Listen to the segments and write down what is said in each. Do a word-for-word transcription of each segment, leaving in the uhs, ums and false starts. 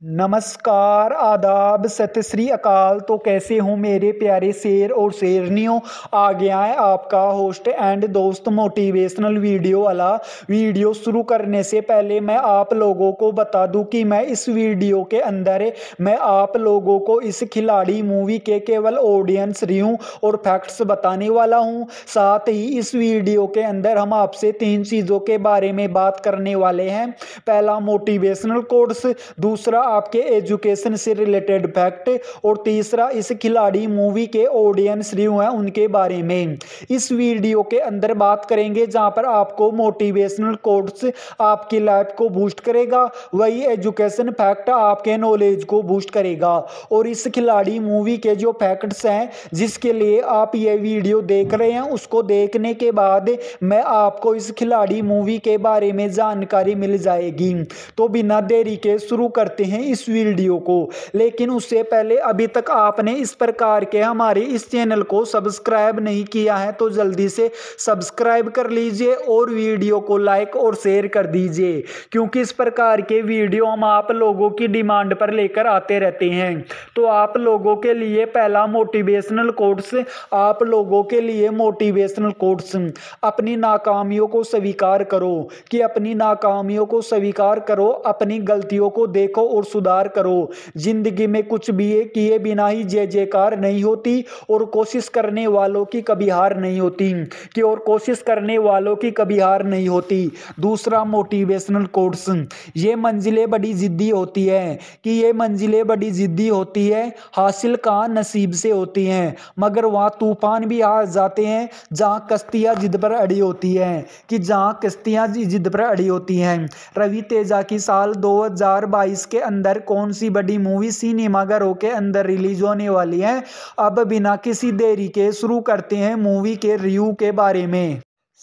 नमस्कार, आदाब, सत श्री अकाल। तो कैसे हो मेरे प्यारे शेर और शेरनियों। आ गया है आपका होस्ट एंड दोस्त मोटिवेशनल वीडियो वाला। वीडियो शुरू करने से पहले मैं आप लोगों को बता दूं कि मैं इस वीडियो के अंदर मैं आप लोगों को इस खिलाड़ी मूवी के केवल ऑडियंस रिव्यू और फैक्ट्स बताने वाला हूं। साथ ही इस वीडियो के अंदर हम आपसे तीन चीज़ों के बारे में बात करने वाले हैं। पहला, मोटिवेशनल कोट्स। दूसरा, आपके एजुकेशन से रिलेटेड फैक्ट। और तीसरा, इस खिलाड़ी मूवी के ऑडियंस रिव्यू हैं उनके बारे में इस वीडियो के अंदर बात करेंगे, जहां पर आपको मोटिवेशनल कोट्स आपकी लाइफ को बूस्ट करेगा, वही एजुकेशन फैक्ट आपके नॉलेज को बूस्ट करेगा। और इस खिलाड़ी मूवी के जो फैक्ट्स हैं जिसके लिए आप ये वीडियो देख रहे हैं, उसको देखने के बाद मैं आपको इस खिलाड़ी मूवी के बारे में जानकारी मिल जाएगी। तो बिना देरी के शुरू करते हैं इस वीडियो को। लेकिन उससे पहले अभी तक आपने इस प्रकार के हमारे इस चैनल को सब्सक्राइब नहीं किया है तो जल्दी से सब्सक्राइब कर लीजिए और वीडियो को लाइक और शेयर कर दीजिए, क्योंकि इस प्रकार के वीडियो हम आप लोगों की डिमांड पर लेकर आते रहते हैं। तो आप लोगों के लिए पहला मोटिवेशनल कोट्स। आप लोगों के लिए मोटिवेशनल कोट्स। अपनी नाकामियों को स्वीकार करो कि अपनी नाकामियों को स्वीकार करो, अपनी गलतियों को देखो और सुधार करो। जिंदगी में कुछ भी किए बिना ही जय जयकार नहीं होती और कोशिश करने वालों की कभी हार नहीं होती कि और कोशिश करने वालों की कभी हार नहीं होती। दूसरा मोटिवेशनल कोट्स। ये मंजिलें बड़ी जिद्दी होती है कि ये मंजिलें बड़ी जिद्दी होती है, हासिल कहाँ नसीब से होती हैं, मगर वहाँ तूफान भी आ जाते हैं जहाँ कश्तियाँ जिद पर अड़ी होती हैं कि जहाँ कश्तियाँ जिद पर अड़ी होती हैं। रवि तेजा की साल दो हज़ार बाईस के अंदर कौन सी बड़ी मूवी सिनेमाघरों के अंदर रिलीज होने वाली है। अब बिना किसी देरी के शुरू करते हैं मूवी के रिव्यू के बारे में।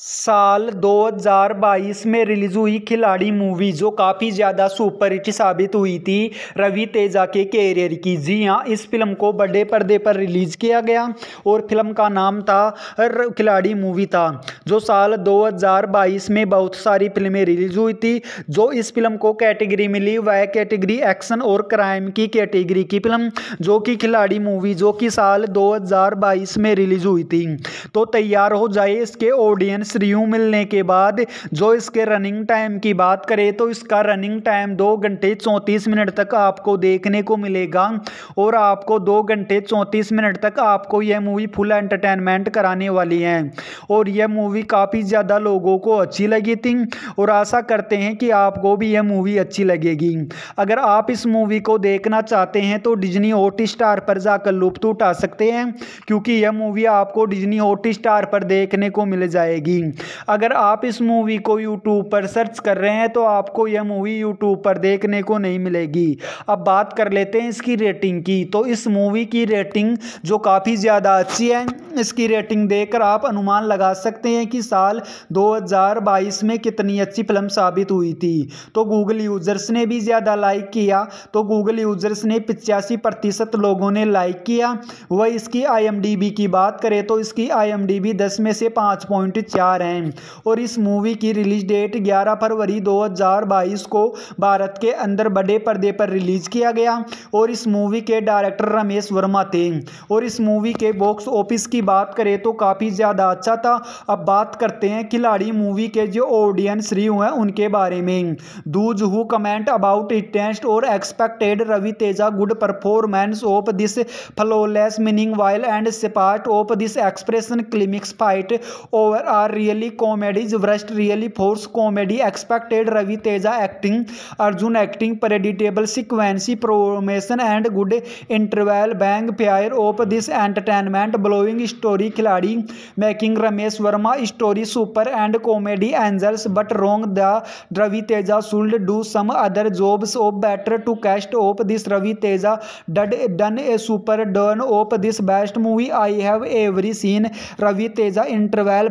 साल दो हज़ार बाईस में रिलीज हुई खिलाड़ी मूवी, जो काफ़ी ज़्यादा सुपरहिट साबित हुई थी रवि तेजा के कैरियर की। जी हाँ, इस फिल्म को बड़े पर्दे पर रिलीज किया गया और फिल्म का नाम था खिलाड़ी मूवी था। जो साल दो हज़ार बाईस में बहुत सारी फिल्में रिलीज हुई थी। जो इस फिल्म को कैटेगरी मिली वह कैटेगरी एक्शन और क्राइम की कैटेगरी की फिल्म, जो कि खिलाड़ी मूवी जो कि साल दो हज़ार बाईस में रिलीज हुई थी। तो तैयार हो जाए इसके ऑडियंस रिव्यू मिलने के बाद। जो इसके रनिंग टाइम की बात करें तो इसका रनिंग टाइम दो घंटे चौंतीस मिनट तक आपको देखने को मिलेगा और आपको दो घंटे चौंतीस मिनट तक आपको यह मूवी फुल एंटरटेनमेंट कराने वाली है। और यह मूवी काफ़ी ज़्यादा लोगों को अच्छी लगी थी और आशा करते हैं कि आपको भी यह मूवी अच्छी लगेगी। अगर आप इस मूवी को देखना चाहते हैं तो डिज्नी हॉटस्टार पर जाकर लुत्फ उठा सकते हैं, क्योंकि यह मूवी आपको डिज्नी हॉटस्टार पर देखने को मिल जाएगी। अगर आप इस मूवी को यूट्यूब पर सर्च कर रहे हैं तो आपको यह मूवी यूट्यूब पर देखने को नहीं मिलेगी। अब बात कर लेते हैं इसकी रेटिंग की। तो इस मूवी की रेटिंग जो काफ़ी ज़्यादा अच्छी है, इसकी रेटिंग देखकर आप अनुमान लगा सकते हैं कि साल दो हज़ार बाईस में कितनी अच्छी फिल्म साबित हुई थी। तो गूगल यूजर्स ने भी ज़्यादा लाइक किया। तो गूगल यूजर्स ने पिचासी प्रतिशत लोगों ने लाइक किया। वह इसकी आई एम डी बी की बात करें तो इसकी आई एम डी बी दस में से पाँच पॉइंट चार हैं। और इस मूवी की रिलीज डेट ग्यारह फरवरी दो हज़ार बाईस को भारत के अंदर बड़े पर्दे पर रिलीज किया गया। और इस मूवी के डायरेक्टर रमेश वर्मा थे। और इस मूवी के बॉक्स ऑफिस की बात करें तो काफ़ी ज़्यादा अच्छा था। अब बात करते हैं खिलाड़ी मूवी के जो ऑडियंस रिव्यू हैं उनके बारे में। Those who comment about it test और expected Ravi Teja good performance of this flawless meaning while and स्पार्ट of this expression climax fight over are really comedies worst really force comedy expected Ravi Teja acting Arjun acting predictable sequences promotion and good interval bang fire of this entertainment blowing story Khiladi making Ramesh Varma story super and comedy angels but wrong the Ravi Teja should do some other jobs of better to cast of this Ravi Teja did done a super done of this best movie I have every scene Ravi Teja interval bang है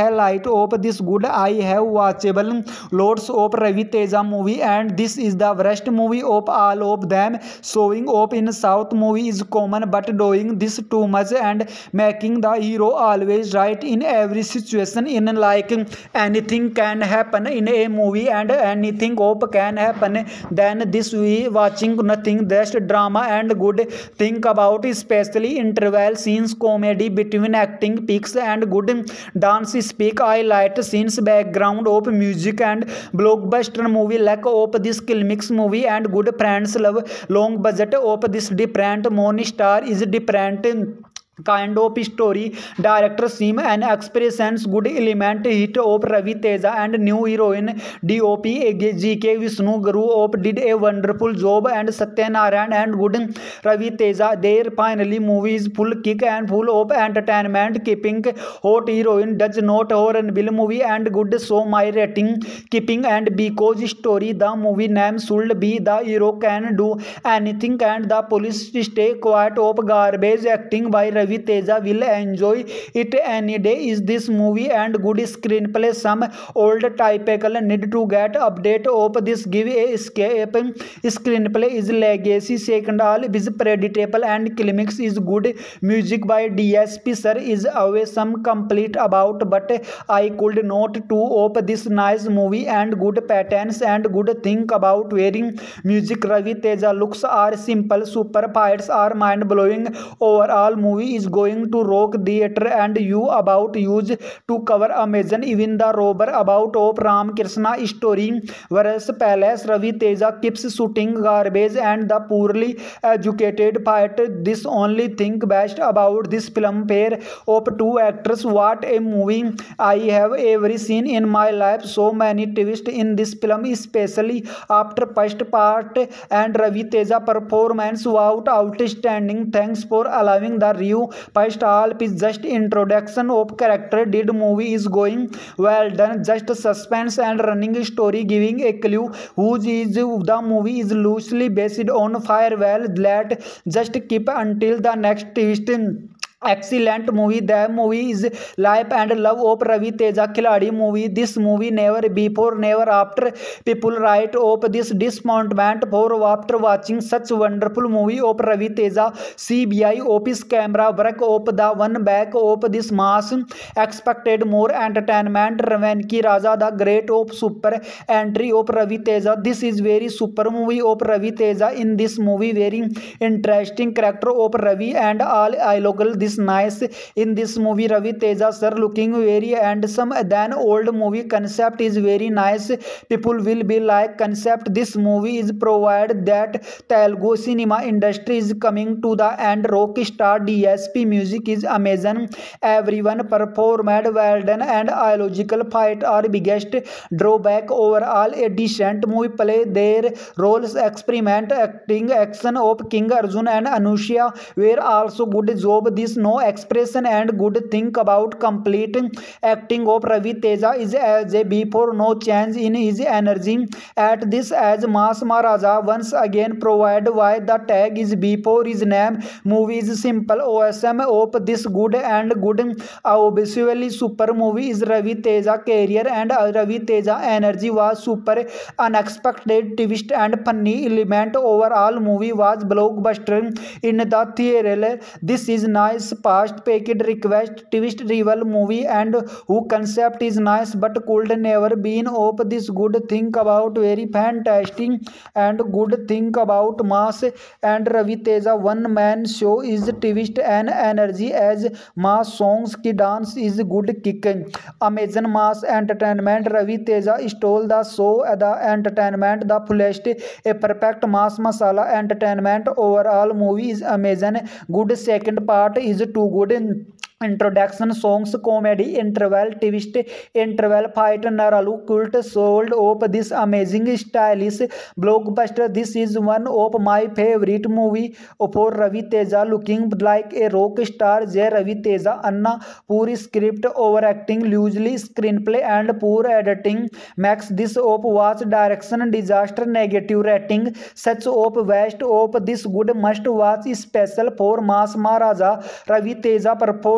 highlight of this good. I have watchable loads of Ravi Teja movie and this is the worst movie of all of them. Showing up in South movie is common, but doing this too much and making the hero always right in every situation in like anything can happen in a movie and anything hope can happen, then this we watching nothing just drama and good think about, especially interval scenes, comedy between acting peaks and good dance speak highlight scenes, background of music and blockbuster movie lack of this climax movie and good friends love long budget of this different moon star is different kind of story, director seem and expressions good element hit of Ravi Teja and new heroine D O P G K Vishnu Guru of did a wonderful job and Satya Narayan and good Ravi Teja. Their finally movie is full kick and full of entertainment, keeping hot heroine does not horrible movie and good so my rating keeping and because story the movie name should be the hero can do anything and the police stay quiet of garbage acting by Ravi Ravi Teja will enjoy it any day. Is this movie and good screenplay? Some old typical need to get update of this give a escape screenplay is legacy. Second all is predictable and climax is good. Music by D S P sir is always some complete about, but I could not to of this nice movie and good patterns and good think about wearing music. Ravi Teja looks are simple, super fights are mind blowing. Overall movie is going to rock theater and you about use to cover Amazon. Even the robber about of Ram Krishna story whereas palace. Ravi Teja keeps shooting garbage and the poorly educated fight. This only thing best about this film pair of two actors. What a movie I have ever seen in my life. So many twists in this film, especially after first part, and Ravi Teja performance wow outstanding. Thanks for allowing the review. First all is just introduction of character. Did movie is going well done, just suspense and running story giving a clue who is the movie is loosely based on Farewell. Let just keep until the next twist. Excellent movie. The movie is life and love of Ravi Teja Khiladi movie. This movie never before never after. People write of this disappointment for after watching such wonderful movie of Ravi Teja. C B I office camera work of the one back of this mass expected more entertainment. Ravanki Raja the great of super entry of Ravi Teja. This is very super movie of Ravi Teja. In this movie very interesting character of Ravi and all I local this nice. In this movie Ravi Teja sir looking very handsome than old movie concept is very nice. People will be like concept. This movie is provided that Telugu cinema industry is coming to the end. Rock star D S P music is amazing. Everyone performed well done and illogical fight are biggest drawback. Overall a decent movie. Play their roles, experiment acting action of King Arjun and Anushya were also good job. This no expression and good think about complete acting of Ravi Teja is as a before, no change in his energy at this as Mass Maharaja once again provide why the tag is before his name. Movie is simple awesome of this good and good obviously super movie is Ravi Teja career and Ravi Teja energy was super unexpected twist and funny element. Overall movie was blockbuster in the theater. This is nice past packed request twist rival movie and who concept is nice but could never been of this good think about very fantastic and good think about mass and Ravi Teja one man show is twist and energy as mass songs ki dance is good kick. Amazon mass entertainment. Ravi Teja stole the show the entertainment the fullest a perfect mass masala entertainment. Overall movie is amazing good. Second part is too good. In introduction songs comedy interval twist interval fight Naralu cult sold of this amazing stylish blockbuster. This is one of my favorite movie for Ravi Teja looking like a rock star. J Ravi Teja Anna poor script overacting loosely screenplay and poor editing makes this of watch direction disaster negative rating such of west of this good must watch special for Mass Maharaja. Ravi Teja perform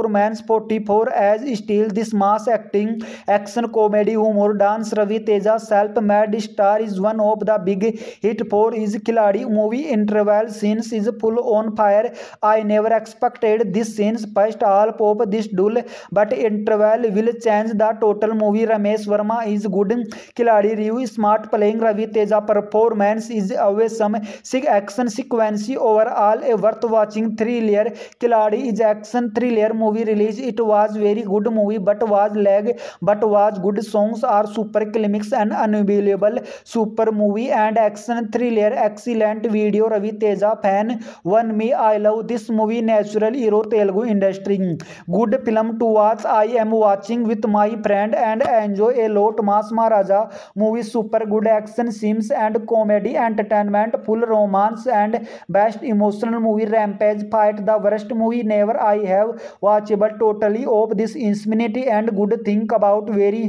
performance forty-four as still this mass acting action comedy humor dance Ravi Teja self-made star is one of the big hit for his Khiladi movie. Interval scenes is full on fire. I never expected this scenes first all pop this dull but interval will change the total movie. Ramesh Verma is good Khiladi review smart playing. Ravi Teja performance is always some sick action sequence overall a worth watching thriller. Khiladi is action thriller movie release. It was very good movie but was lag but was good. Songs are super climax and unbelievable super movie and action thriller excellent video. Ravi Teja fan one me I love this movie natural hero Telugu industry. Good film to watch. I am watching with my friend and enjoy a lot. Mass Maharaja movie super good action scenes and comedy entertainment full romance and best emotional movie. Rampage fight the worst movie never I have watchable totally of this infinity and good think about very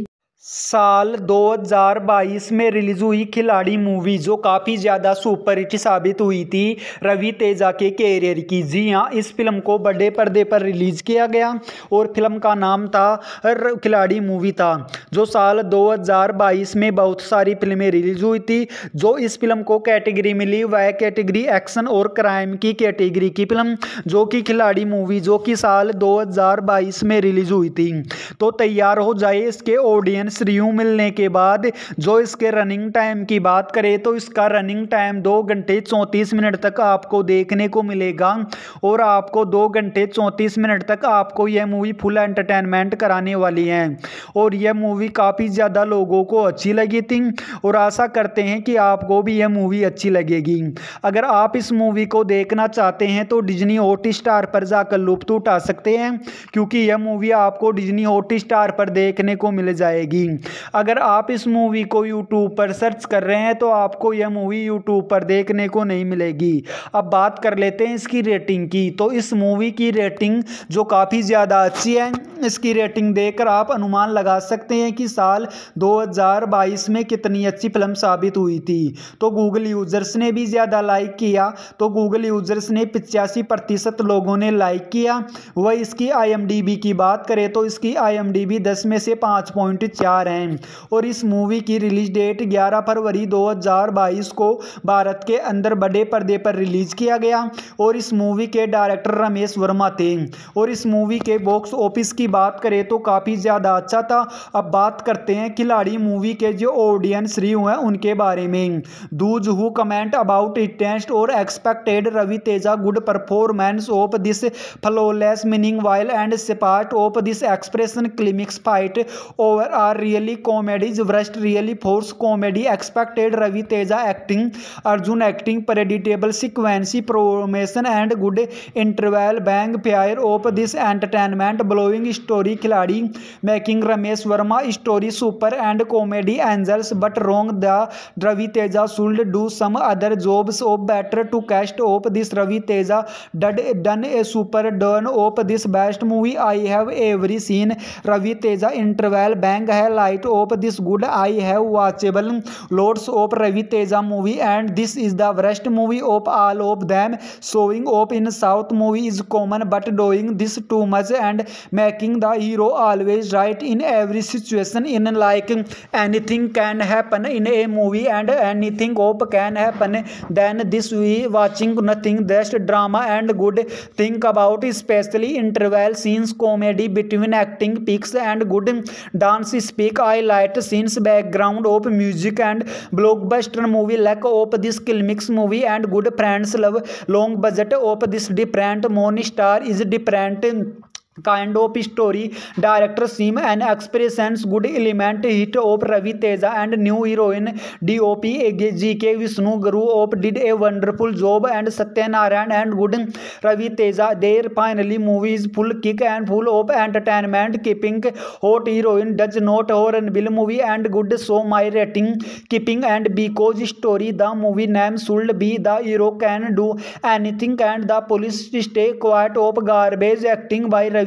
साल दो हज़ार बाईस में release हुई खिलाड़ी movie जो काफ़ी ज़्यादा सुपरहिट साबित हुई थी रवि तेजा के कैरियर की। जी हाँ, इस फिल्म को बड़े पर्दे पर रिलीज़ किया गया और फिल्म का नाम था खिलाड़ी मूवी था जो साल दो हज़ार बाईस में बहुत सारी फिल्में रिलीज हुई थी। जो इस फिल्म को कैटेगरी मिली वह कैटेगरी एक्शन और क्राइम की कैटेगरी की फिल्म जो कि खिलाड़ी मूवी जो कि साल दो हज़ार बाईस में रिलीज हुई थी। तो तैयार हो जाए इसके ऑडियंस रिव्यू मिलने के बाद। जो इसके रनिंग टाइम की बात करें तो इसका रनिंग टाइम दो घंटे चौंतीस मिनट तक आपको देखने को मिलेगा और आपको दो घंटे चौंतीस मिनट तक आपको यह मूवी फुल एंटरटेनमेंट कराने वाली है और यह मूवी काफ़ी ज़्यादा लोगों को अच्छी लगी थी और आशा करते हैं कि आपको भी यह मूवी अच्छी लगेगी। अगर आप इस मूवी को देखना चाहते हैं तो डिज्नी हॉटस्टार पर जाकर लुत्फ उठा सकते हैं क्योंकि यह मूवी आपको डिज्नी हॉटस्टार पर देखने को मिल जाएगी। अगर आप इस मूवी को यूट्यूब पर सर्च कर रहे हैं तो आपको यह मूवी यूट्यूब पर देखने को नहीं मिलेगी। अब बात कर लेते हैं इसकी रेटिंग की। तो इस मूवी की रेटिंग जो काफ़ी ज़्यादा अच्छी है, इसकी रेटिंग देखकर आप अनुमान लगा सकते हैं कि साल दो हज़ार बाईस में कितनी अच्छी फिल्म साबित हुई थी। तो गूगल यूजर्स ने भी ज़्यादा लाइक किया। तो गूगल यूजर्स ने पचासी प्रतिशत लोगों ने लाइक किया। वह इसकी आई एम डी बी की बात करें तो इसकी आई एम डी बी दस में से पाँच पॉइंट चार हैं और इस मूवी की रिलीज डेट ग्यारह फरवरी दो हज़ार बाईस को भारत के अंदर बड़े पर्दे पर रिलीज किया गया और इस मूवी के डायरेक्टर रमेश वर्मा थे और इस मूवी के बॉक्स ऑफिस की बात करें तो काफ़ी ज़्यादा अच्छा था। अब बात करते हैं खिलाड़ी मूवी के जो ऑडियंस रिव्यू हैं उनके बारे में। Those who comment about it test और expected Ravi Teja good performance of this flawless meaning while and part of this expression climax fight over are really comedies worst really force comedy expected Ravi Teja acting Arjun acting predictable sequence promotion and good interval bang fire of this entertainment blowing story Khiladi making Ramesh Verma story super and comedy angels but wrong the Ravi Teja should do some other jobs of better to cast of this Ravi Teja did done a super done of this best movie I have ever seen Ravi Teja interval bang है light of this good I have watchable lots of Ravi Teja movie and this is the worst movie of all of them. Showing up in South movie is common but doing this too much and making the hero always right in every situation in like anything can happen in a movie and anything of can happen then this we watching nothing just drama and good think about especially interval scenes comedy between acting peaks and good dance speak I light scenes background of music and blockbuster movie lack of this climax movie and good friends love long budget of this different moon star is different kind of story director seem and expressions good element hit of Ravi Teja and new heroine D O P G K Vishnu Guru of did a wonderful job and Satya Narayan and good Ravi Teja their finally movie is full kick and full of entertainment keeping hot heroine does not horrible movie and good so my rating keeping and because story the movie name should be the hero can do anything and the police stay quiet of garbage acting by Ravi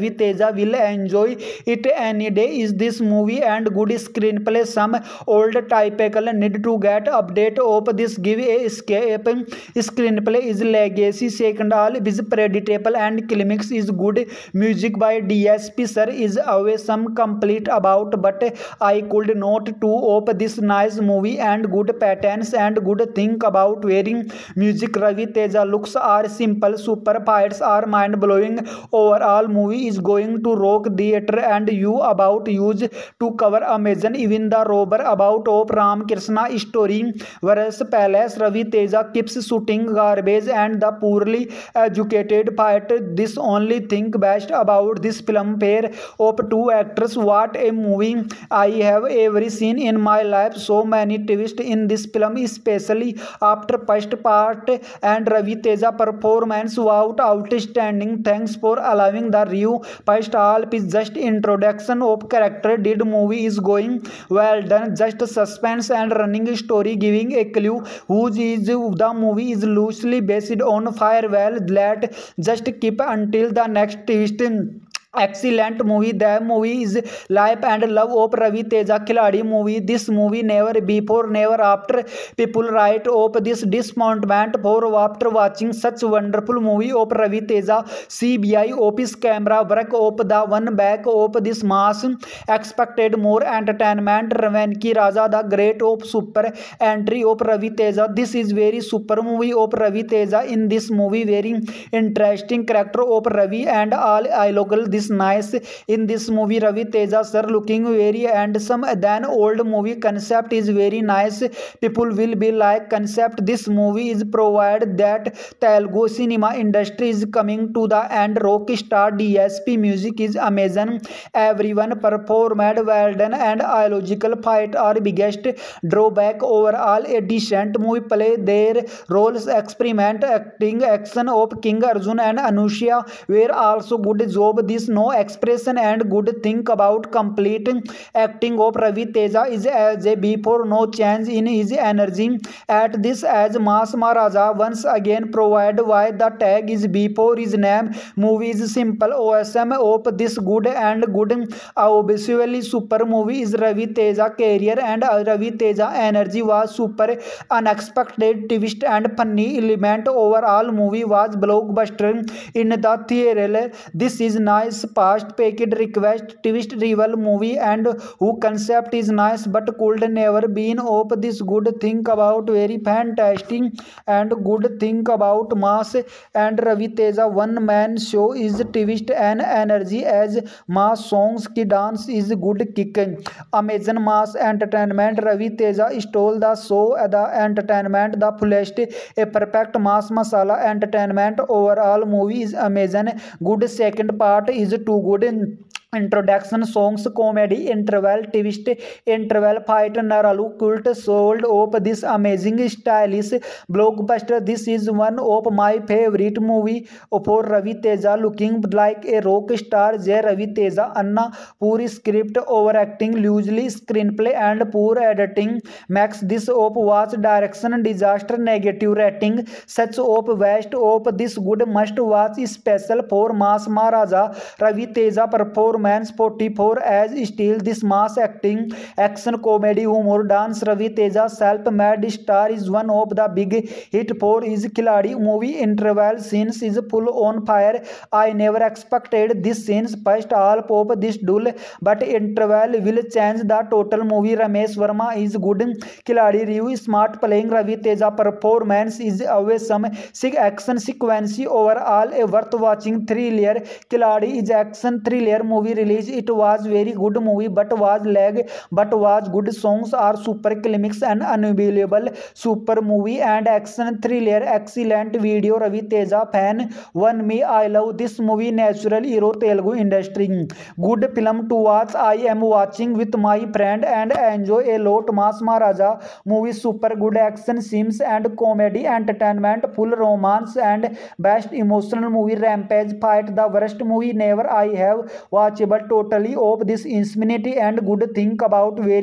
Ravi Teja will enjoy it any day. Is this movie and good screenplay? Some old typical need to get update of this give a escape screenplay is legacy. Second, all is predictable and climax is good. Music by D S P sir is always some complete about, but I could not to of this nice movie and good patterns and good think about wearing music. Ravi Teja looks are simple, super fights are mind blowing. Overall movie is going to rock theater and you about use to cover Amazon. Even the robber about of Ram Krishna story whereas palace. Ravi Teja keeps shooting garbage and the poorly educated fight. This only thing best about this film pair of two actors. What a movie I have ever seen in my life. So many twists in this film, especially after first part, and Ravi Teja performance was outstanding. Thanks for allowing the review. First all is just introduction of character. Did movie is going well done, just suspense and running story giving a clue whose is the movie is loosely based on Firewall. Let just keep until the next twist. Excellent movie. The movie is life and love of Ravi Teja Khiladi movie. This movie never before never after. People write of this disappointment for after watching such wonderful movie of Ravi Teja. C B I office camera work of the one back of this mass expected more entertainment. Ravanki Raja the great of super entry of Ravi Teja. This is very super movie of Ravi Teja. In this movie very interesting character of Ravi and all I local this nice. In this movie Ravi Teja sir looking very handsome than old movie. Concept is very nice. People will be like concept. This movie is provided that Telugu cinema industry is coming to the end. Rock star D S P music is amazing. Everyone performed well done and illogical fight are biggest drawback. Overall a decent movie. Play their roles, experiment acting, action of King Arjun and Anushya were also good job. This no expression and good think about complete acting of Ravi Teja is as a before. No change in his energy at this as Mass Maharaja once again provide why the tag is before his name. Movie is simple awesome of this good and good obviously super movie is Ravi Teja career and Ravi Teja energy was super. Unexpected twist and funny element. Overall movie was blockbuster in the theater. This is nice past packed request twist rival movie and who concept is nice but could never been of this good think about very fantastic and good think about mass and Ravi Teja one man show is twist and energy as mass songs ki dance is good kick. Amazon mass entertainment. Ravi Teja stole the show the entertainment the fullest. A perfect mass masala entertainment. Overall movie is amazing. Good second part is too good. Introduction songs comedy interval twist interval fight Naralu cult sold of this amazing stylish blockbuster. This is one of my favorite movie for Ravi Teja looking like a rock star. J Ravi Teja Anna poor script overacting loosely screenplay and poor editing makes this of watch direction disaster. Negative rating such of west of this good must watch special for Mass Maharaja. Ravi Teja performance forty-four as still this mass acting action comedy humor dance. Ravi Teja self-made star is one of the big hit for his Khiladi movie. Interval scenes is full on fire. I never expected this scenes first half of this duel but interval will change the total movie. Ramesh Verma is good Khiladi review smart playing. Ravi Teja performance is always some sick action sequence. Overall a worth watching thriller. Khiladi is action thriller movie release. It was very good movie but was lag but was good. Songs are super climax and unbelievable. Super movie and action thriller. Excellent video. Ravi Teja fan one me. I love this movie. Natural hero Telugu industry. Good film to watch. I am watching with my friend and enjoy a lot. Mass Maharaja movie super good action scenes and comedy entertainment full romance and best emotional movie. Rampage fight the worst movie never I have watchable totally of this infinity and good think about very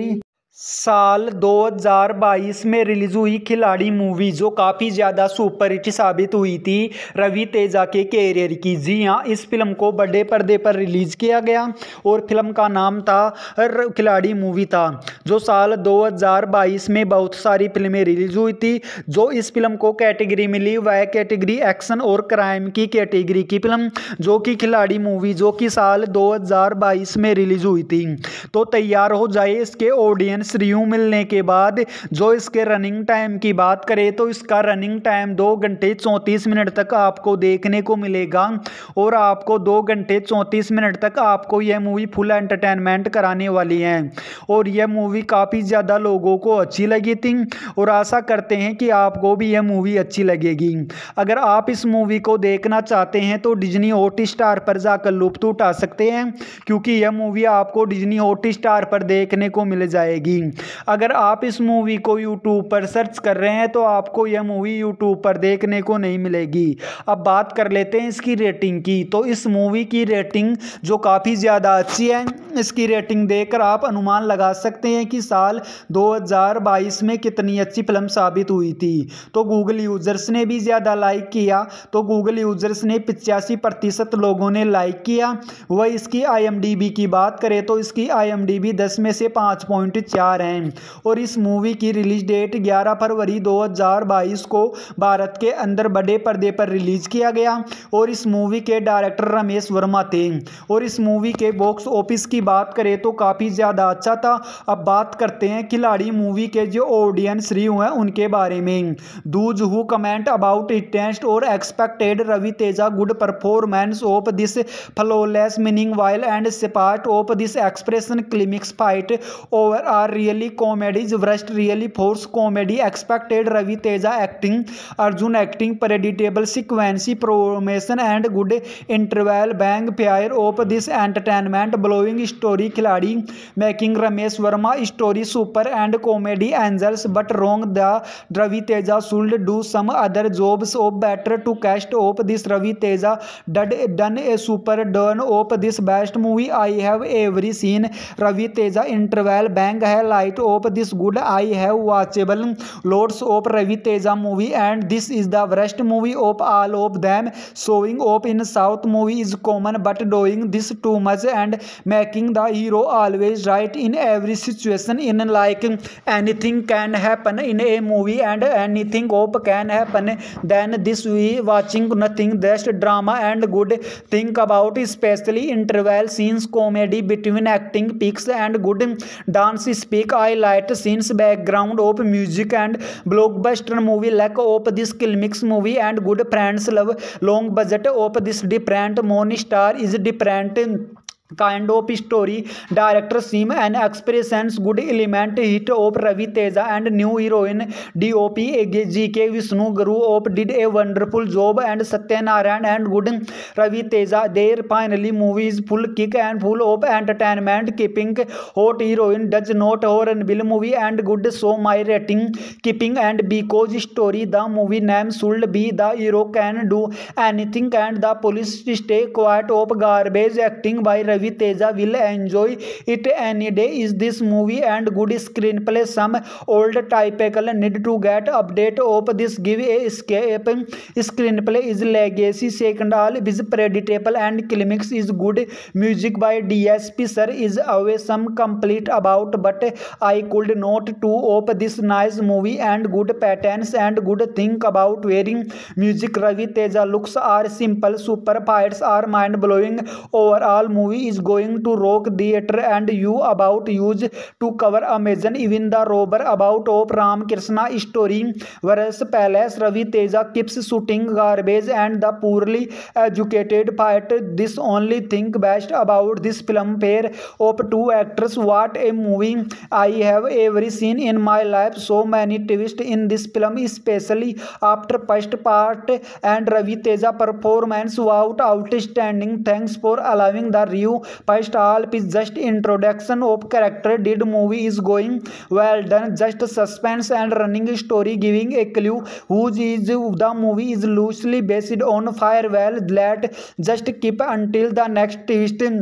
साल दो हज़ार बाईस में release हुई खिलाड़ी movie जो काफ़ी ज़्यादा सुपरहिट साबित हुई थी रवि तेजा के कैरियर की। जी हाँ, इस फिल्म को बड़े पर्दे पर रिलीज किया गया और फिल्म का नाम था खिलाड़ी मूवी था, जो साल दो हज़ार बाईस में बहुत सारी फिल्में रिलीज हुई थी। जो इस फिल्म को कैटेगरी मिली वह कैटेगरी एक्शन और क्राइम की कैटेगरी की फिल्म जो कि खिलाड़ी मूवी जो कि साल दो हज़ार बाईस में रिलीज हुई थी। तो तैयार हो जाए इसके ऑडियंस रिव्यू मिलने के बाद। जो इसके रनिंग टाइम की बात करें तो इसका रनिंग टाइम दो घंटे चौंतीस मिनट तक आपको देखने को मिलेगा और आपको दो घंटे चौंतीस मिनट तक आपको यह मूवी फुल एंटरटेनमेंट कराने वाली है। और यह मूवी काफ़ी ज़्यादा लोगों को अच्छी लगी थी और आशा करते हैं कि आपको भी यह मूवी अच्छी लगेगी। अगर आप इस मूवी को देखना चाहते हैं तो डिज्नी हॉटस्टार पर जाकर लुत्फ उठा सकते हैं, क्योंकि यह मूवी आपको डिज्नी हॉटस्टार पर देखने को मिल जाएगी। अगर आप इस मूवी को यूट्यूब पर सर्च कर रहे हैं तो आपको यह मूवी यूट्यूब पर देखने को नहीं मिलेगी। अब बात कर लेते हैं इसकी रेटिंग की। तो इस मूवी की रेटिंग जो काफ़ी ज़्यादा अच्छी है, इसकी रेटिंग देखकर आप अनुमान लगा सकते हैं कि साल दो हज़ार बाईस में कितनी अच्छी फिल्म साबित हुई थी। तो गूगल यूजर्स ने भी ज़्यादा लाइक किया, तो गूगल यूजर्स ने पचासी प्रतिशत लोगों ने लाइक किया। वह इसकी आई एम डी बी की बात करें तो इसकी आई एम डी बी दस में से पाँच पॉइंट चार हैं। और इस मूवी की रिलीज डेट ग्यारह फरवरी दो हज़ार बाईस को भारत के अंदर बड़े पर्दे पर रिलीज किया गया। और इस मूवी के डायरेक्टर रमेश वर्मा थे। और इस मूवी के बॉक्स ऑफिस की बात करें तो काफ़ी ज़्यादा अच्छा था। अब बात करते हैं खिलाड़ी मूवी के जो ऑडियंस रिव्यू हैं उनके बारे में। Those who comment about it test और expected Ravi Teja good performance of this flawless meaning while and part of this expression climax fight over are really comedies worst really force comedy expected Ravi Teja acting Arjun acting predictable sequences promotion and good interval bang fire of this entertainment blowing story Khiladi making Ramesh Varma story super and comedy angels but wrong the Ravi Teja should do some other jobs of better to cast of this Ravi Teja did done a super done of this best movie I have every scene Ravi Teja interval bang highlight of this good I have watchable loads of Ravi Teja movie and this is the worst movie of all of them showing off in south movie is common but doing this too much and making the hero always right in every situation in like anything can happen in a movie and anything of can happen then this we watching nothing just drama and good think about specially interval scenes comedy between acting picks and good dance speak I light scenes background of music and blockbuster movie lack of this climax movie and good friends love long budget of this different moan star is different kind of story director seem and expressions good element hit of Ravi Teja and new heroine D O P G K Vishnu Guru of did a wonderful job and Satya Narayan and good Ravi Teja their finally movie is full kick and full of entertainment keeping hot heroine does not horrible movie and good so my rating keeping and because story the movie name should be the hero can do anything and the police stay quiet of garbage acting by Ravi Ravi Teja will enjoy it any day is this movie and good screenplay some old typical need to get update of this give a escape screenplay is legacy second all is predictable and climax is good music by D S P sir is always some complete about but I could not to of this nice movie and good patterns and good think about wearing music Ravi Teja looks are simple super fights are mind blowing overall movie is going to rock theater and you about use to cover Amazon even the robber about of Ram Krishna story whereas palace Ravi Teja keeps shooting garbage and the poorly educated fight this only thing best about this film pair of two actors what a movie I have ever seen in my life so many twists in this film especially after first part and Ravi Teja performance wow outstanding thanks for allowing the review first all is just introduction of character did movie is going well done just suspense and running story giving a clue who is the movie is loosely based on Firewall let just keep until the next twist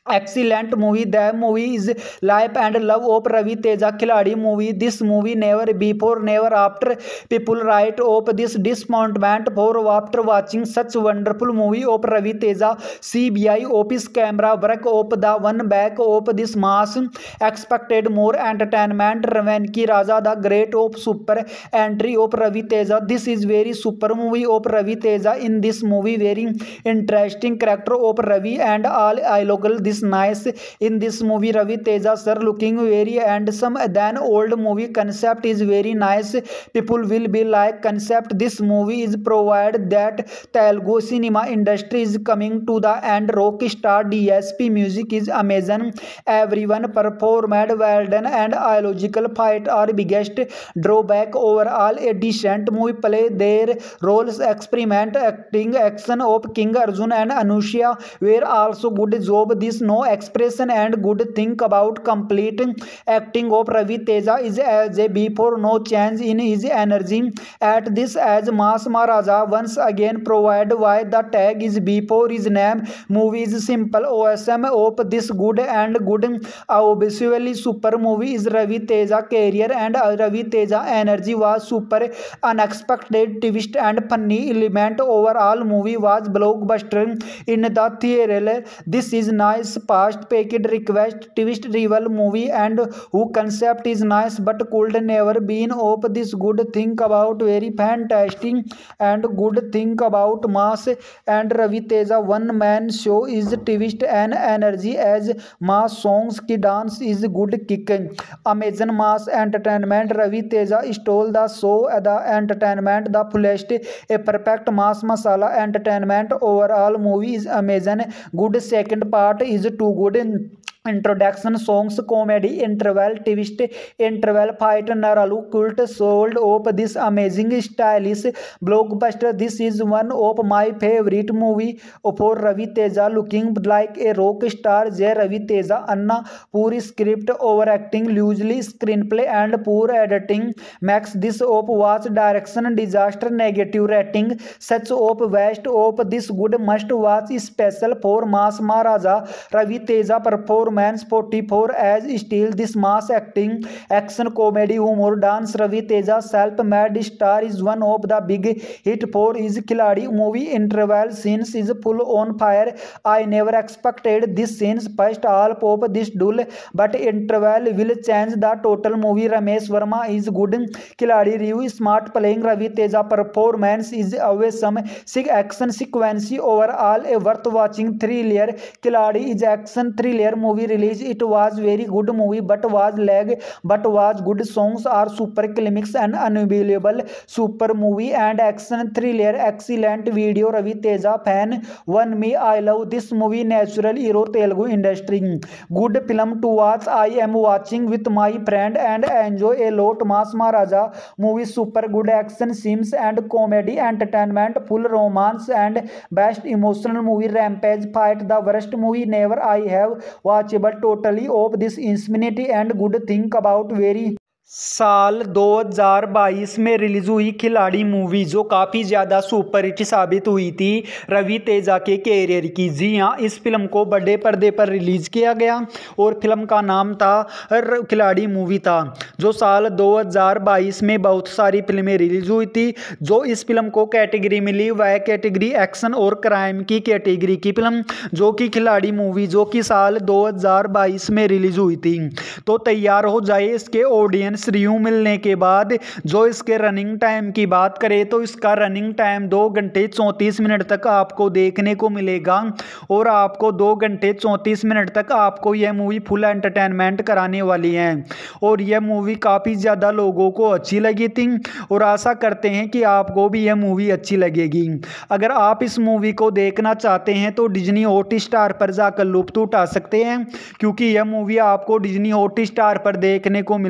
Excellent movie. The movie is life and love of Ravi Teja. Khiladi movie. This movie never before, never after. People write of this disappointment for after watching such wonderful movie of Ravi Teja. C B I office camera work of the one back of this mass. Expected more entertainment. Ravanki Raja, the great of super entry of Ravi Teja. This is very super movie of Ravi Teja. In this movie, very interesting character of Ravi and all dialogue. This nice in this movie. Ravi Teja sir looking very handsome than old movie. Concept is very nice. People will be like concept. This movie is provided that Telugu cinema industry is coming to the end. Rock star D S P music is amazing. Everyone performed well done and illogical fight are biggest drawback. Overall a decent movie. Play their roles, experiment acting, action of King Arjun and Anushya were also good job. This no expression and good thing about complete acting of Ravi Teja is as a before, no change in his energy at this as Mass Maharaja once again provide why the tag is before his name. Movie is simple awesome of this good and good obviously super movie is Ravi Teja career and Ravi Teja energy was super. Unexpected twist and funny element. Overall movie was blockbuster in the theater. This is nice past packed request twist rival movie and who concept is nice but could never been of this good thing about very fantastic and good thing about Mass and Ravi Teja one man show is twist and energy as Mass songs ki dance is good kick. Amazing Mass entertainment. Ravi Teja stole the show, the entertainment the fullest, a perfect Mass masala entertainment. Overall movie is amazing. Good second part is too good. Introduction songs, comedy, interval, twist, interval, fight, Naralu, cult, sold of this amazing stylish blockbuster. This is one of my favorite movie for Ravi Teja. Looking like a rock star, J. Ravi Teja. Anna, poor script, overacting, loosely screenplay, and poor editing makes this of watch direction disaster. Negative rating. Such of waste of this good must watch special for Mass Maharaja. Ravi Teja perform Man's forty-four as still this mass acting, action, comedy, humor, dance. Ravi Teja self-made star is one of the big hit for his Khiladi movie. Interval scenes is full on fire. I never expected this scenes first all pop this dull, but interval will change the total movie. Ramesh Verma is good. Khiladi review smart playing. Ravi Teja performance is always some sick action sequence. Overall a worth watching thriller. Khiladi is action thriller movie. Release it was very good movie but was lag but was good. Songs are super climax and unbelievable. Super movie and action thriller. Excellent video. Ravi Teja fan one me. I love this movie. Natural hero Telugu industry. Good film to watch. I am watching with my friend and enjoy a lot. Mass Maharaja movie super good action scenes and comedy entertainment full romance and best emotional movie. Rampage fight the worst movie never I have watched but totally of this infinity and good think about very साल दो हज़ार बाईस में release हुई खिलाड़ी movie जो काफ़ी ज़्यादा सुपरहिट साबित हुई थी रवि तेजा के कैरियर की। जी हाँ, इस फिल्म को बड़े पर्दे पर रिलीज़ किया गया और फिल्म का नाम था खिलाड़ी मूवी था, जो साल दो हज़ार बाईस में बहुत सारी फिल्में रिलीज हुई थी। जो इस फिल्म को कैटेगरी मिली वह कैटेगरी एक्शन और क्राइम की कैटेगरी की फिल्म जो कि खिलाड़ी मूवी जो कि साल दो हज़ार बाईस में रिलीज हुई थी। तो तैयार हो जाए इसके ऑडियंस रिव्यू मिलने के बाद। जो इसके रनिंग टाइम की बात करें तो इसका रनिंग टाइम दो घंटे चौंतीस मिनट तक आपको देखने को मिलेगा और आपको दो घंटे चौंतीस मिनट तक आपको यह मूवी फुल एंटरटेनमेंट कराने वाली है और यह मूवी काफ़ी ज़्यादा लोगों को अच्छी लगी थी और आशा करते हैं कि आपको भी यह मूवी अच्छी लगेगी। अगर आप इस मूवी को देखना चाहते हैं तो डिज्नी हॉट स्टार पर जाकर लुत्फ उठा सकते हैं क्योंकि यह मूवी आपको डिज्नी हॉट स्टार पर देखने को मिल जाएगी।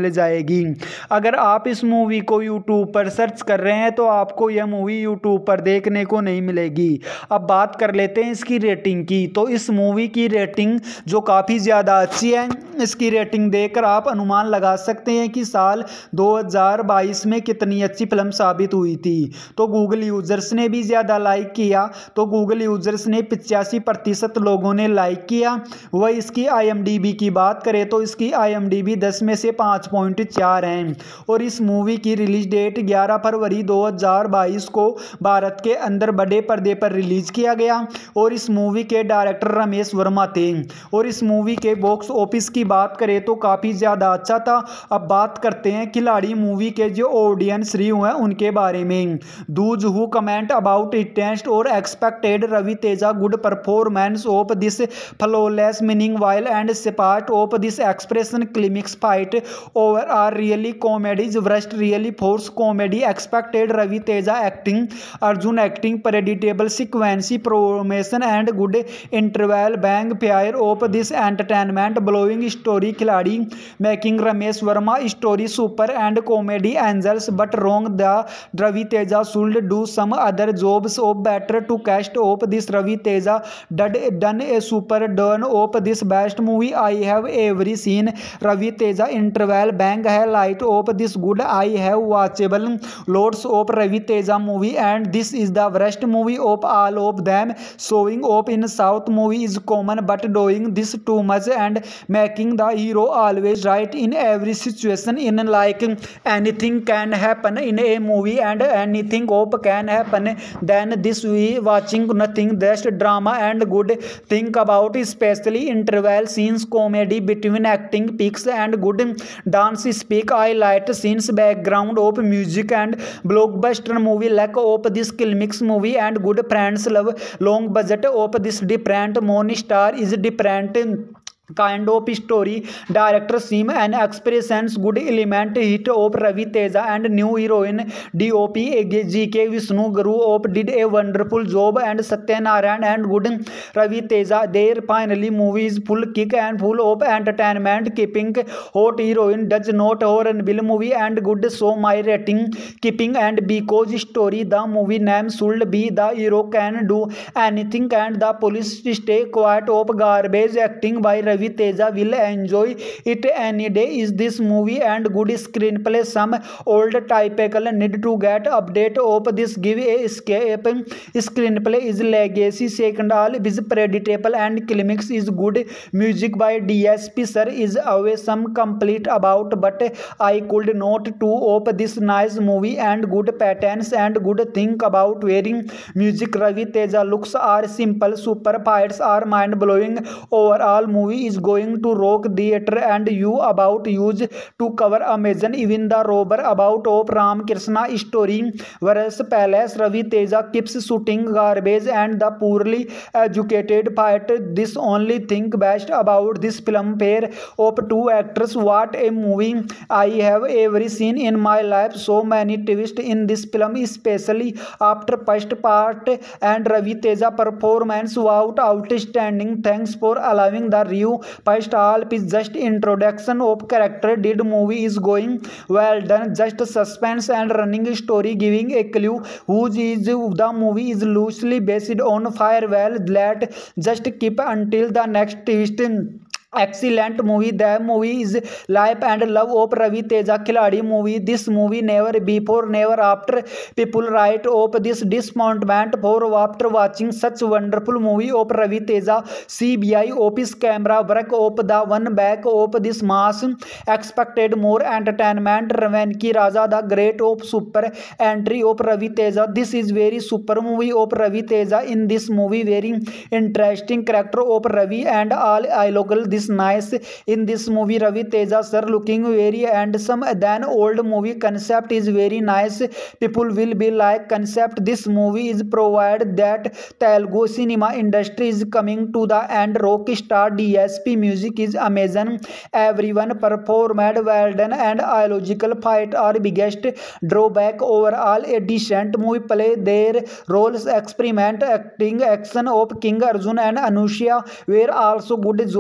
मिलेगी। अगर आप इस मूवी को यूट्यूब पर सर्च कर रहे हैं तो आपको यह मूवी यूट्यूब पर देखने को नहीं मिलेगी। अब बात कर लेते हैं इसकी रेटिंग की। तो इस मूवी की रेटिंग जो काफ़ी ज़्यादा अच्छी है, इसकी रेटिंग देखकर आप अनुमान लगा सकते हैं कि साल दो हज़ार बाईस में कितनी अच्छी फिल्म साबित हुई थी। तो गूगल यूजर्स ने भी ज़्यादा लाइक किया, तो गूगल यूजर्स ने पचासी प्रतिशत लोगों ने लाइक किया। वह इसकी आईएमडीबी की बात करें तो इसकी आईएमडीबी दस में से पाँच पॉइंट चार है और इस मूवी की रिलीज डेट ग्यारह फरवरी दो हज़ार बाईस को भारत के अंदर बड़े पर्दे पर रिलीज किया गया और इस मूवी के डायरेक्टर रमेश वर्मा थे। और इस मूवी के बॉक्स ऑफिस की बात करें तो काफ़ी ज़्यादा अच्छा था। अब बात करते हैं खिलाड़ी मूवी के जो ऑडियंस रिव्यू हैं उनके बारे में। Those who comment about it test और expected Ravi Teja good performance of this flawless meaning while and स्पार्ट of this expression climax fight over are really comedies worst really force comedy expected Ravi Teja acting Arjun acting predictable sequences promotion and good interval bang fire of this entertainment blowing story Khiladi making Ramesh Varma story super and comedy angels but wrong the Ravi Teja should do some other jobs of better to cast of this Ravi Teja did done a super done of this best movie I have every scene Ravi Teja interval bang highlight of this good I have watchable loads of Ravi Teja movie and this is the worst movie of all of them showing up in South movie is common but doing this too much and making the hero always right in every situation in like anything can happen in a movie and anything hope can happen then this we watching nothing just drama and good think about especially interval scenes comedy between acting peaks and good dance speak highlight scenes background of music and blockbuster movie lack of this climax movie and good friends love long budget of this different moon star is different kind of story director seem and expressions good element hit of Ravi Teja and new heroine D O P G K Vishnu Guru of did a wonderful job and Satya Narayan and good Ravi Teja their finally movie is full kick and full of entertainment keeping hot heroine does not horrible movie and good so my rating keeping and because story the movie name should be the hero can do anything and the police stay quiet of garbage acting by Ravi Teja will enjoy it any day is this movie and good screenplay some old typical need to get update of this give a escape screenplay is legacy second all is predictable and climax is good music by D S P sir is always some complete about but I could not do of this nice movie and good patterns and good think about wearing music Ravi Teja looks are simple super fights are mind blowing overall movie is going to rock theater and you about use to cover Amazon even the robber about of Ram Krishna story whereas palace Ravi Teja keeps shooting garbage and the poorly educated fight this only think best about this film pair of two actors what a movie I have ever seen in my life so many twists in this film especially after first part and Ravi Teja performance wow outstanding thanks for allowing the review first all is just introduction of character did movie is going well done just suspense and running story giving a clue whose is the movie is loosely based on Firewall let just keep until the next twist excellent movie the movie is life and love of Ravi Teja खिलाड़ी movie this movie never before never after people write of this disappointment for after watching such wonderful movie of Ravi Teja C B I office camera work of the one back of this mass expected more entertainment Ravanki Raja the great of super entry of Ravi Teja this is very super movie of Ravi Teja in this movie very interesting character of Ravi and all I local this nice in this movie Ravi Teja sir looking very handsome than old movie concept is very nice people will be like concept this movie is provided that Telugu cinema industry is coming to the end rock star D S P music is amazing everyone performed well done and illogical fight are biggest drawback overall a decent movie play their roles experiment acting action of King Arjun and Anushya were also good job this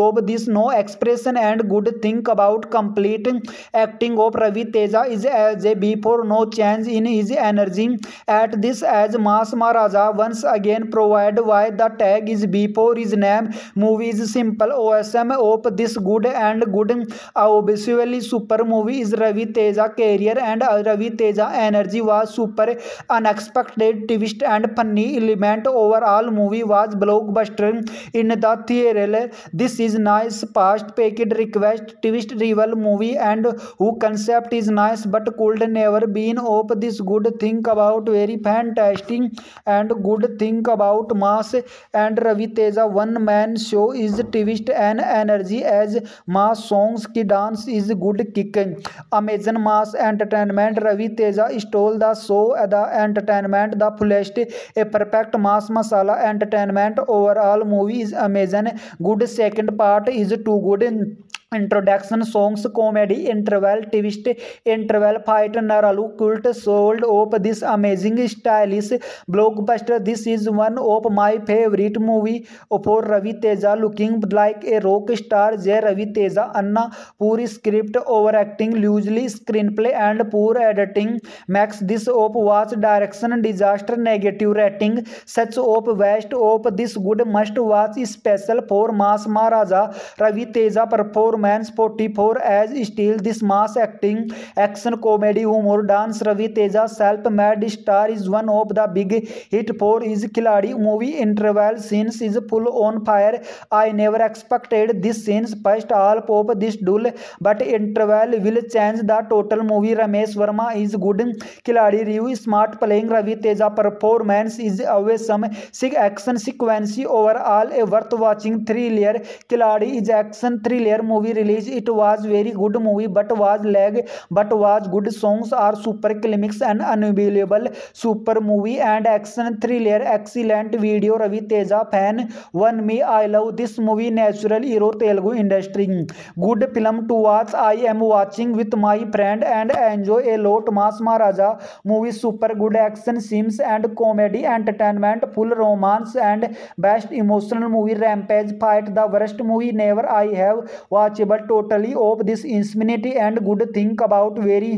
no expression and good thing about complete acting of Ravi Teja is as a before, no change in his energy at this as Mass Maharaja once again provide why the tag is before his name. Movie is simple awesome of this good and good obviously super movie is Ravi Teja career and Ravi Teja energy was super unexpected twist and funny element. Overall movie was blockbuster in the theater. This is nice fast packed request twist rival movie and who concept is nice but could never been of this good thing about very fantastic and good thing about Mass and Ravi Teja one man show is twist and energy as Mass songs ki dance is good kick. Amazing Mass entertainment Ravi Teja stole the show the entertainment the fullest a perfect Mass masala entertainment. Overall movie is amazing good. Second part is too good. Introduction songs comedy interval twist interval fight naralu cult sold of this amazing stylish blockbuster. This is one of my favorite movie for Ravi Teja looking like a rock star. J Ravi Teja Anna poor script overacting loosely screenplay and poor editing makes this of watch direction disaster. Negative rating such of waste of this good must watch special for Mass Maharaja Ravi Teja performance forty-four as still this mass acting action comedy humor dance. Ravi Teja self-made star is one of the big hit for his Khiladi movie. Interval scenes is full on fire. I never expected this scenes first half of this duel but interval will change the total movie. Ramesh Verma is good Khiladi review smart playing. Ravi Teja performance is always some sick action sequence. Overall a worth watching thriller. Khiladi is action thriller movie release. It was very good movie but was lag but was good. Songs are super climax and unbelievable super movie and action thriller excellent video. Ravi Teja fan one me I love this movie natural hero Telugu industry. Good film to watch. I am watching with my friend and enjoy a lot. Mass Maharaja movie super good action scenes and comedy entertainment full romance and best emotional movie. Rampage fight the worst movie never I have watched but totally of this infinity and good think about very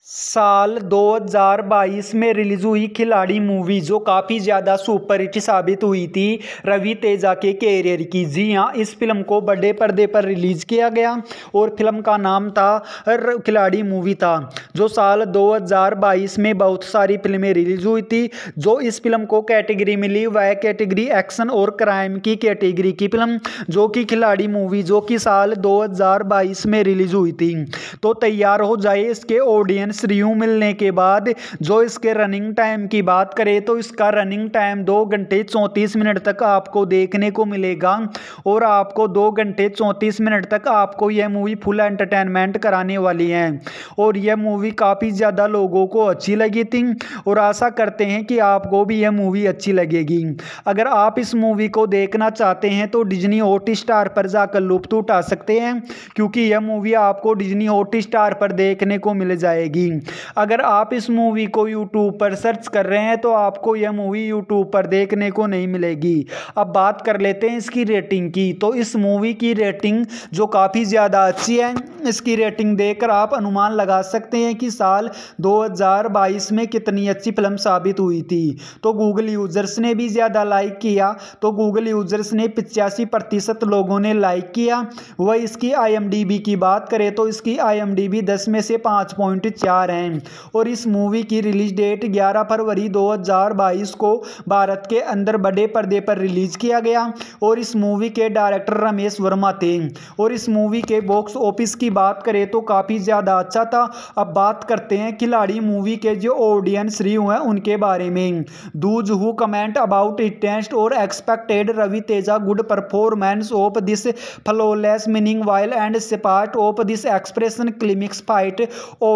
साल दो हज़ार बाईस में release हुई खिलाड़ी movie जो काफ़ी ज़्यादा सुपरहिट साबित हुई थी रवि तेजा के कैरियर की। जी हाँ, इस फिल्म को बड़े पर्दे पर रिलीज़ किया गया और फिल्म का नाम था खिलाड़ी मूवी था जो साल दो हज़ार बाईस में बहुत सारी फिल्में रिलीज़ हुई थी। जो इस फिल्म को कैटेगरी मिली वह कैटेगरी एक्शन और क्राइम की कैटेगरी की फिल्म जो कि खिलाड़ी मूवी जो कि साल दो हज़ार बाईस में रिलीज़ हुई थी। तो तैयार हो जाए इसके ऑडियंस रिव्यू मिलने के बाद। जो इसके रनिंग टाइम की बात करें तो इसका रनिंग टाइम दो घंटे चौंतीस मिनट तक आपको देखने को मिलेगा और आपको दो घंटे चौंतीस मिनट तक आपको यह मूवी फुल एंटरटेनमेंट कराने वाली है और यह मूवी काफ़ी ज़्यादा लोगों को अच्छी लगी थी और आशा करते हैं कि आपको भी यह मूवी अच्छी लगेगी। अगर आप इस मूवी को देखना चाहते हैं तो डिज्नी हॉटस्टार पर जाकर लुत्फ उठा सकते हैं क्योंकि यह मूवी आपको डिज्नी हॉटस्टार पर देखने को मिल जाएगी। अगर आप इस मूवी को यूट्यूब पर सर्च कर रहे हैं तो आपको यह मूवी यूट्यूब पर देखने को नहीं मिलेगी। अब बात कर लेते हैं इसकी रेटिंग की। तो इस मूवी की रेटिंग जो काफ़ी ज़्यादा अच्छी है, इसकी रेटिंग देखकर आप अनुमान लगा सकते हैं कि साल दो हज़ार बाईस में कितनी अच्छी फिल्म साबित हुई थी। तो गूगल यूजर्स ने भी ज़्यादा लाइक किया, तो गूगल यूजर्स ने पचासी प्रतिशत लोगों ने लाइक किया। वह इसकी आई एम डी बी की बात करें तो इसकी आई एम डी बी दस में से पाँच पॉइंट चार हैं और इस मूवी की रिलीज डेट ग्यारह फरवरी दो हज़ार बाईस को भारत के अंदर बड़े पर्दे पर रिलीज किया गया और इस मूवी के डायरेक्टर रमेश वर्मा थे। और इस मूवी के बॉक्स ऑफिस की बात करें तो काफ़ी ज़्यादा अच्छा था। अब बात करते हैं खिलाड़ी मूवी के जो ऑडियंस रिव्यू हैं उनके बारे में। Those who comment about it test और expected Ravi Teja good performance of this flawless meaning while and स्पार्ट of this expression climax fight over are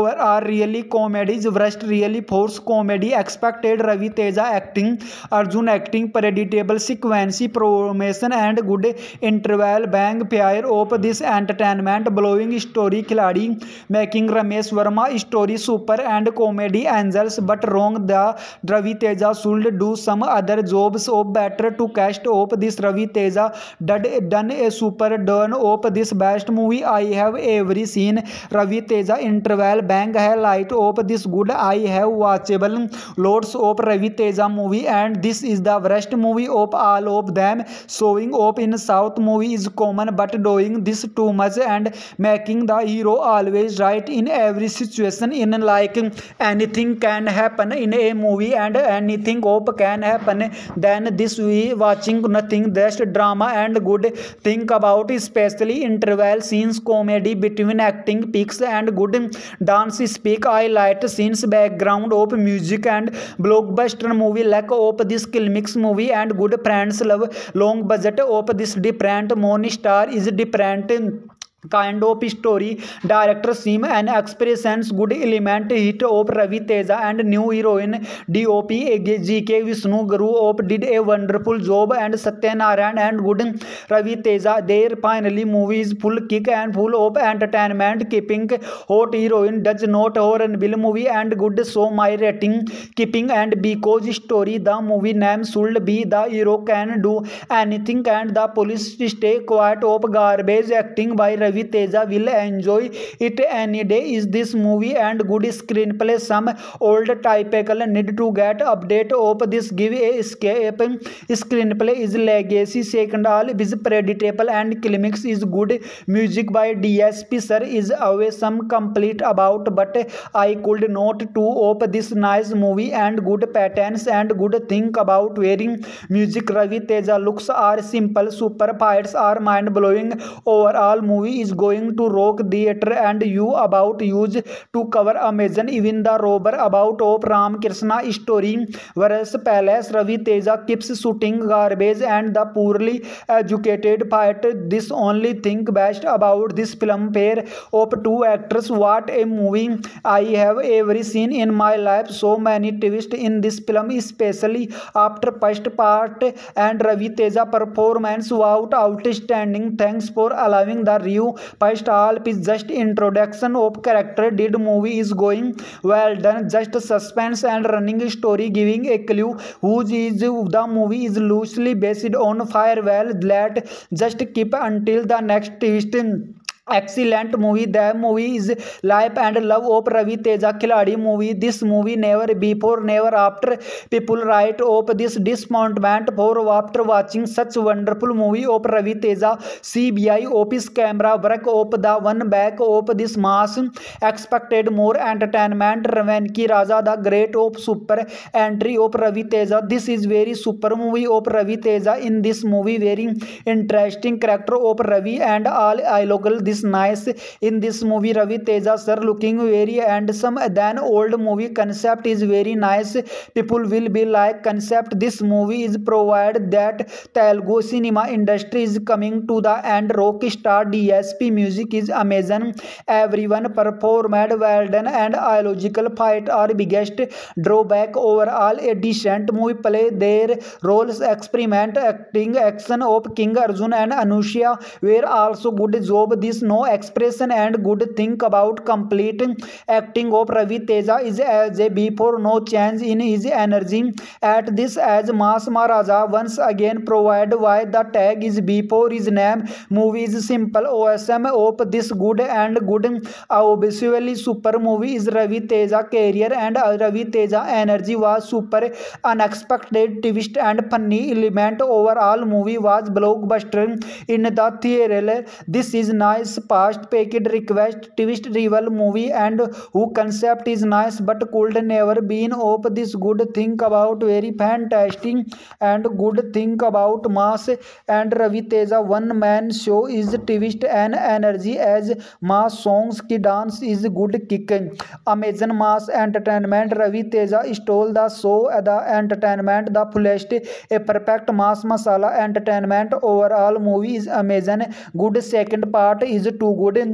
really comedies, worst really force comedy, expected Ravi Teja acting, Arjun acting, predictable sequence, promotion and good interval, bang fire of this entertainment, blowing story, Khiladi, making Ramesh Verma story super and comedy angels, but wrong. The Ravi Teja should do some other jobs of better to cast of this Ravi Teja did done a super done of this best movie I have ever seen. Ravi Teja interval bang highlight of this good I have watchable loads of Ravi Teja movie, and this is the worst movie of all of them. Showing up in South movie is common, but doing this too much and making the hero always right in every situation, in like anything can happen in a movie and anything of can happen, then this we watching nothing, just drama and good think about, especially interval scenes, comedy between acting peaks and good dance speak highlight scenes, background of music and blockbuster movie, lack of this climax movie and good friends love, long budget of this different moon star is different kind of story, director seem and expressions good element, hit of Ravi Teja and new heroine D O P G K Vishnu Guru of did a wonderful job, and Satya Narayan and good Ravi Teja, their finally movie is full kick and full of entertainment, keeping hot heroine does not horrible movie and good, so my rating keeping, and because story the movie name should be the hero can do anything and the police stay quiet of garbage acting by Ravi Teja will enjoy it any day. Is this movie and good screenplay, some old typical need to get update of this give a escape screenplay is legacy, second all is predictable and climax is good, music by D S P sir is always some complete about, but I could not to of this nice movie and good patterns and good think about wearing music. Ravi Teja looks are simple, super fights are mind blowing, overall movie is going to rock theater and you about use to cover Amazon, even the robber about of Ram Krishna story whereas Palace. Ravi Teja keeps shooting garbage and the poorly educated fight, this only think best about this film, pair of two actors, what a movie I have ever seen in my life, so many twists in this film especially after first part, and Ravi Teja performance was outstanding. Thanks for allowing the review. First all is just introduction of character, did movie is going well done, just suspense and running story giving a clue who is the movie is loosely based on Farewell, let just keep until the next twist. Excellent movie. The movie is life and love of Ravi Teja, Khiladi movie. This movie never before, never after. People write of this disappointment for after watching such wonderful movie of Ravi Teja. C B I office camera work of the one back of this mass. Expected more entertainment. Ravanki Raja the great of super entry of Ravi Teja. This is very super movie of Ravi Teja. In this movie very interesting character of Ravi and all I local this nice in this movie. Ravi Teja sir looking very handsome than old movie, concept is very nice, people will be like concept. This movie is provided that Telugu cinema industry is coming to the end, rock star D S P music is amazing, everyone performed well done and illogical fight are biggest drawback, overall a decent movie, play their roles, experiment acting, action of King Arjun and Anushya were also good job, this no expression and good think about complete acting of Ravi Teja is as a before, no change in his energy at this as Mass Maharaja once again provide why the tag is before his name. Movie is simple awesome of this good and good obviously super movie is Ravi Teja career and Ravi Teja energy was super, unexpected twist and funny element, overall movie was blockbuster in the theater. This is nice past packed request twist rival movie and who concept is nice but could never been of this good think about very fantastic and good think about mass and Ravi Teja one man show is twist and energy as mass songs ki dance is good kick, amazing mass entertainment. Ravi Teja stole the show, the entertainment the fullest, a perfect mass masala entertainment, overall movie is amazing, good second part is too good.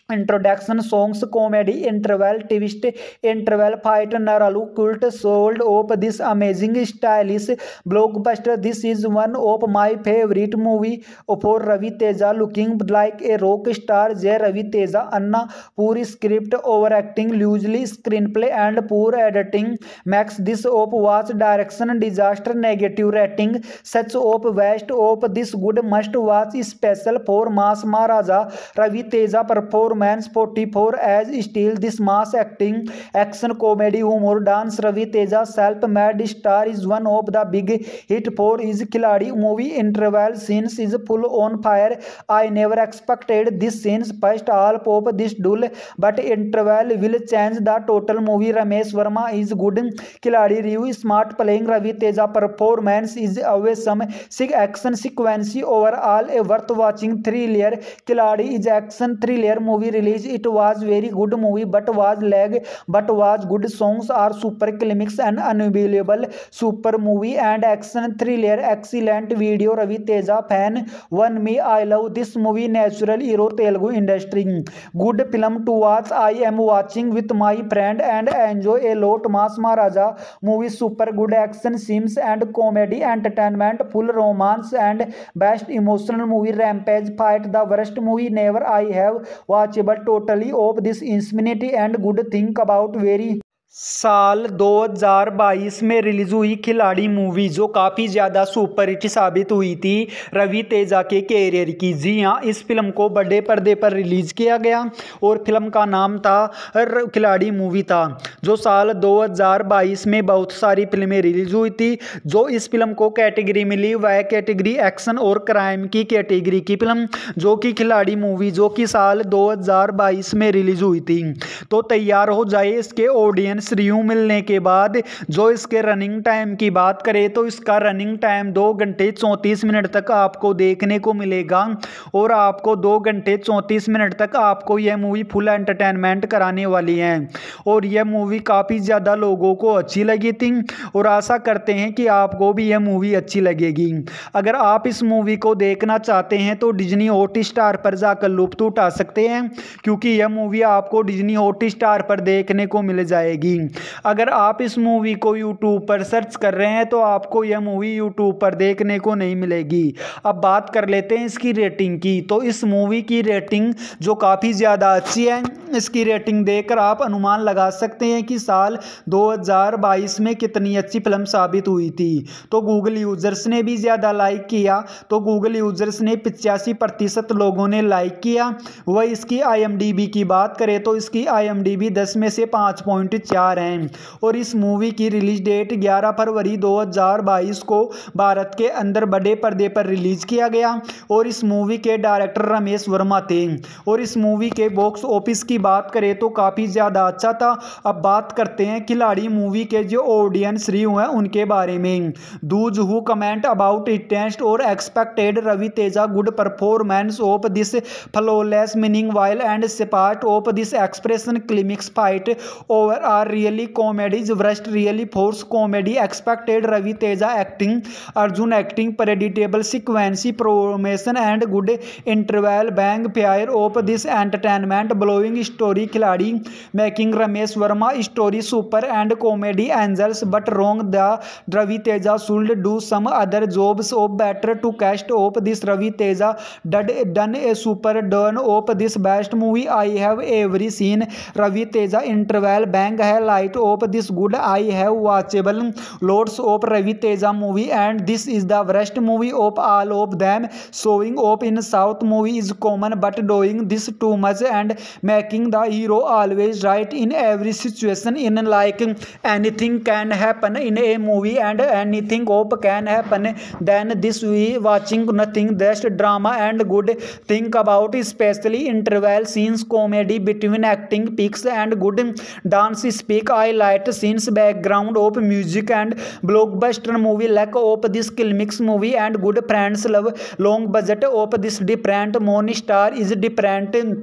introduction songs, comedy interval, twist interval, fight, Naralu cult sold of this amazing stylish blockbuster. This is one of my favorite movie for Ravi Teja, looking like a rock star. J. Ravi Teja, Anna, poor script, overacting, loosely screenplay and poor editing makes this of watch. Direction disaster, negative rating. Such of waste of this good must watch special for Mass Maharaja Ravi Teja performance forty-four as still this mass acting, action, comedy, humor, dance. Ravi Teja self-made star is one of the big hit for his Khiladi movie. Interval scenes is full on fire. I never expected this scenes first half of this duel, but interval will change the total movie. Ramesh Verma is good. Khiladi review, smart playing. Ravi Teja performance is always some sick action sequence. Overall a worth watching thriller. Khiladi is action thriller movie. Release it was very good movie but was lag but was good. Songs are super climax and unbelievable. Super movie and action thriller, excellent video. Ravi Teja fan one me. I love this movie. Natural hero Telugu industry. Good film to watch. I am watching with my friend and enjoy a lot. Mass Maharaja movie super good action scenes and comedy entertainment, full romance and best emotional movie. Rampage fight the worst movie never I have watched but totally of this infinity and good think about very साल दो हज़ार बाईस में release हुई खिलाड़ी movie जो काफ़ी ज़्यादा सुपरहिट साबित हुई थी रवि तेजा के कैरियर की। जी हाँ, इस फिल्म को बड़े पर्दे पर रिलीज़ किया गया और फिल्म का नाम था खिलाड़ी मूवी था, जो साल दो हज़ार बाईस में बहुत सारी फिल्में रिलीज हुई थी। जो इस फिल्म को कैटेगरी मिली वह कैटेगरी एक्शन और क्राइम की कैटेगरी की फिल्म, जो कि खिलाड़ी मूवी जो कि साल दो हज़ार बाईस में रिलीज हुई थी। तो तैयार हो जाए इसके ऑडियंस रिव्यू मिलने के बाद। जो इसके रनिंग टाइम की बात करें तो इसका रनिंग टाइम दो घंटे चौंतीस मिनट तक आपको देखने को मिलेगा और आपको दो घंटे चौंतीस मिनट तक आपको यह मूवी फुल एंटरटेनमेंट कराने वाली है। और यह मूवी काफ़ी ज़्यादा लोगों को अच्छी लगी थी और आशा करते हैं कि आपको भी यह मूवी अच्छी लगेगी। अगर आप इस मूवी को देखना चाहते हैं तो डिज्नी हॉटस्टार पर जाकर लुत्फ उठा सकते हैं, क्योंकि यह मूवी आपको डिज्नी हॉटस्टार पर देखने को मिल जाएगी। अगर आप इस मूवी को यूट्यूब पर सर्च कर रहे हैं तो आपको यह मूवी यूट्यूब पर देखने को नहीं मिलेगी। अब बात कर लेते हैं इसकी रेटिंग की। तो इस मूवी की रेटिंग जो काफ़ी ज़्यादा अच्छी है, इसकी रेटिंग देखकर आप अनुमान लगा सकते हैं कि साल दो हज़ार बाईस में कितनी अच्छी फिल्म साबित हुई थी। तो गूगल यूजर्स ने भी ज़्यादा लाइक किया, तो गूगल यूजर्स ने पचासी प्रतिशत लोगों ने लाइक किया। वह इसकी आई एम डी बी की बात करें तो इसकी आई एम डी बी दस में से पाँच पॉइंट चार हैं। और इस मूवी की रिलीज डेट ग्यारह फरवरी दो हज़ार बाईस को भारत के अंदर बड़े पर्दे पर रिलीज किया गया। और इस मूवी के डायरेक्टर रमेश वर्मा थे। और इस मूवी के बॉक्स ऑफिस की बात करें तो काफ़ी ज़्यादा अच्छा था। अब बात करते हैं खिलाड़ी मूवी के जो ऑडियंस रिव्यू हैं उनके बारे में। Those who comment about it test और expected Ravi Teja good performance of this flawless meaning while and part of this expression climax fight over are really comedies worst really force comedy expected Ravi Teja acting Arjun acting predictable sequences promotion and good interval bang fire of this entertainment blowing story Khiladi making Ramesh Varma story super and comedy angels but wrong the Ravi Teja should do some other jobs of better to cast of this Ravi Teja did done a super done of this best movie I have every scene Ravi Teja interval bang high light of this good I have watchable lots of Ravi Teja movie and this is the worst movie of all of them. Showing up in South movie is common but doing this too much and making the hero always right in every situation in like anything can happen in a movie and anything of can happen then this we watching nothing just drama and good think about especially interval scenes comedy between acting peaks and good dance speak highlight scenes background of music and blockbuster movie lack of this climax movie and good friends love long budget of this different moon star is different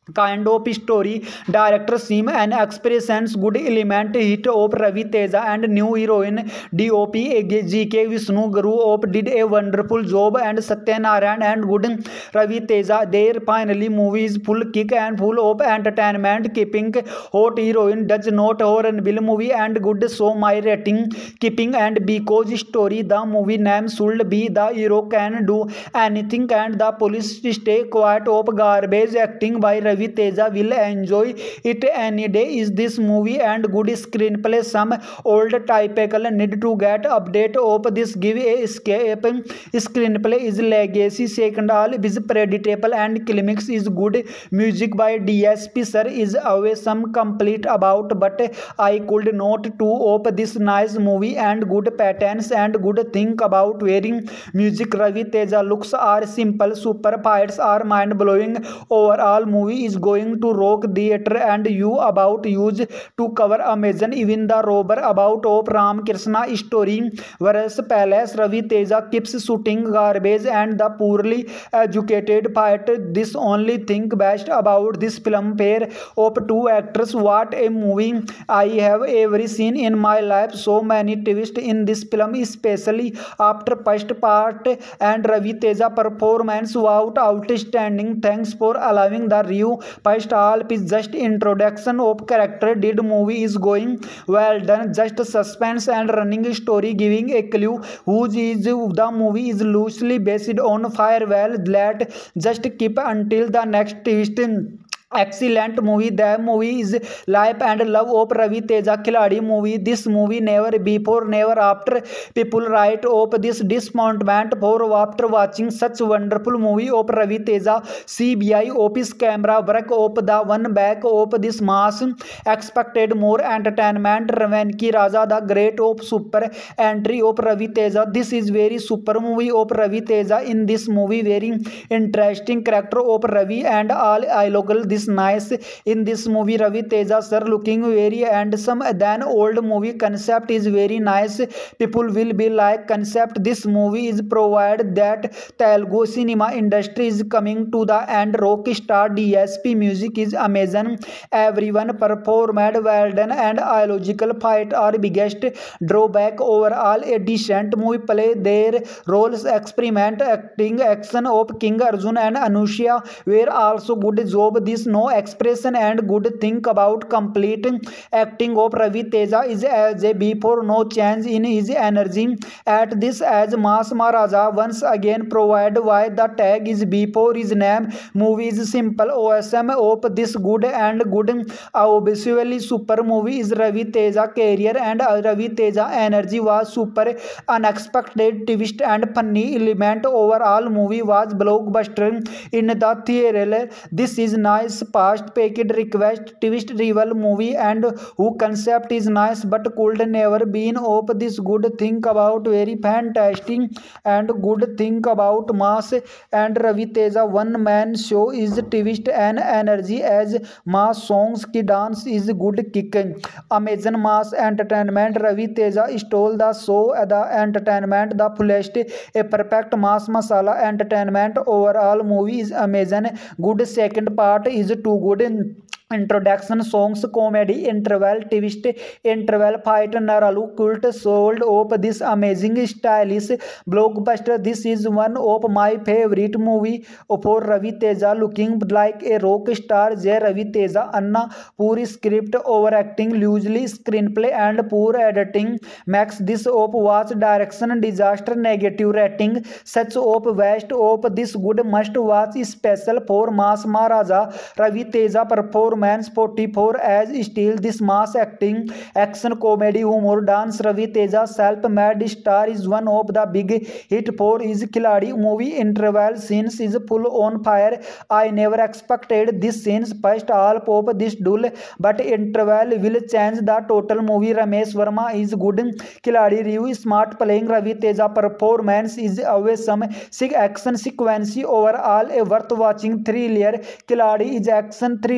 kind of story. Director Sim and expressions good element hit of Ravi Teja and new heroine D O P G K Vishnu Guru of did a wonderful job and Satyanarayan and good Ravi Teja. Their finally movie is full kick and full of entertainment, keeping hot heroine does not horrible movie and good so my rating keeping and because story the movie name should be the hero can do anything and the police stay quiet of garbage acting by Ravi Teja will enjoy it any day. Is this movie and good screenplay? Some old typical need to get update of this give a escape screenplay is legacy. Second all is predictable and climax is good. Music by D S P sir is always some complete about but I could not to of this nice movie and good patterns and good think about wearing music. Ravi Teja looks are simple, super fights are mind blowing. Overall movie is going to rock theater and you about use to cover Amazon. Even the robber about of Ram Krishna story whereas palace Ravi Teja keeps shooting garbage and the poorly educated fight. This only thing best about this film pair of two actors. What a movie I have ever seen in my life. So many twists in this film especially after first part and Ravi Teja performance was outstanding. Thanks for allowing the review. First all is just introduction of character. Did movie is going well done, just suspense and running story giving a clue whose is the movie is loosely based on Farewell. Let just keep until the next twist. Excellent movie. The movie is life and love of Ravi Teja Khiladi movie. This movie never before never after people write of this disappointment for after watching such wonderful movie of Ravi Teja. C B I office camera work of the one back of this mass expected more entertainment. Ravanki Raja the great of super entry of Ravi Teja. This is very super movie of Ravi Teja. In this movie very interesting character of Ravi and all dialogue this nice. In this movie Ravi Teja sir looking very handsome than old movie concept is very nice. People will be like concept. This movie is provided that Telugu cinema industry is coming to the end. Rock star D S P music is amazing. Everyone performed well done and illogical fight are biggest drawback. Overall a decent movie. Play their roles experiment acting action of King Arjun and Anushya were also good job. This no expression and good think about complete acting of Ravi Teja is as a before no change in his energy at this as Mass Maharaja once again provide why the tag is before his name. Movie is simple awesome of this good and good obviously super movie is Ravi Teja career and Ravi Teja energy was super unexpected twist and funny element. Overall movie was blockbuster in the theater. This is nice past packed request twist rival movie and who concept is nice but could never been of this good think about very fantastic and good think about mass and Ravi Teja one man show is twist and energy as mass songs ki dance is good kick amazing mass entertainment. Ravi Teja stole the show the entertainment the fullest a perfect mass masala entertainment. Overall movie is amazing good. Second part is too good. In introduction songs comedy interval twist interval fight naralu cult sold of this amazing stylish blockbuster. This is one of my favorite movie for Ravi Teja looking like a rock star. J Ravi Teja Anna poor script overacting loosely screenplay and poor editing makes this of watch direction disaster negative rating. Such of west of this good must watch special for Mass Maharaja. Ravi Teja performance forty-four as still this mass acting action comedy humor dance. Ravi Teja self-made star is one of the big hit for his Khiladi movie. Interval scenes is full on fire. I never expected this scenes first half of this duel but interval will change the total movie. Ramesh Verma is good Khiladi review smart playing. Ravi Teja performance is always some sick action sequence. Overall a worth watching thriller. Khiladi is action thriller movie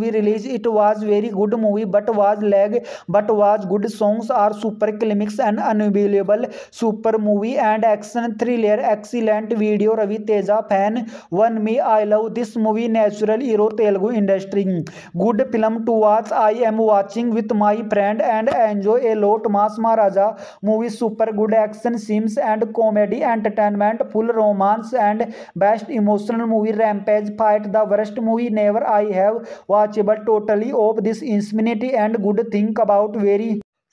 movie release, it was very good movie, but was lag, but was good. Songs are super climax and unbelievable. Super movie and action thriller, excellent video. Ravi Teja fan one me. I love this movie. Natural hero Telugu industry. Good film to watch. I am watching with my friend and enjoy a lot. Mass Maharaja movie super good action scenes and comedy entertainment, full romance and best emotional movie. Rampage fight the worst movie never I have watchable totally of this infinity and good think about very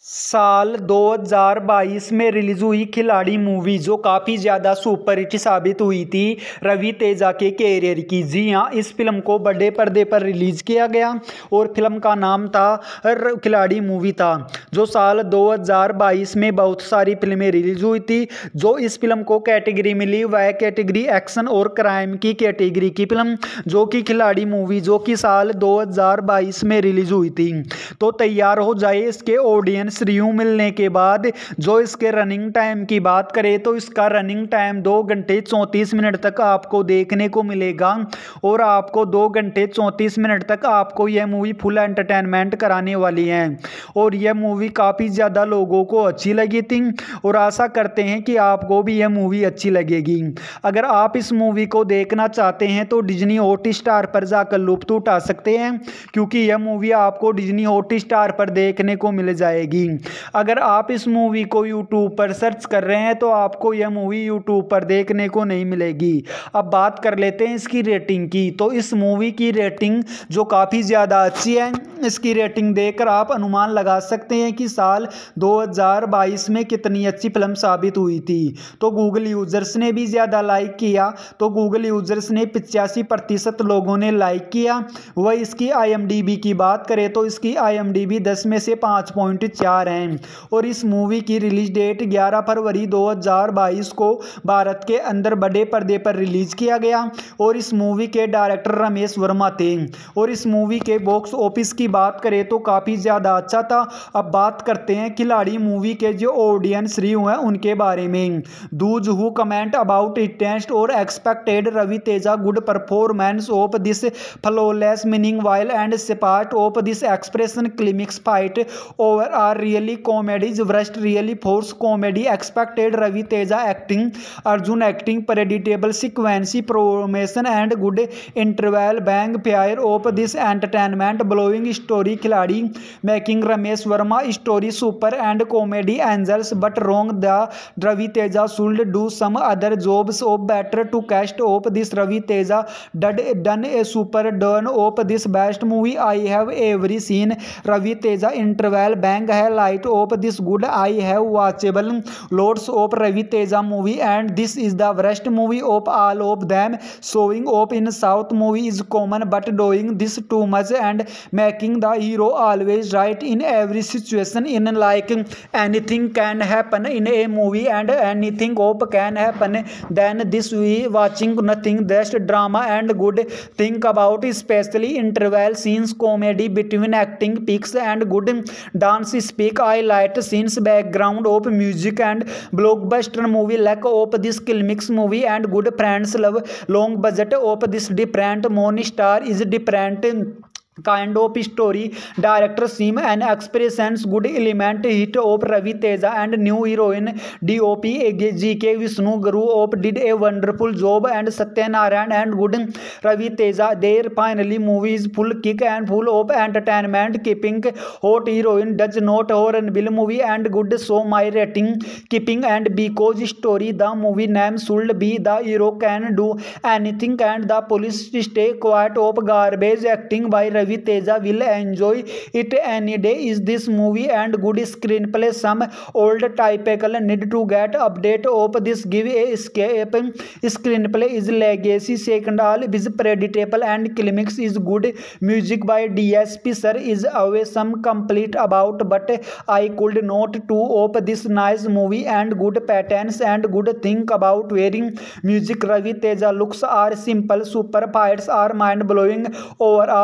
साल दो हज़ार बाईस में release हुई खिलाड़ी movie जो काफ़ी ज़्यादा सुपरहिट साबित हुई थी रवि तेजा के कैरियर की। जी हाँ, इस फिल्म को बड़े पर्दे पर रिलीज़ किया गया और फिल्म का नाम था खिलाड़ी मूवी था, जो साल दो हज़ार बाईस में बहुत सारी फिल्में रिलीज हुई थी। जो इस फिल्म को कैटेगरी मिली वह कैटेगरी एक्शन और क्राइम की कैटेगरी की फिल्म जो कि खिलाड़ी मूवी जो कि साल दो हज़ार बाईस में रिलीज हुई थी। तो तैयार हो जाए इसके ऑडियंस रिव्यू मिलने के बाद। जो इसके रनिंग टाइम की बात करें तो इसका रनिंग टाइम दो घंटे चौंतीस मिनट तक आपको देखने को मिलेगा और आपको दो घंटे चौंतीस मिनट तक आपको यह मूवी फुल एंटरटेनमेंट कराने वाली है और यह मूवी काफ़ी ज़्यादा लोगों को अच्छी लगी थी और आशा करते हैं कि आपको भी यह मूवी अच्छी लगेगी। अगर आप इस मूवी को देखना चाहते हैं तो डिज्नी हॉट स्टार पर जाकर लुत्फ उठा सकते हैं क्योंकि यह मूवी आपको डिज्नी हॉट स्टार पर देखने को मिल जाएगी। अगर आप इस मूवी को यूट्यूब पर सर्च कर रहे हैं तो आपको यह मूवी यूट्यूब पर देखने को नहीं मिलेगी। अब बात कर लेते हैं इसकी रेटिंग की। तो इस मूवी की रेटिंग जो काफ़ी ज़्यादा अच्छी है, इसकी रेटिंग देखकर आप अनुमान लगा सकते हैं कि साल दो हज़ार बाईस में कितनी अच्छी फिल्म साबित हुई थी। तो गूगल यूजर्स ने भी ज़्यादा लाइक किया, तो गूगल यूजर्स ने पचासी प्रतिशत लोगों ने लाइक किया। वह इसकी आई एम डी बी की बात करें तो इसकी आई एम डी बी दस में से पाँच पॉइंट चार हैं और इस मूवी की रिलीज डेट ग्यारह फरवरी दो हज़ार बाईस को भारत के अंदर बड़े पर्दे पर रिलीज किया गया और इस मूवी के डायरेक्टर रमेश वर्मा थे। और इस मूवी के बॉक्स ऑफिस की बात करें तो काफ़ी ज़्यादा अच्छा था। अब बात करते हैं खिलाड़ी मूवी के जो ऑडियंस रिव्यू हैं उनके बारे में। Those who comment about it test और expected Ravi Teja good performance of this flawless meaning while and part of this expression climax fight over are really comedies worst really force comedy expected Ravi Teja acting Arjun acting predictable sequences promotion and good interval bang fair of this entertainment blowing story Khiladi making Ramesh Varma story super and comedy angels but wrong the Ravi Teja should do some other jobs of better to cast of this Ravi Teja did done a super done of this best movie I have every scene Ravi Teja interval bang high light of this good I have watchable lots of Ravi Teja movie and this is the worst movie of all of them. Showing up in South movie is common but doing this too much and making the hero always right in every situation in like anything can happen in a movie and anything of can happen then this we watching nothing just drama and good think about especially interval scenes comedy between acting peaks and good dance speak highlight scenes background of music and blockbuster movie lack of this climax movie and good friends love long budget of this different moon star is different kind of story director seem and expressions good element hit of Ravi Teja and new heroine D O P G K Vishnu Guru of did a wonderful job and Satya Narayan and good Ravi Teja their finally movie is full kick and full of entertainment keeping hot heroine does not horrible movie and good so my rating keeping and because story the movie name should be the hero can do anything and the police stay quiet of garbage acting by Ravi Ravi Teja will enjoy it any day. Is this movie and good screenplay some old typical need to get update of this give a escape screenplay is legacy second all is predictable and climax is good music by D S P sir is always some complete about but I could not to of this nice movie and good patterns and good think about wearing music Ravi Teja looks are simple super fights are mind blowing overall movie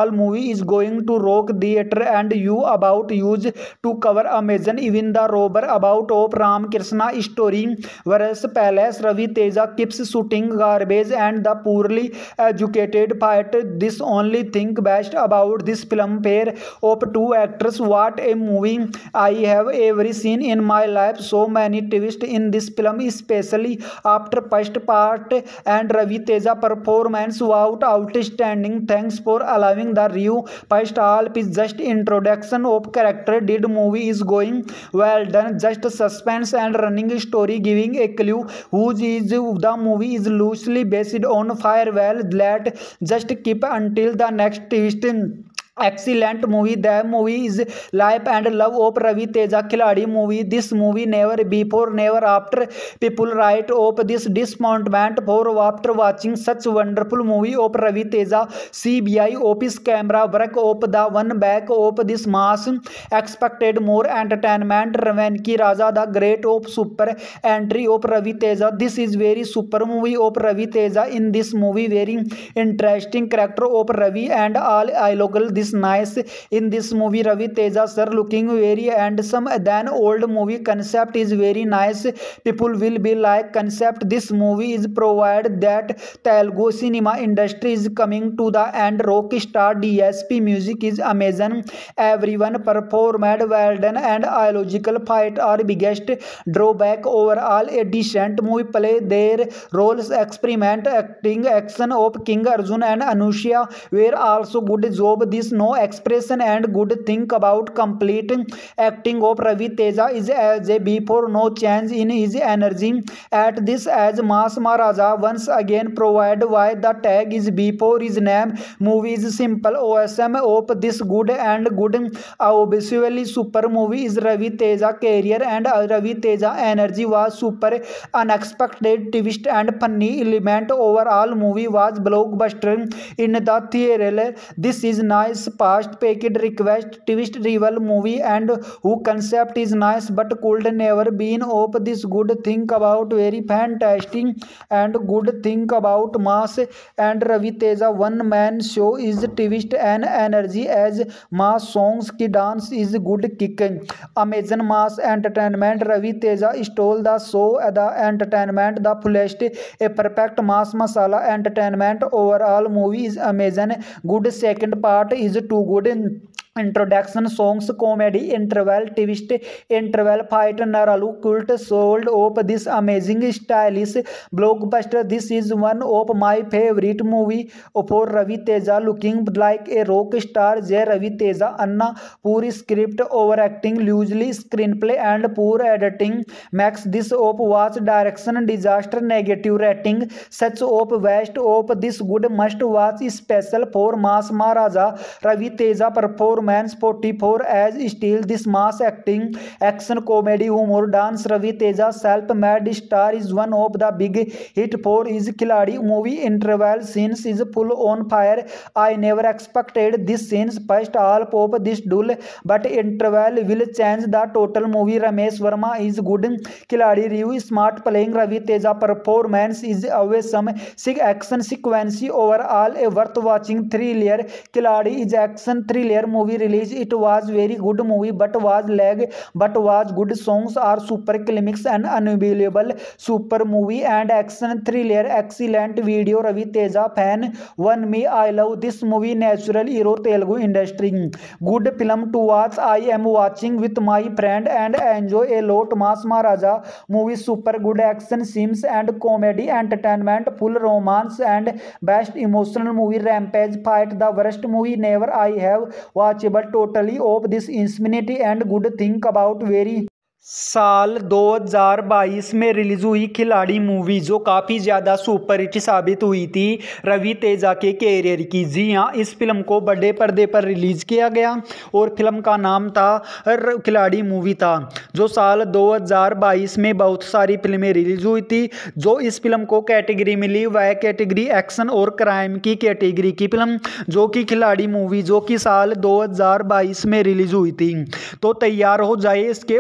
is going to rock theater and you about used to cover Amazon even the robber about of Ram Krishna story versus Palace. Ravi Teja keeps shooting garbage and the poorly educated fight. This only thing best about this film, pair of two actors. What a movie I have ever seen in my life. So many twists in this film, especially after first part, and Ravi Teja performance was outstanding. Thanks for allowing the review. First all is just introduction of character. Did movie is going well done, just suspense and running story giving a clue who is the movie is loosely based on Firewall. Let just keep until the next twist. Excellent movie. The movie is life and love of Ravi Teja Khiladi movie. This movie never before never after. People write of this disappointment for after watching such wonderful movie of Ravi Teja. C B I office camera work of the one back of this mass expected more entertainment. Ravanki Raja the great of super entry of Ravi Teja. This is very super movie of Ravi Teja. In this movie very interesting character of Ravi and all I local this nice. In this movie Ravi Teja sir looking very handsome than old movie. Concept is very nice. People will be like concept. This movie is provided that Telugu cinema industry is coming to the end. Rock star D S P music is amazing. Everyone performed well done and illogical fight are biggest drawback. Overall a decent movie. Play their roles, experiment acting, action of King Arjun and Anushya were also good job. This no expression and good thing about complete acting of Ravi Teja is as a before, no change in his energy at this as Mass Maharaja once again provide why the tag is before his name. Movie is simple awesome of this good and good obviously super movie is Ravi Teja career and Ravi Teja energy was super. Unexpected twist and funny element. Overall movie was blockbuster in the theater. This is nice past packed request twist rival movie and who concept is nice but could never been of this good thing about very fantastic and good thing about mass and Ravi Teja one man show is twist and energy as mass songs ki dance is good kick. Amazon mass entertainment. Ravi Teja stole the show, the entertainment the fullest, a perfect mass masala entertainment. Overall movie is amazing. Good second part is too good. In introduction songs, comedy, interval twist, interval fight, Naralu cult sold of this amazing stylish blockbuster. This is one of my favorite movie for Ravi Teja. Looking like a rock star J Ravi Teja. Anna poor script, overacting, loosely screenplay and poor editing makes this of watch. Direction disaster, negative rating. Such of waste of this good must watch special for Mass Maharaja. Ravi Teja performance forty-four as still this mass acting, action, comedy, humor, dance. Ravi Teja self-made star is one of the big hit for his Khiladi movie. Interval scenes is full on fire. I never expected this scenes first all pop this dull but interval will change the total movie. Ramesh Verma is good Khiladi review. Smart playing. Ravi Teja performance is always some sick action sequence. Overall a worth watching thriller. Khiladi is action thriller movie. Release it was very good movie but was lag but was good. Songs are super climax and unbelievable. Super movie and action thriller. Excellent video. Ravi Teja fan one me. I love this movie. Natural hero Telugu industry. Good film to watch. I am watching with my friend and enjoy a lot. Mass Maharaja movie super good action scenes and comedy entertainment full romance and best emotional movie. Rampage fight the worst movie never I have watchable totally of this infinity and good think about very साल दो हज़ार बाईस में release हुई खिलाड़ी movie जो काफ़ी ज़्यादा सुपरहिट साबित हुई थी रवि तेजा के कैरियर की। जी हाँ, इस फिल्म को बड़े पर्दे पर रिलीज़ किया गया और फिल्म का नाम था खिलाड़ी मूवी था, जो साल दो हज़ार बाईस में बहुत सारी फिल्में रिलीज़ हुई थी। जो इस फिल्म को कैटेगरी मिली वह कैटेगरी एक्शन और क्राइम की कैटेगरी की फिल्म जो कि खिलाड़ी मूवी जो कि साल दो हज़ार बाईस में रिलीज़ हुई थी। तो तैयार हो जाए इसके ऑडियंस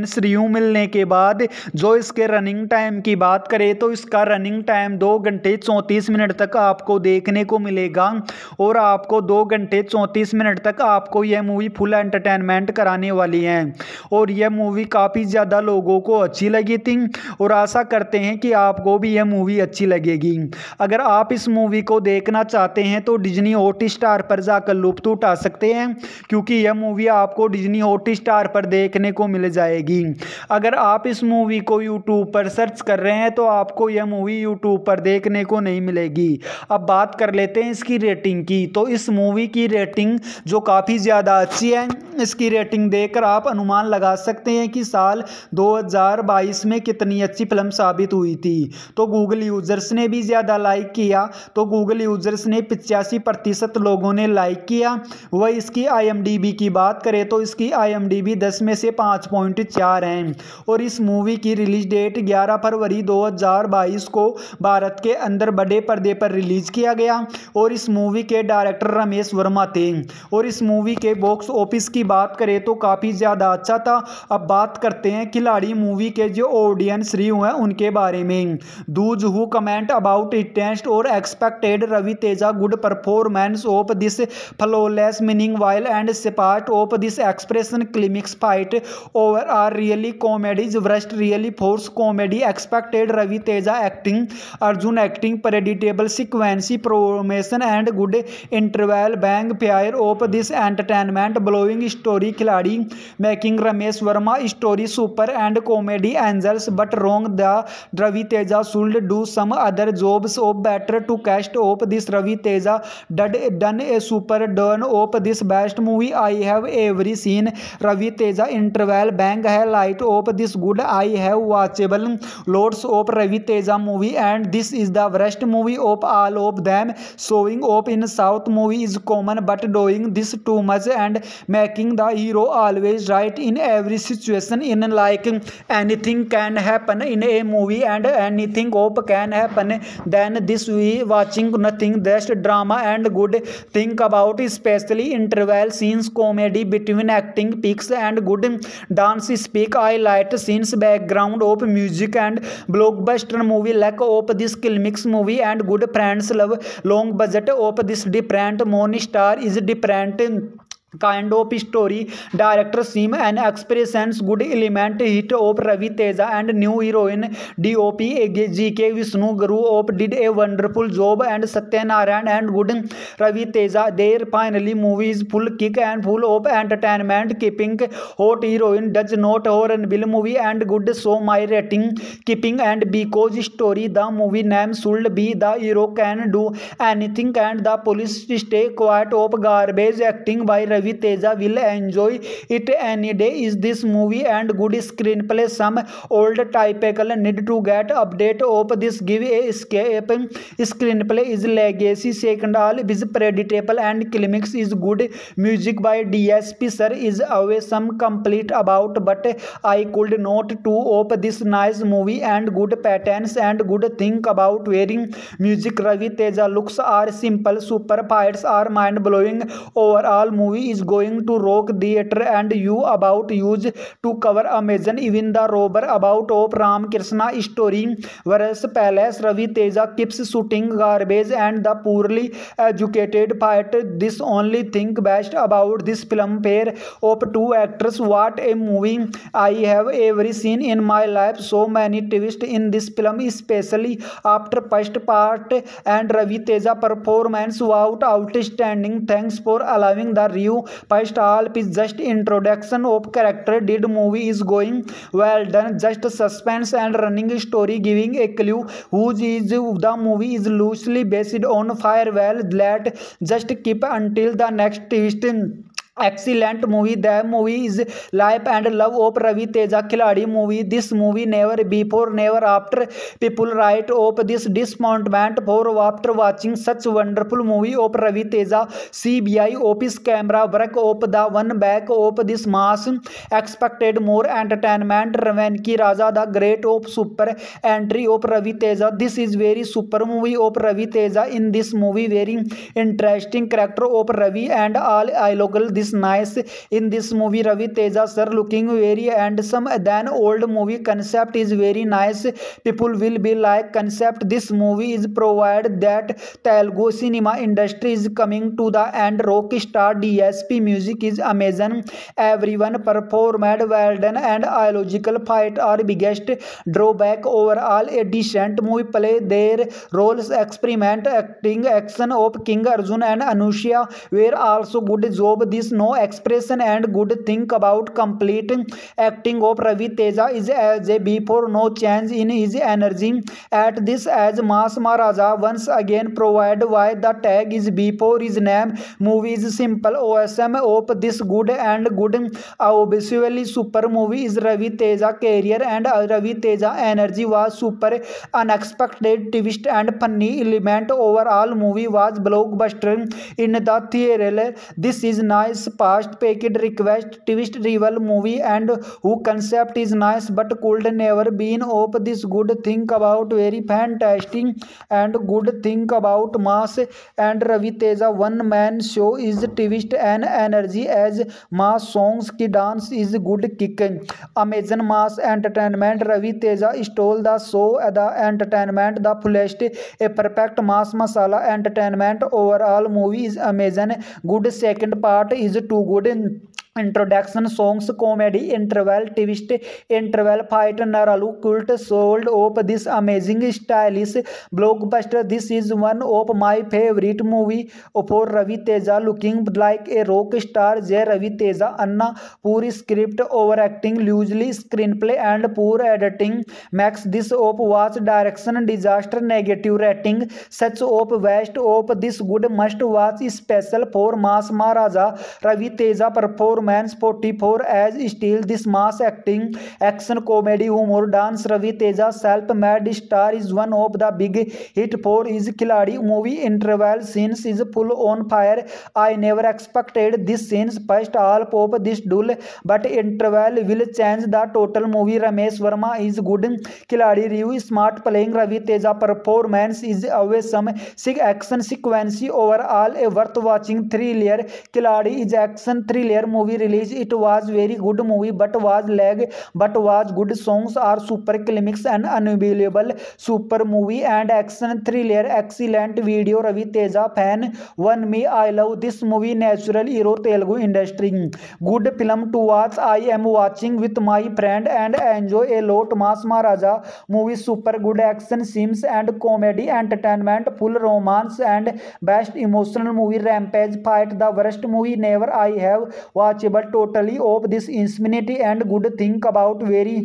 ऑडियंस रिव्यू मिलने के बाद जो इसके रनिंग टाइम की बात करें तो इसका रनिंग टाइम दो घंटे चौंतीस मिनट तक आपको देखने को मिलेगा और आपको दो घंटे चौंतीस मिनट तक आपको यह मूवी फुल एंटरटेनमेंट कराने वाली है। और यह मूवी काफ़ी ज़्यादा लोगों को अच्छी लगी थी और आशा करते हैं कि आपको भी यह मूवी अच्छी लगेगी। अगर आप इस मूवी को देखना चाहते हैं तो डिज्नी हॉटस्टार पर जाकर लुत्फ उठा सकते हैं क्योंकि यह मूवी आपको डिज्नी हॉटस्टार पर देखने को मिल जाएगी। अगर आप इस मूवी को यूट्यूब पर सर्च कर रहे हैं तो आपको यह मूवी यूट्यूब पर देखने को नहीं मिलेगी। अब बात कर लेते हैं इसकी रेटिंग की। तो इस मूवी की रेटिंग जो काफ़ी ज़्यादा अच्छी है, इसकी रेटिंग देखकर आप अनुमान लगा सकते हैं कि साल दो हज़ार बाईस में कितनी अच्छी फिल्म साबित हुई थी। तो गूगल यूजर्स ने भी ज़्यादा लाइक किया, तो गूगल यूजर्स ने पचासी प्रतिशत लोगों ने लाइक किया। वह इसकी आईएमडीबी की बात करें तो इसकी आईएमडीबी दस में से पाँच पॉइंट चार हैं और इस मूवी की रिलीज डेट ग्यारह फरवरी दो हज़ार बाईस को भारत के अंदर बड़े पर्दे पर रिलीज किया गया और इस मूवी के डायरेक्टर रमेश वर्मा थे। और इस मूवी के बॉक्स ऑफिस की बात करें तो काफ़ी ज़्यादा अच्छा था। अब बात करते हैं खिलाड़ी मूवी के जो ऑडियंस रिव्यू हैं उनके बारे में। Those who comment about it test और expected Ravi Teja good performance of this flawless meaning while and part of this expression climax fight over are really comedies worst really force comedy expected Ravi Teja acting Arjun acting predictable sequences promotion and good interval bang fire of this entertainment blowing story Khiladi making Ramesh Varma story super and comedy angels but wrong the Ravi Teja should do some other jobs of better to cast of this Ravi Teja did done a super done of this best movie I have every scene Ravi Teja interval bang highlight of this good I have watchable loads of Ravi Teja movie and this is the worst movie of all of them showing off in south movie is common but doing this too much and making the hero always right in every situation in like anything can happen in a movie and anything of can happen then this we watching nothing just drama and good think about especially interval scenes comedy between acting peaks and good dance speak highlight scenes background of music and blockbuster movie lack of this climax movie and good friends love long budget of this different moon star is different kind of story director seem and expressions good element hit of Ravi Teja and new heroine D O P G K Vishnu Guru of did a wonderful job and Satya Narayan and good Ravi Teja their finally movie is full kick and full of entertainment keeping hot heroine does not horrible movie and good so my rating keeping and because story the movie name should be the hero can do anything and the police stay quiet of garbage acting by Ravi Teja will enjoy it any day is this movie and good screenplay some old typical need to get update of this give a escape screenplay is legacy second all is predictable and climax is good music by D S P sir is always some complete about but I could not to of this nice movie and good patterns and good think about wearing music Ravi Teja looks are simple super fights are mind blowing overall movie is going to rock theater and you about use to cover Amazon even the robber about of Ram Krishna story whereas palace Ravi Teja keeps shooting garbage and the poorly educated fight this only think best about this film pair of two actors what a movie I have ever seen in my life so many twists in this film especially after first part and Ravi Teja performance was outstanding thanks for allowing the review first all is just introduction of character did movie is going well done just suspense and running story giving a clue whose is the movie is loosely based on Firewall let just keep until the next twist excellent movie the movie is life and love of Ravi Teja खिलाड़ी movie this movie never before never after people write of this disappointment for after watching such wonderful movie of Ravi Teja C B I office camera work of the one back of this mass expected more entertainment Ravanki Raja the great of super entry of Ravi Teja this is very super movie of Ravi Teja in this movie very interesting character of Ravi and all I local this this nice. In this movie, Ravi Teja sir looking very handsome. Then old movie concept is very nice. People will be like concept. This movie is provided that Telugu cinema industry is coming to the end. Rock star D S P music is amazing. Everyone performed well done and illogical fight are biggest drawback. Overall, a decent movie. Play their roles, experiment acting, action of King Arjun and Anushka were also good job. This no expression and good thing about complete acting of Ravi Teja is as a before, no change in his energy at this as Mass Maharaja once again provide why the tag is before his name. Movie is simple awesome of this good and good obviously super movie is Ravi Teja career and Ravi Teja energy was super. Unexpected twist and funny element. Overall movie was blockbuster in the theater. This is nice past packed request twist rival movie and who concept is nice but could never been of this good thing about very fantastic and good thing about Mass and Ravi Teja one man show is twist and energy as Mass songs ki dance is good kick. Amazing Mass entertainment. Ravi Teja stole the show. The entertainment the fullest, a perfect mass masala entertainment. Overall movie is amazing. Good second part is too good. Introduction songs, comedy, interval twist, interval fight, Naralu cult sold of this amazing stylish blockbuster. This is one of my favorite movie for Ravi Teja. Looking like a rock star, J. Ravi Teja. Anna poor script, overacting, loosely screenplay and poor editing makes this of watch. Direction disaster, negative rating. Such of waste of this good must watch special for Mass Maharaja. Ravi Teja performance forty-four as still this mass acting, action, comedy, humor, dance. Ravi Teja self-made star is one of the big hit for his Khiladi movie. Interval scenes is full on fire. I never expected this scenes first half of this duel, but interval will change the total movie. Ramesh Verma is good. Khiladi review smart playing. Ravi Teja performance is always some sick action sequence. Overall a worth watching thriller. Khiladi is action thriller movie. Release it was very good movie but was lag but was good. Songs are super climax and unbelievable. Super movie and action thriller. Excellent video. Ravi Teja fan one me. I love this movie. Natural hero Telugu industry. Good film to watch. I am watching with my friend and enjoy a lot. Mass Maharaja movie super good action scenes and comedy entertainment full romance and best emotional movie. Rampage fight the worst movie never I have watchable totally of this infinity and good thing about very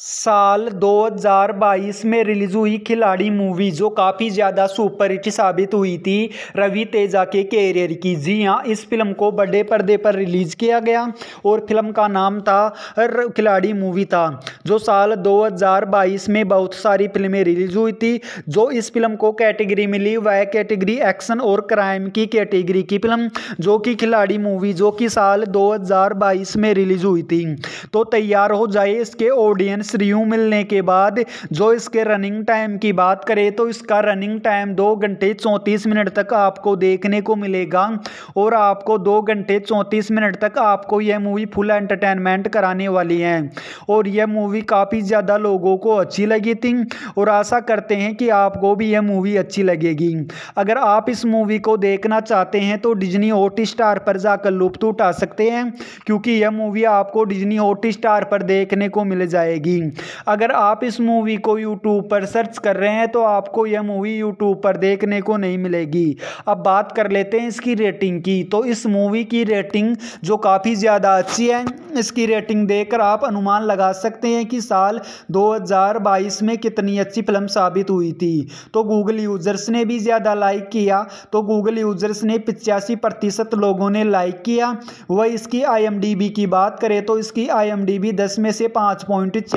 साल दो हज़ार बाईस में release हुई खिलाड़ी movie जो काफ़ी ज़्यादा सुपरहिट साबित हुई थी रवि तेजा के कैरियर की। जी हाँ, इस फिल्म को बड़े पर्दे पर रिलीज़ किया गया और फिल्म का नाम था खिलाड़ी मूवी था, जो साल दो हज़ार बाईस में बहुत सारी फिल्में रिलीज हुई थी। जो इस फिल्म को कैटेगरी मिली वह कैटेगरी एक्शन और क्राइम की कैटेगरी की फिल्म जो कि खिलाड़ी मूवी जो कि साल दो हज़ार बाईस में रिलीज हुई थी। तो तैयार हो जाए इसके ऑडियंस रिव्यू मिलने के बाद। जो इसके रनिंग टाइम की बात करें तो इसका रनिंग टाइम दो घंटे चौंतीस मिनट तक आपको देखने को मिलेगा और आपको दो घंटे चौंतीस मिनट तक आपको यह मूवी फुल एंटरटेनमेंट कराने वाली है और यह मूवी काफ़ी ज़्यादा लोगों को अच्छी लगी थी और आशा करते हैं कि आपको भी यह मूवी अच्छी लगेगी। अगर आप इस मूवी को देखना चाहते हैं तो डिज्नी हॉटस्टार पर जाकर लुत्फ उठा सकते हैं क्योंकि यह मूवी आपको डिज्नी हॉटस्टार पर देखने को मिल जाएगी। अगर आप इस मूवी को यूट्यूब पर सर्च कर रहे हैं तो आपको यह मूवी यूट्यूब पर देखने को नहीं मिलेगी। अब बात कर लेते हैं इसकी रेटिंग की। तो इस मूवी की रेटिंग जो काफ़ी ज़्यादा अच्छी है, इसकी रेटिंग देखकर आप अनुमान लगा सकते हैं कि साल दो हज़ार बाईस में कितनी अच्छी फिल्म साबित हुई थी। तो गूगल यूजर्स ने भी ज़्यादा लाइक किया, तो गूगल यूजर्स ने पचासी प्रतिशत लोगों ने लाइक किया। वह इसकी आई एम डी बी की बात करें तो इसकी आई एम डी बी दस में से पाँच पॉइंट चार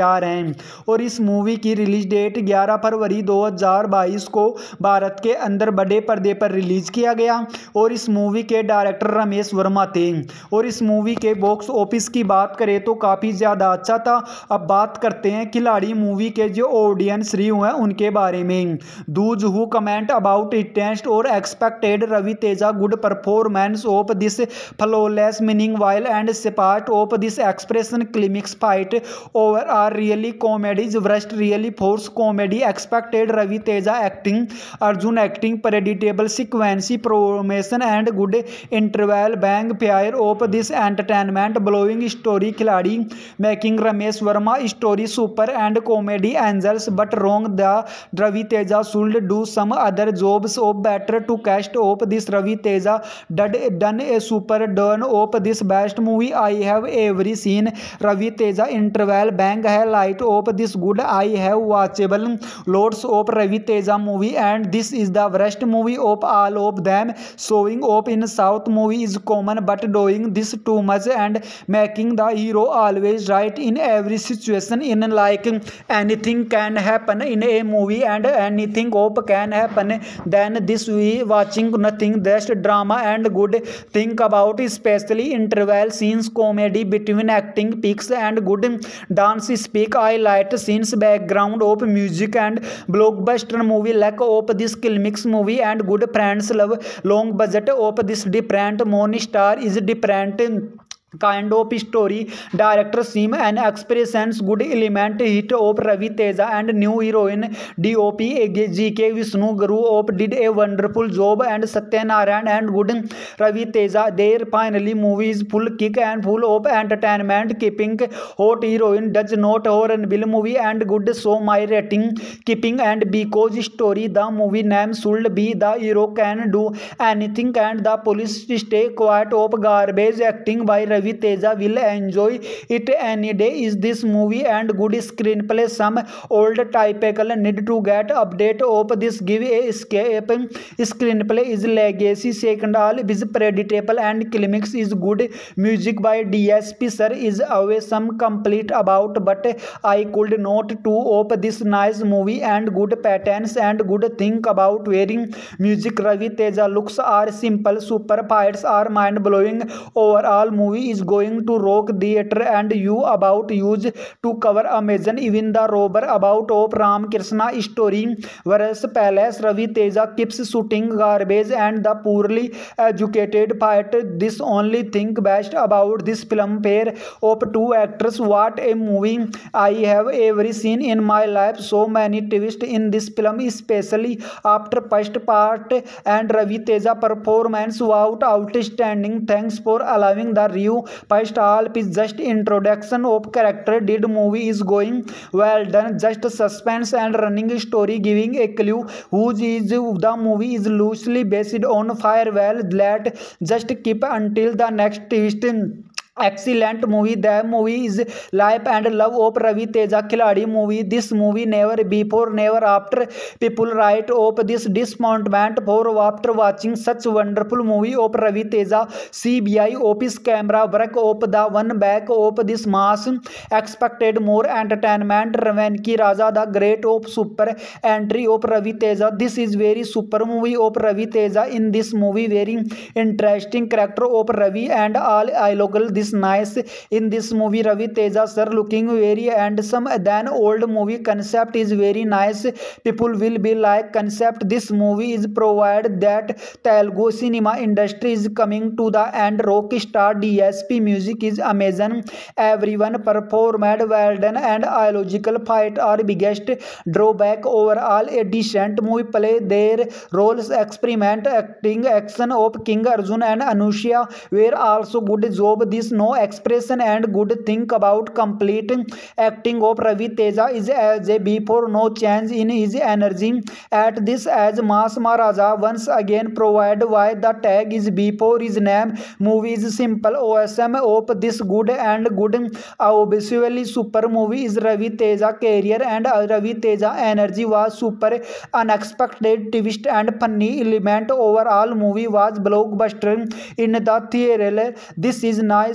तैयार हैं। और इस मूवी की रिलीज डेट ग्यारह फरवरी दो हज़ार बाईस को भारत के अंदर बड़े पर्दे पर रिलीज किया गया। और इस मूवी के डायरेक्टर रमेश वर्मा थे। और इस मूवी के बॉक्स ऑफिस की बात करें तो काफ़ी ज़्यादा अच्छा था। अब बात करते हैं खिलाड़ी मूवी के जो ऑडियंस रिव्यू हैं उनके बारे में। Those who comment about it test और expected Ravi Teja good performance of this flawless meaning while and part of this expression climax fight over are really comedies worst really force comedy expected Ravi Teja acting Arjun acting predictable sequences promotion and good interval bang fair of this entertainment blowing story Khiladi making Ramesh Varma story super and comedy angels but wrong the Ravi Teja should do some other jobs of better to cast of this Ravi Teja did done a super done of this best movie I have every scene Ravi Teja interval bang highlight of this good I have watchable loads of Ravi Teja movie and this is the worst movie of all of them showing up in South movie is common but doing this too much and making the hero always right in every situation in like anything can happen in a movie and anything hope can happen then this we watching nothing just drama and good think about especially interval scenes comedy between acting peaks and good dance speak highlight scenes background of music and blockbuster movie lack of this climax movie and good friends love long budget of this different moon star is different kind of story director seem and expressions good element hit of Ravi Teja and new heroine D O P G K Vishnu Guru of did a wonderful job and Satya Narayan and good Ravi Teja their finally movie is full kick and full of entertainment keeping hot heroine does not horrible movie and good so my rating keeping and because story the movie name should be the hero can do anything and the police stay quiet of garbage acting by Ravi Teja will enjoy it any day is this movie and good screenplay some old typical need to get update of this give a escape screenplay is legacy second all is predictable and climax is good music by D S P sir is always some complete about but I could not to of this nice movie and good patterns and good think about wearing music Ravi Teja looks are simple super fights are mind blowing overall movie is going to rock theater and you about use to cover amazon even the robber about of Ram Krishna story whereas palace Ravi Teja keeps shooting garbage and the poorly educated fight this only think best about this film pair of two actors what a movie I have ever seen in my life so many twists in this film especially after first part and Ravi Teja performance was outstanding thanks for allowing the review first all is just introduction of character did movie is going well done just suspense and running story giving a clue whose is the movie is loosely based on Firewall let just keep until the next twist excellent movie the movie is life and love of Ravi Teja खिलाड़ी movie this movie never before never after people write of this disappointment for after watching such wonderful movie of Ravi Teja C B I office camera work of the one back of this mass expected more entertainment Ravanki Raja the great of super entry of Ravi Teja this is very super movie of Ravi Teja in this movie very interesting character of Ravi and all I local this nice in this movie Ravi Teja sir looking very handsome than old movie concept is very nice people will be like concept this movie is provided that Telugu cinema industry is coming to the end rock star D S P music is amazing everyone performed well done and illogical fight are biggest drawback overall a decent movie play their roles experiment acting action of King Arjun and Anushya were also good job this no expression and good think about complete acting of Ravi Teja is as a before no change in his energy at this as Mass Maharaja once again provide why the tag is before his name movie is simple awesome of this good and good obviously super movie is Ravi Teja career and Ravi Teja energy was super unexpected twist and funny element overall movie was blockbuster in the theater this is nice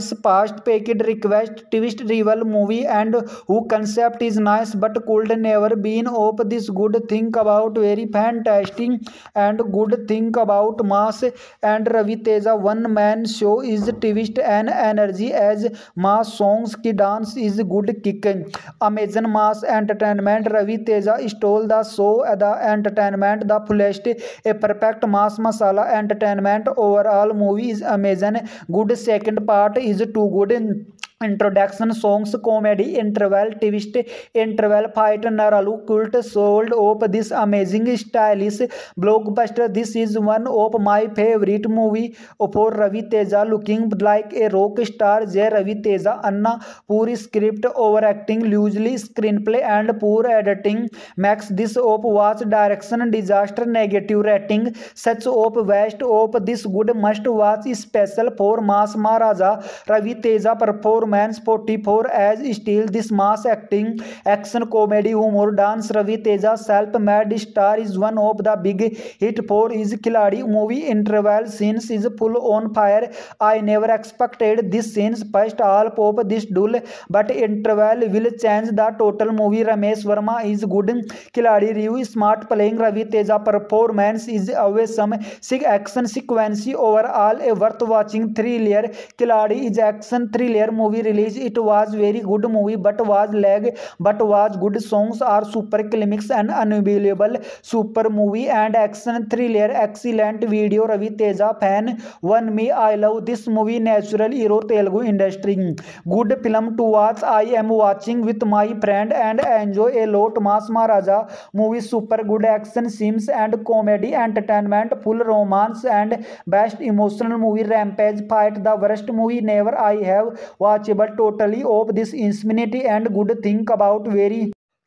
nice past packed request twist rival movie and who concept is nice but could never been of this good thing about very fantastic and good thing about mass and Ravi Teja one man show is twist and energy as mass songs ki dance is good kick amazing mass entertainment Ravi Teja stole the show the entertainment the fullest a perfect mass masala entertainment overall movie is amazing good second part is too good introduction songs comedy interval twist interval fight naralu cult sold of this amazing stylish blockbuster this is one of my favorite movie for Ravi Teja looking like a rock star J Ravi Teja Anna poor script overacting loosely screenplay and poor editing makes this of watch direction disaster negative rating such of waste of this good must watch special for mass Maharaja Ravi Teja performance forty-four as still this mass acting action comedy humor dance Ravi Teja self-made star is one of the big hit for his Khiladi movie interval scenes is full on fire I never expected this scenes first half of this duel but interval will change the total movie Ramesh Verma is good Khiladi review smart playing Ravi Teja performance is always some sick action sequence overall a worth watching thriller Khiladi is action thriller movie release it was very good movie but was lag but was good songs are super climax and unbelievable super movie and action thriller excellent video Ravi Teja fan one me I love this movie natural hero Telugu industry good film to watch I am watching with my friend and enjoy a lot mass Maharaja movie super good action scenes and comedy entertainment full romance and best emotional movie rampage fight the worst movie never I have watched but totally of this infinity and good thing about very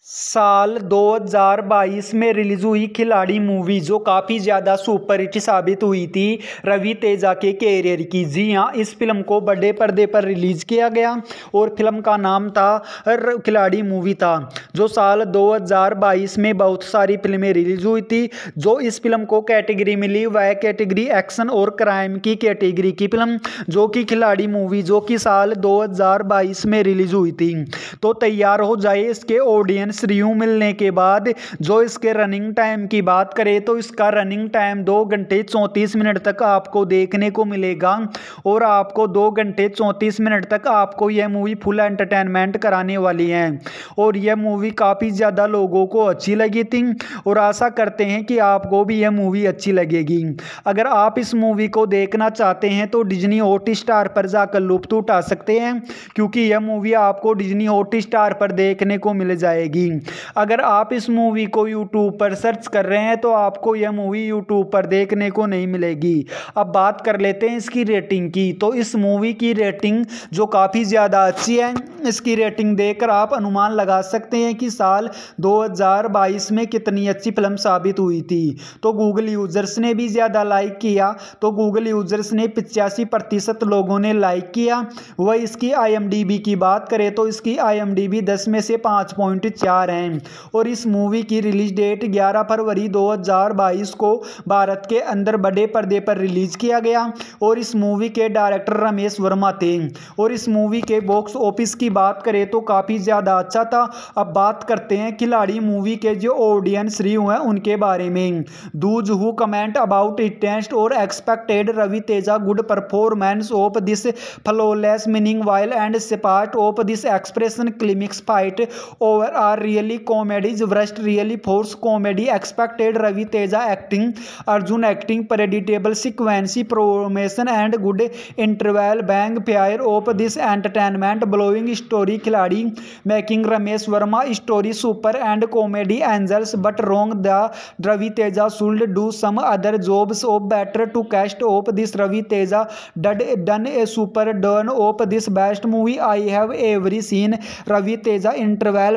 साल दो हज़ार बाईस में release हुई खिलाड़ी movie जो काफ़ी ज़्यादा सुपरहिट साबित हुई थी रवि तेजा के कैरियर की। जी हाँ, इस फिल्म को बड़े पर्दे पर रिलीज़ किया गया और फिल्म का नाम था खिलाड़ी मूवी था जो साल दो हज़ार बाईस में बहुत सारी फिल्में रिलीज हुई थी। जो इस फिल्म को कैटेगरी मिली वह कैटेगरी एक्शन और क्राइम की कैटेगरी की फिल्म जो कि खिलाड़ी मूवी जो कि साल दो हज़ार बाईस में रिलीज हुई थी। तो तैयार हो जाए इसके ऑडियंस रिव्यू मिलने के बाद। जो इसके रनिंग टाइम की बात करें तो इसका रनिंग टाइम दो घंटे चौंतीस मिनट तक आपको देखने को मिलेगा और आपको दो घंटे चौंतीस मिनट तक आपको यह मूवी फुल एंटरटेनमेंट कराने वाली है और यह मूवी काफ़ी ज़्यादा लोगों को अच्छी लगी थी और आशा करते हैं कि आपको भी यह मूवी अच्छी लगेगी। अगर आप इस मूवी को देखना चाहते हैं तो डिज्नी हॉटस्टार पर जाकर लुत्फ उठा सकते हैं क्योंकि यह मूवी आपको डिज्नी हॉटस्टार पर देखने को मिल जाएगी। अगर आप इस मूवी को यूट्यूब पर सर्च कर रहे हैं तो आपको यह मूवी यूट्यूब पर देखने को नहीं मिलेगी। अब बात कर लेते हैं इसकी रेटिंग की। तो इस मूवी की रेटिंग जो काफ़ी ज़्यादा अच्छी है, इसकी रेटिंग देखकर आप अनुमान लगा सकते हैं कि साल दो हज़ार बाईस में कितनी अच्छी फिल्म साबित हुई थी। तो गूगल यूजर्स ने भी ज़्यादा लाइक किया, तो गूगल यूजर्स ने पचासी प्रतिशत लोगों ने लाइक किया। वह इसकी आई एम डी बी की बात करें तो इसकी आई एम डी बी दस में से पाँच पॉइंट चार हैं और इस मूवी की रिलीज डेट ग्यारह फरवरी दो हज़ार बाईस को भारत के अंदर बड़े पर्दे पर रिलीज किया गया और इस मूवी के डायरेक्टर रमेश वर्मा थे। और इस मूवी के बॉक्स ऑफिस की बात करें तो काफ़ी ज़्यादा अच्छा था। अब बात करते हैं खिलाड़ी मूवी के जो ऑडियंस रिव्यू हैं उनके बारे में। Those who comment about it test और expected Ravi Teja good performance of this flawless meaning while and part of this expression climax fight over are really comedies worst really force comedy expected Ravi Teja acting Arjun acting predictable sequences promotion and good interval bang fire of this entertainment blowing story Khiladi making Ramesh Varma story super and comedy angels but wrong the Ravi Teja should do some other jobs of better to cast of this Ravi Teja did done a super done of this best movie I have every scene Ravi Teja interval bang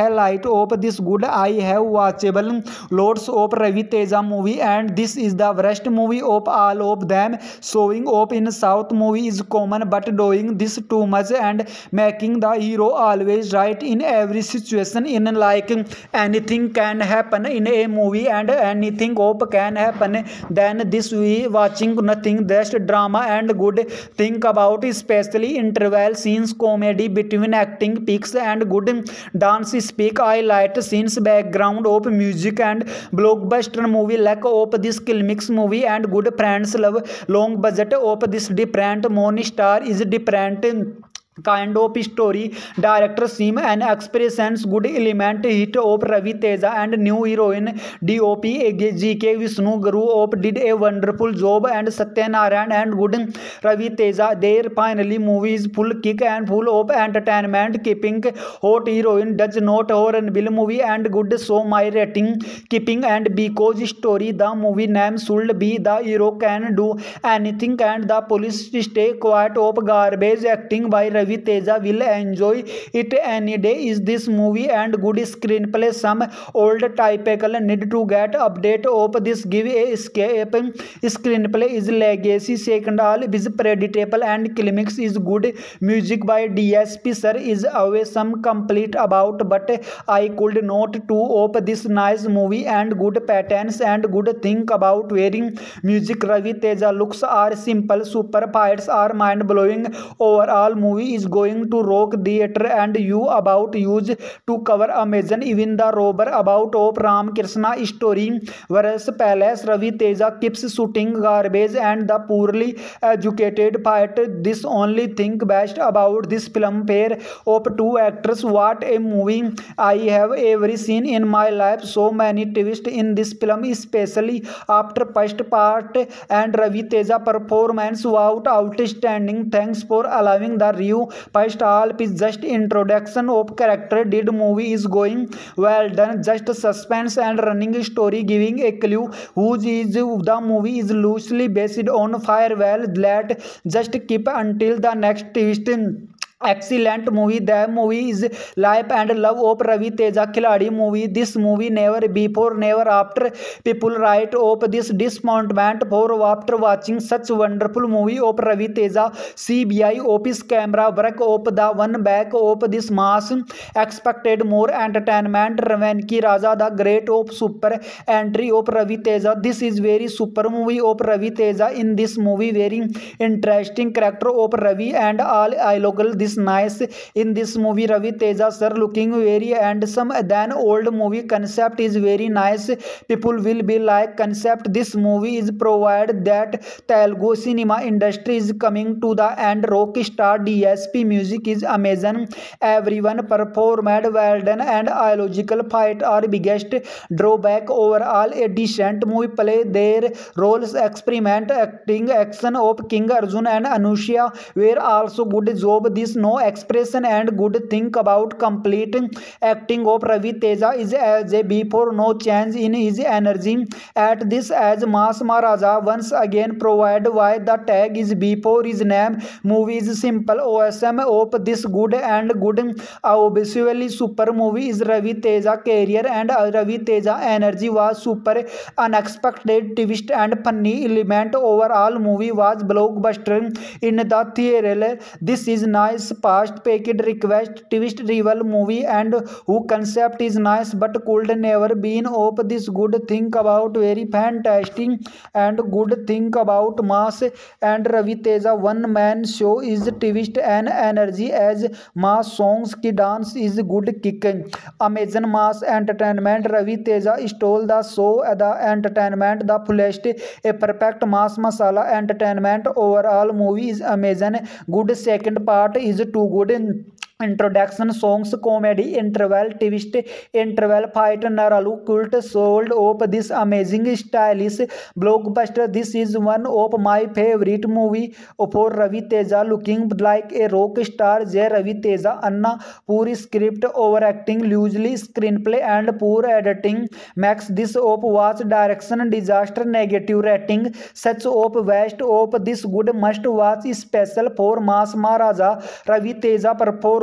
highlight of this good. I have watchable lots of Ravi Teja movie and this is the worst movie of all of them. Showing up in South movie is common, but doing this too much and making the hero always right in every situation in like anything can happen in a movie and anything up can happen, then this we watching nothing just drama and good think about, especially interval scenes, comedy between acting peaks and good dance speak highlight scenes, background of music and blockbuster movie lack of this climax movie and good friends love long budget of this different moon star is different kind of story, director seem and expressions good element hit of Ravi Teja and new heroine D O P G K Vishnu Guru of did a wonderful job and Satyanarayan and good Ravi Teja. Their finally movie is full kick and full of entertainment, keeping hot heroine does not horrible movie and good so my rating keeping and because story the movie name should be the hero can do anything and the police stay quiet of garbage acting by Ravi Teja will enjoy it any day. Is this movie and good screenplay some old typical need to get update of this give a escape screenplay is legacy second all is predictable and climax is good music by D S P sir is always some complete about but I could not to of this nice movie and good patterns and good think about wearing music. Ravi Teja looks are simple, super fights are mind blowing, overall movie is going to rock theater and you about use to cover Amazon even the robber about of Ram Krishna story whereas Palace. Ravi Teja keeps shooting garbage and the poorly educated fight. This only think best about this film pair of two actors. What a movie I have ever seen in my life, so many twists in this film especially after first part and Ravi Teja performance was outstanding. Thanks for allowing the review. First all is just introduction of character, did movie is going well done, just suspense and running story giving a clue who is the movie is loosely based on Farewell, let just keep until the next twist. Excellent movie. The movie is life and love of Ravi Teja Khiladi movie. This movie never before never after people write of this disappointment for after watching such wonderful movie of Ravi Teja. C B I office camera work of the one back of this mass expected more entertainment. Ravanki Raja the great of super entry of Ravi Teja. This is very super movie of Ravi Teja. In this movie very interesting character of Ravi and all I local this nice in this movie. Ravi Teja sir looking very handsome than old movie concept is very nice, people will be like concept. This movie is provide that Telugu cinema industry is coming to the end. Rock star D S P music is amazing, everyone performed well done and illogical fight are biggest drawback. Overall a decent movie, play their roles, experiment acting action of King Arjun and Anushya were also good job. This no expression and good think about complete acting of Ravi Teja is as a before, no change in his energy at this as Mass Maharaja once again provide why the tag is before his name. Movie is simple awesome of this good and good obviously super movie is Ravi Teja career and Ravi Teja energy was super, unexpected twist and funny element. Overall movie was blockbuster in the theater. This is nice past packed request twist rival movie and who concept is nice but could never been of this good think about very fantastic and good think about mass and Ravi Teja one man show is twist and energy as mass songs ki dance is good kick. Amazon mass entertainment. Ravi Teja stole the show, the entertainment the fullest, a perfect mass masala entertainment. Overall movie is amazing, good second part is too good. In introduction songs, comedy, interval twist, interval fight, Naralu cult sold of this amazing stylish blockbuster. This is one of my favorite movie for Ravi Teja, looking like a rock star. J Ravi Teja Anna poor script, overacting, loosely screenplay and poor editing makes this of watch direction disaster, negative rating. Such of west of this good must watch special for Mass Maharaja. Ravi Teja perform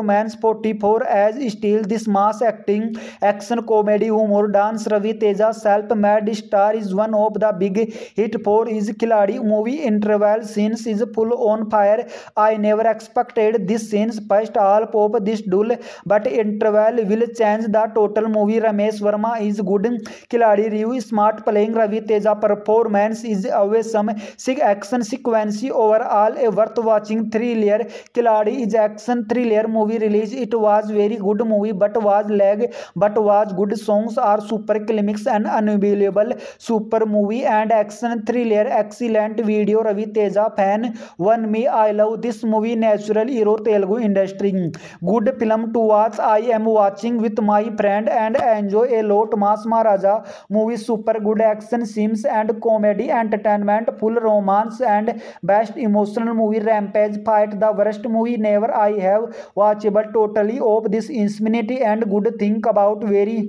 performance forty-four as still this mass acting action comedy humor dance Ravi Teja self-made star is one of the big hit for his Khiladi movie interval scenes is full on fire. I never expected this scenes first all pop this dull but interval will change the total movie. Ramesh Verma is good Khiladi review smart playing Ravi Teja performance is always some sick action sequence overall a worth watching thriller. Khiladi is action thriller movie release it was very good movie but was lag but was good songs are super climax and unbelievable super movie and action thriller excellent video. Ravi Teja fan one me I love this movie natural hero Telugu industry good film to watch. I am watching with my friend and enjoy a lot. Mass Maharaja movie super good action scenes and comedy entertainment full romance and best emotional movie. Rampage fight the worst movie never I have watchable totally of this infinity and good think about very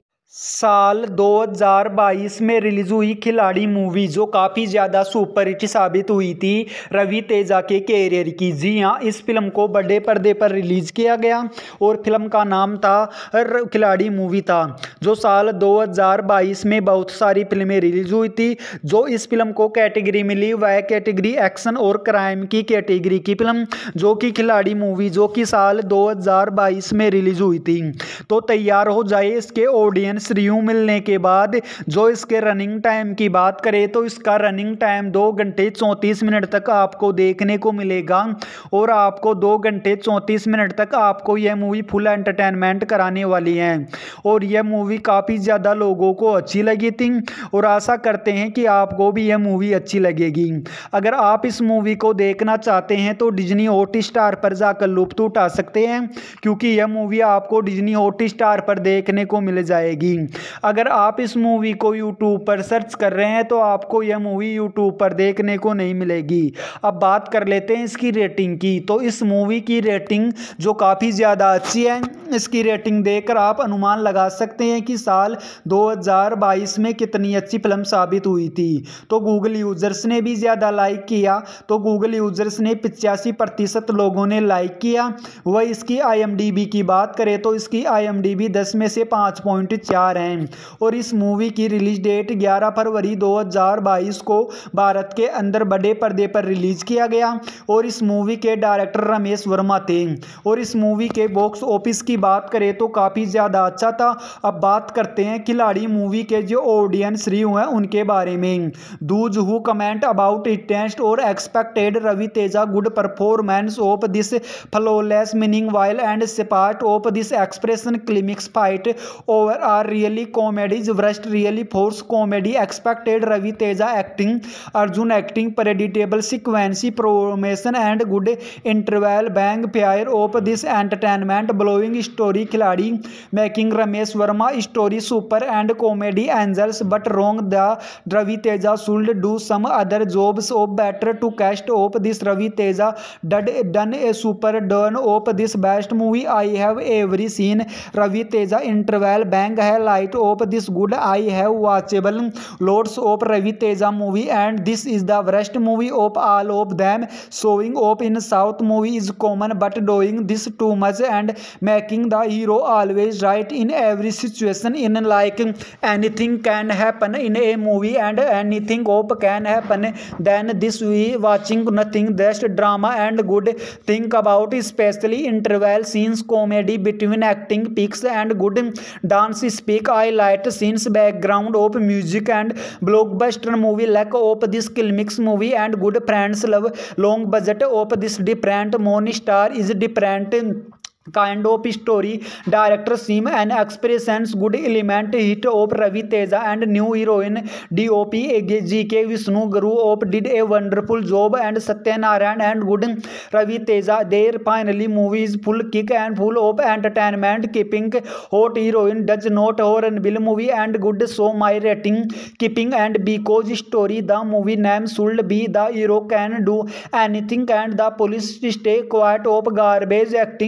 साल दो हज़ार बाईस में release हुई खिलाड़ी movie जो काफ़ी ज़्यादा सुपरहिट साबित हुई थी रवि तेजा के कैरियर की। जी हाँ, इस फिल्म को बड़े पर्दे पर रिलीज़ किया गया और फिल्म का नाम था खिलाड़ी मूवी था जो साल दो हज़ार बाईस में बहुत सारी फिल्में रिलीज हुई थी। जो इस फिल्म को कैटेगरी मिली वह कैटेगरी एक्शन और क्राइम की कैटेगरी की फिल्म जो कि खिलाड़ी मूवी जो कि साल दो हज़ार बाईस में रिलीज हुई थी। तो तैयार हो जाए इसके ऑडियंस रिव्यू मिलने के बाद। जो इसके रनिंग टाइम की बात करें तो इसका रनिंग टाइम दो घंटे चौंतीस मिनट तक आपको देखने को मिलेगा और आपको दो घंटे चौंतीस मिनट तक आपको यह मूवी फुल एंटरटेनमेंट कराने वाली है और यह मूवी काफ़ी ज़्यादा लोगों को अच्छी लगी थी और आशा करते हैं कि आपको भी यह मूवी अच्छी लगेगी। अगर आप इस मूवी को देखना चाहते हैं तो डिज्नी हॉटस्टार पर जाकर लुत्फ उठा सकते हैं क्योंकि यह मूवी आपको डिज्नी हॉटस्टार पर देखने को मिल जाएगी। अगर आप इस मूवी को यूट्यूब पर सर्च कर रहे हैं तो आपको यह मूवी यूट्यूब पर देखने को नहीं मिलेगी। अब बात कर लेते हैं इसकी रेटिंग की। तो इस मूवी की रेटिंग जो काफ़ी ज़्यादा अच्छी है, इसकी रेटिंग देखकर आप अनुमान लगा सकते हैं कि साल दो हज़ार बाईस में कितनी अच्छी फिल्म साबित हुई थी। तो गूगल यूजर्स ने भी ज़्यादा लाइक किया, तो गूगल यूजर्स ने पचासी प्रतिशत लोगों ने लाइक किया। वह इसकी आई एम डी बी की बात करें तो इसकी आई एम डी बी दस में से पाँच पॉइंट चार हैं और इस मूवी की रिलीज डेट ग्यारह फरवरी दो हज़ार बाईस को भारत के अंदर बड़े पर्दे पर रिलीज किया गया और इस मूवी के डायरेक्टर रमेश वर्मा थे और इस मूवी के बॉक्स ऑफिस की बात करें तो काफ़ी ज़्यादा अच्छा था। अब बात करते हैं खिलाड़ी मूवी के जो ऑडियंस रिव्यू हैं उनके बारे में। Those who comment about it test और expected Ravi Teja good performance of this flawless meaning while and part of this expression climax fight over are really comedies worst really force comedy expected Ravi Teja acting Arjun acting predictable sequence promotion and good interval bang fire of this entertainment blowing story Khiladi making Ramesh Verma story super and comedy angels but wrong the Ravi Teja should do some other jobs of better to cast of this Ravi Teja did done a super done of this best movie I have ever seen Ravi Teja interval bang है light of this good I have watchable lots of Ravi Teja movie and this is the worst movie of all of them. Showing up in South movie is common but doing this too much and making the hero always right in every situation in like anything can happen in a movie and anything of can happen then this we watching nothing just drama and good think about especially interval scenes comedy between acting peaks and good dance speak I light scenes background of music and blockbuster movie lack of this climax movie and good friends love long budget of this different moon star is different kind of story director seem and expressions good element hit of Ravi Teja and new heroine D O P G K Vishnu Guru of did a wonderful job and Satyanarayan and good Ravi Teja their finally movie is full kick and full of entertainment keeping hot heroine does not horrible movie and good so my rating keeping and because story the movie name should be the hero can do anything and the police stay quiet of garbage acting by Ravi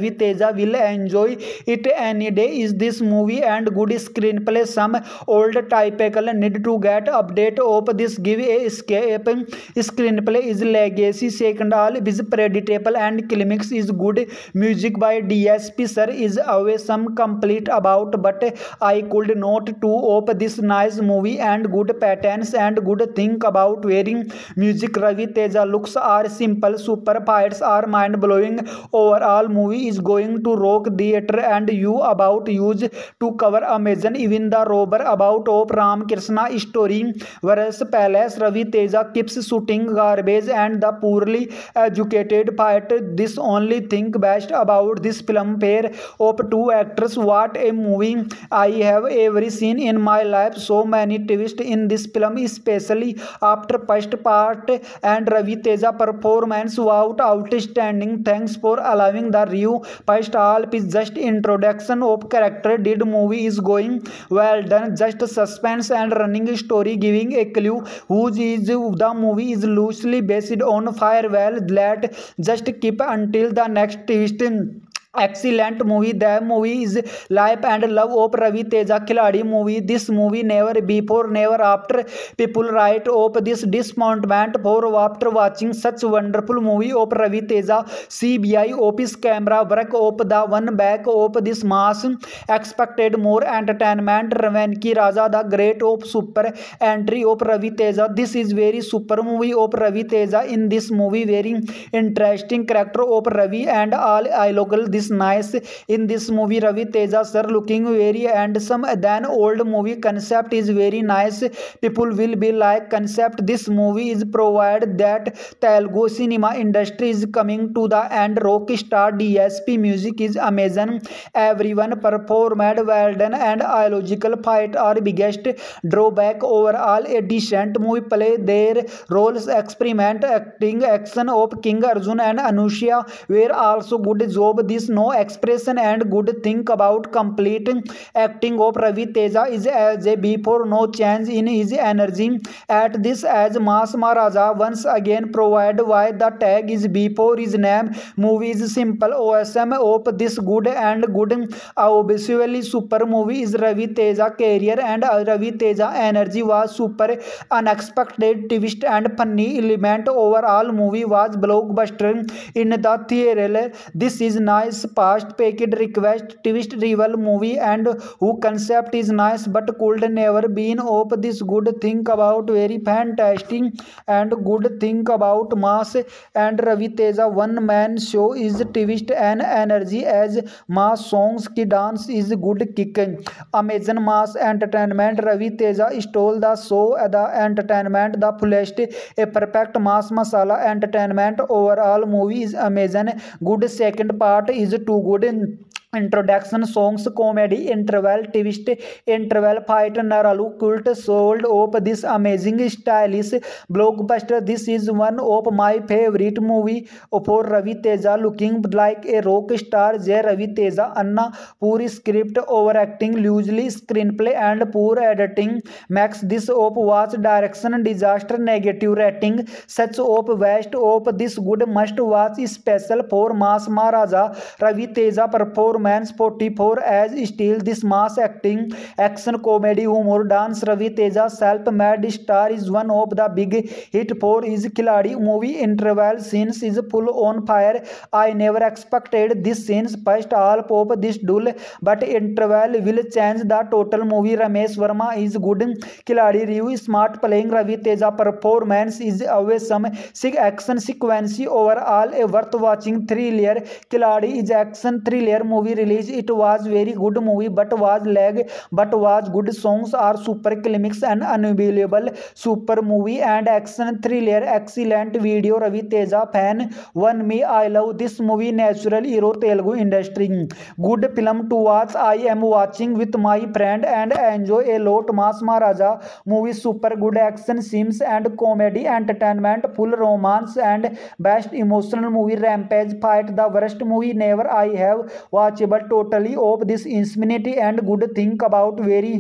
Ravi Teja will enjoy it any day. Is this movie and good screenplay? Some old typical need to get update of this give a escape screenplay is legacy. Second, all is predictable and climax is good. Music by D S P sir is always some complete about, but I could not to of this nice movie and good patterns and good think about wearing music. Ravi Teja looks are simple, super fights are mind blowing. Overall movie is going to rock theater and you about use to cover Amazon. Even the robber about of Ram Krishna story whereas palace. Ravi Teja keeps shooting garbage and the poorly educated fight. This only think best about this film pair of two actors. What a movie I have ever seen in my life. So many twists in this film, especially after first part, and Ravi Teja performance was outstanding. Thanks for allowing the review. First all is just introduction of character. Did movie is going well done, just suspense and running story giving a clue who is the movie is loosely based on Farewell. Let just keep until the next twist. Excellent movie. The movie is life and love of Ravi Teja Khiladi movie. This movie never before, never after. People write of this disappointment for after watching such wonderful movie of Ravi Teja. C B I office camera work of the one back of this mass. Expected more entertainment. Ravanki Raja the great of super entry of Ravi Teja. This is very super movie of Ravi Teja. In this movie very interesting character of Ravi and all I local this nice. In this movie Ravi Teja sir looking very handsome than old movie. Concept is very nice. People will be like concept. This movie is provided that Telugu cinema industry is coming to the end. Rock star D S P music is amazing. Everyone performed well done and illogical fight are biggest drawback. Overall a decent movie. Play their roles, experiment acting, action of King Arjun and Anushya were also good job. This no expression and good think about complete acting of Ravi Teja is as a before, no change in his energy at this as Mass Maharaja once again provide why the tag is before his name. Movie is simple awesome of this good and good obviously super movie is Ravi Teja career and Ravi Teja energy was super unexpected twist and funny element. Overall movie was blockbuster in the theater. This is nice past packed request twist rival movie and who concept is nice but could never been of this good think about very fantastic and good think about mass and Ravi Teja one man show is twist and energy as mass songs ki dance is good kick. Amazon mass entertainment. Ravi Teja stole the show, the entertainment the fullest, a perfect mass masala entertainment. Overall movie is amazing. Good second part is too good. Introduction songs, comedy, interval twist, interval fight, Naralu cult sold of this amazing stylish blockbuster. This is one of my favorite movie for Ravi Teja. Looking like a rock star, J. Ravi Teja. Anna poor script, overacting, loosely screenplay and poor editing makes this of watch direction disaster. Negative rating. Such of best of this good must watch special for Mass Maharaja. Ravi Teja performance forty-four as still this mass acting, action, comedy, humor, dance. Ravi Teja self-made star is one of the big hit for his Khiladi movie. Interval scenes is full on fire. I never expected this scenes first half of this duel, but interval will change the total movie. Ramesh Verma is good. Khiladi review smart playing. Ravi Teja performance is always some sick action sequence. Overall a worth watching thriller. Khiladi is action thriller movie release. It was very good movie but was lag but was good. Songs are super climax and unbelievable. Super movie and action thriller. Excellent video. Ravi Teja fan one me. I love this movie. Natural hero Telugu industry. Good film to watch. I am watching with my friend and enjoy a lot. Mass Maharaja movie super good action scenes and comedy entertainment full romance and best emotional movie. Rampage fight the worst movie never I have watched but totally of this infinity and good think about very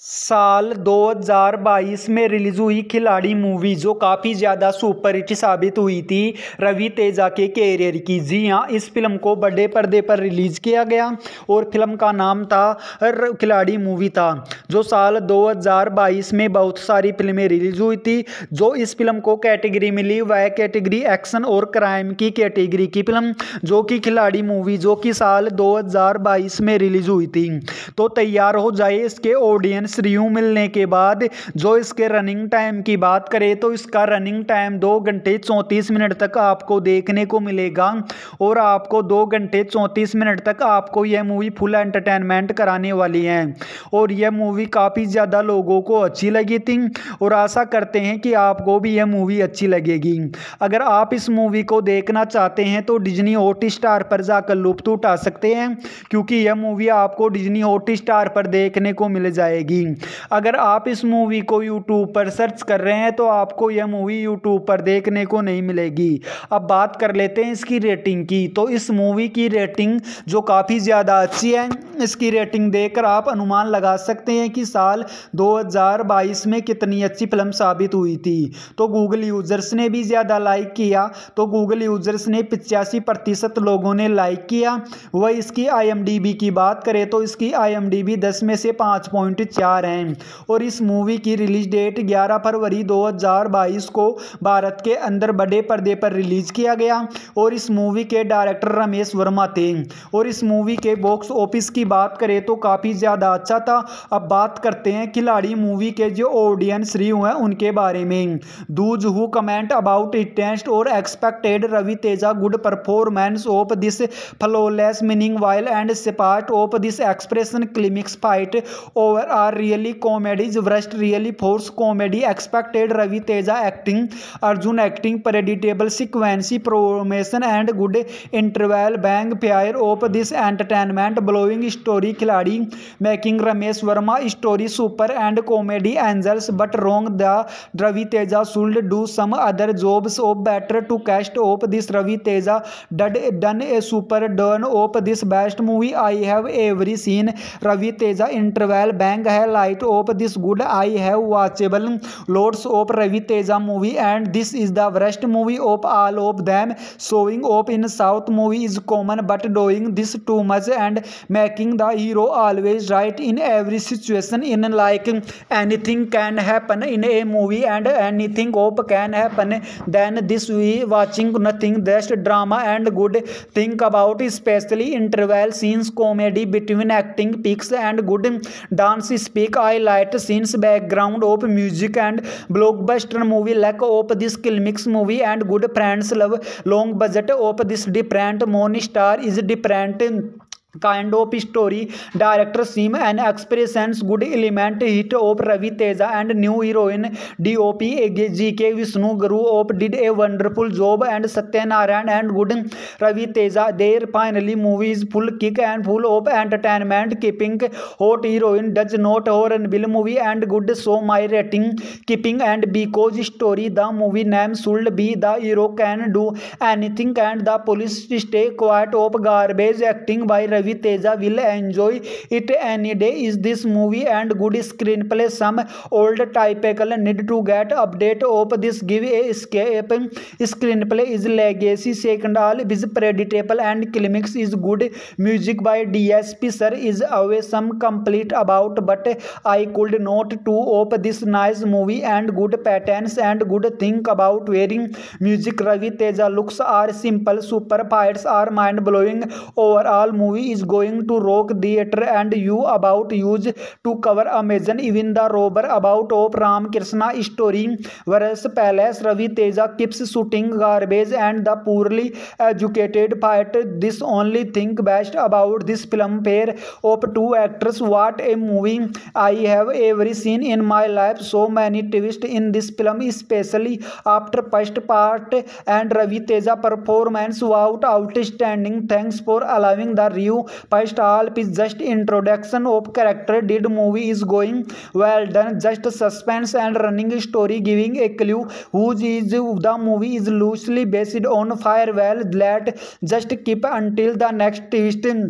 साल दो हज़ार बाईस में release हुई खिलाड़ी movie जो काफ़ी ज़्यादा सुपरहिट साबित हुई थी रवि तेजा के कैरियर की। जी हाँ, इस फिल्म को बड़े पर्दे पर रिलीज किया गया और फिल्म का नाम था खिलाड़ी मूवी था, जो साल दो हज़ार बाईस में बहुत सारी फिल्में रिलीज हुई थी। जो इस फिल्म को कैटेगरी मिली वह कैटेगरी एक्शन और क्राइम की कैटेगरी की फिल्म जो कि खिलाड़ी मूवी जो कि साल दो हज़ार बाईस में रिलीज हुई थी। तो तैयार हो जाए इसके ऑडियंस रिव्यू मिलने के बाद। जो इसके रनिंग टाइम की बात करें तो इसका रनिंग टाइम दो घंटे चौंतीस मिनट तक आपको देखने को मिलेगा और आपको दो घंटे चौंतीस मिनट तक आपको यह मूवी फुल एंटरटेनमेंट कराने वाली है। और यह मूवी काफ़ी ज़्यादा लोगों को अच्छी लगी थी और आशा करते हैं कि आपको भी यह मूवी अच्छी लगेगी। अगर आप इस मूवी को देखना चाहते हैं तो डिज्नी हॉट स्टार पर जाकर लुत्फ उठा सकते हैं, क्योंकि यह मूवी आपको डिज्नी हॉट स्टार पर देखने को मिल जाएगी। अगर आप इस मूवी को यूट्यूब पर सर्च कर रहे हैं तो आपको यह मूवी यूट्यूब पर देखने को नहीं मिलेगी। अब बात कर लेते हैं इसकी रेटिंग की। तो इस मूवी की रेटिंग जो काफ़ी ज़्यादा अच्छी है, इसकी रेटिंग देखकर आप अनुमान लगा सकते हैं कि साल दो हज़ार बाईस में कितनी अच्छी फिल्म साबित हुई थी। तो गूगल यूजर्स ने भी ज़्यादा लाइक किया, तो गूगल यूजर्स ने पचासी प्रतिशत लोगों ने लाइक किया। वह इसकी आई एम डी बी की बात करें तो इसकी आई एम डी बी दस में से पाँच पॉइंट चार हैं। और इस मूवी की रिलीज डेट ग्यारह फरवरी दो हज़ार बाईस को भारत के अंदर बड़े पर्दे पर रिलीज किया गया और इस मूवी के डायरेक्टर रमेश वर्मा थे। और इस मूवी के बॉक्स ऑफिस की बात करें तो काफ़ी ज़्यादा अच्छा था। अब बात करते हैं खिलाड़ी मूवी के जो ऑडियंस रिव्यू हैं उनके बारे में। Those who comment about it test और expected Ravi Teja good performance of this flawless meaning while and part of this expression climax fight over are really comedies worst really force comedy expected Ravi Teja acting Arjun acting predictable sequences promotion and good interval bang fair of this entertainment blowing story Khiladi making Ramesh Varma story super and comedy angels but wrong the Ravi Teja should do some other jobs of better to cast of this Ravi Teja did done a super done of this best movie I have every scene Ravi Teja interval bang high light of this good I have watchable loads of Ravi Teja movie and this is the worst movie of all of them. Showing up in South movie is common but doing this too much and making the hero always right in every situation in like anything can happen in a movie and anything of can happen then this we watching nothing just drama and good think about especially interval scenes comedy between acting peaks and good dance speak highlight scenes background of music and blockbuster movie lack of this climax movie and good friends love long budget of this different moon star is different kind of story director seem and expressions good element hit of Ravi Teja and new heroine D O P G K Vishnu Guru of did a wonderful job and Satya Narayan and good Ravi Teja their finally movie is full kick and full of entertainment keeping hot heroine does not horrible movie and good so my rating keeping and because story the movie name should be the hero can do anything and the police stay quiet of garbage acting by Ravi Ravi Teja will enjoy it any day is this movie and good screenplay some old typical need to get update of this give a escape screenplay is legacy second all is predictable and climax is good music by D S P sir is always some complete about but I could not to of this nice movie and good patterns and good think about wearing music Ravi Teja looks are simple super fights are mind blowing overall movie is going to rock theater and you about use to cover amazon even the robber about of Ram Krishna story whereas palace Ravi Teja keeps shooting garbage and the poorly educated fight this only thing best about this film pair of two actors what a movie I have ever seen in my life so many twists in this film especially after first part and Ravi Teja performance wow outstanding thanks for allowing the review first all is just introduction of character did movie is going well done just suspense and running story giving a clue who is the movie is loosely based on Firewall let just keep until the next twist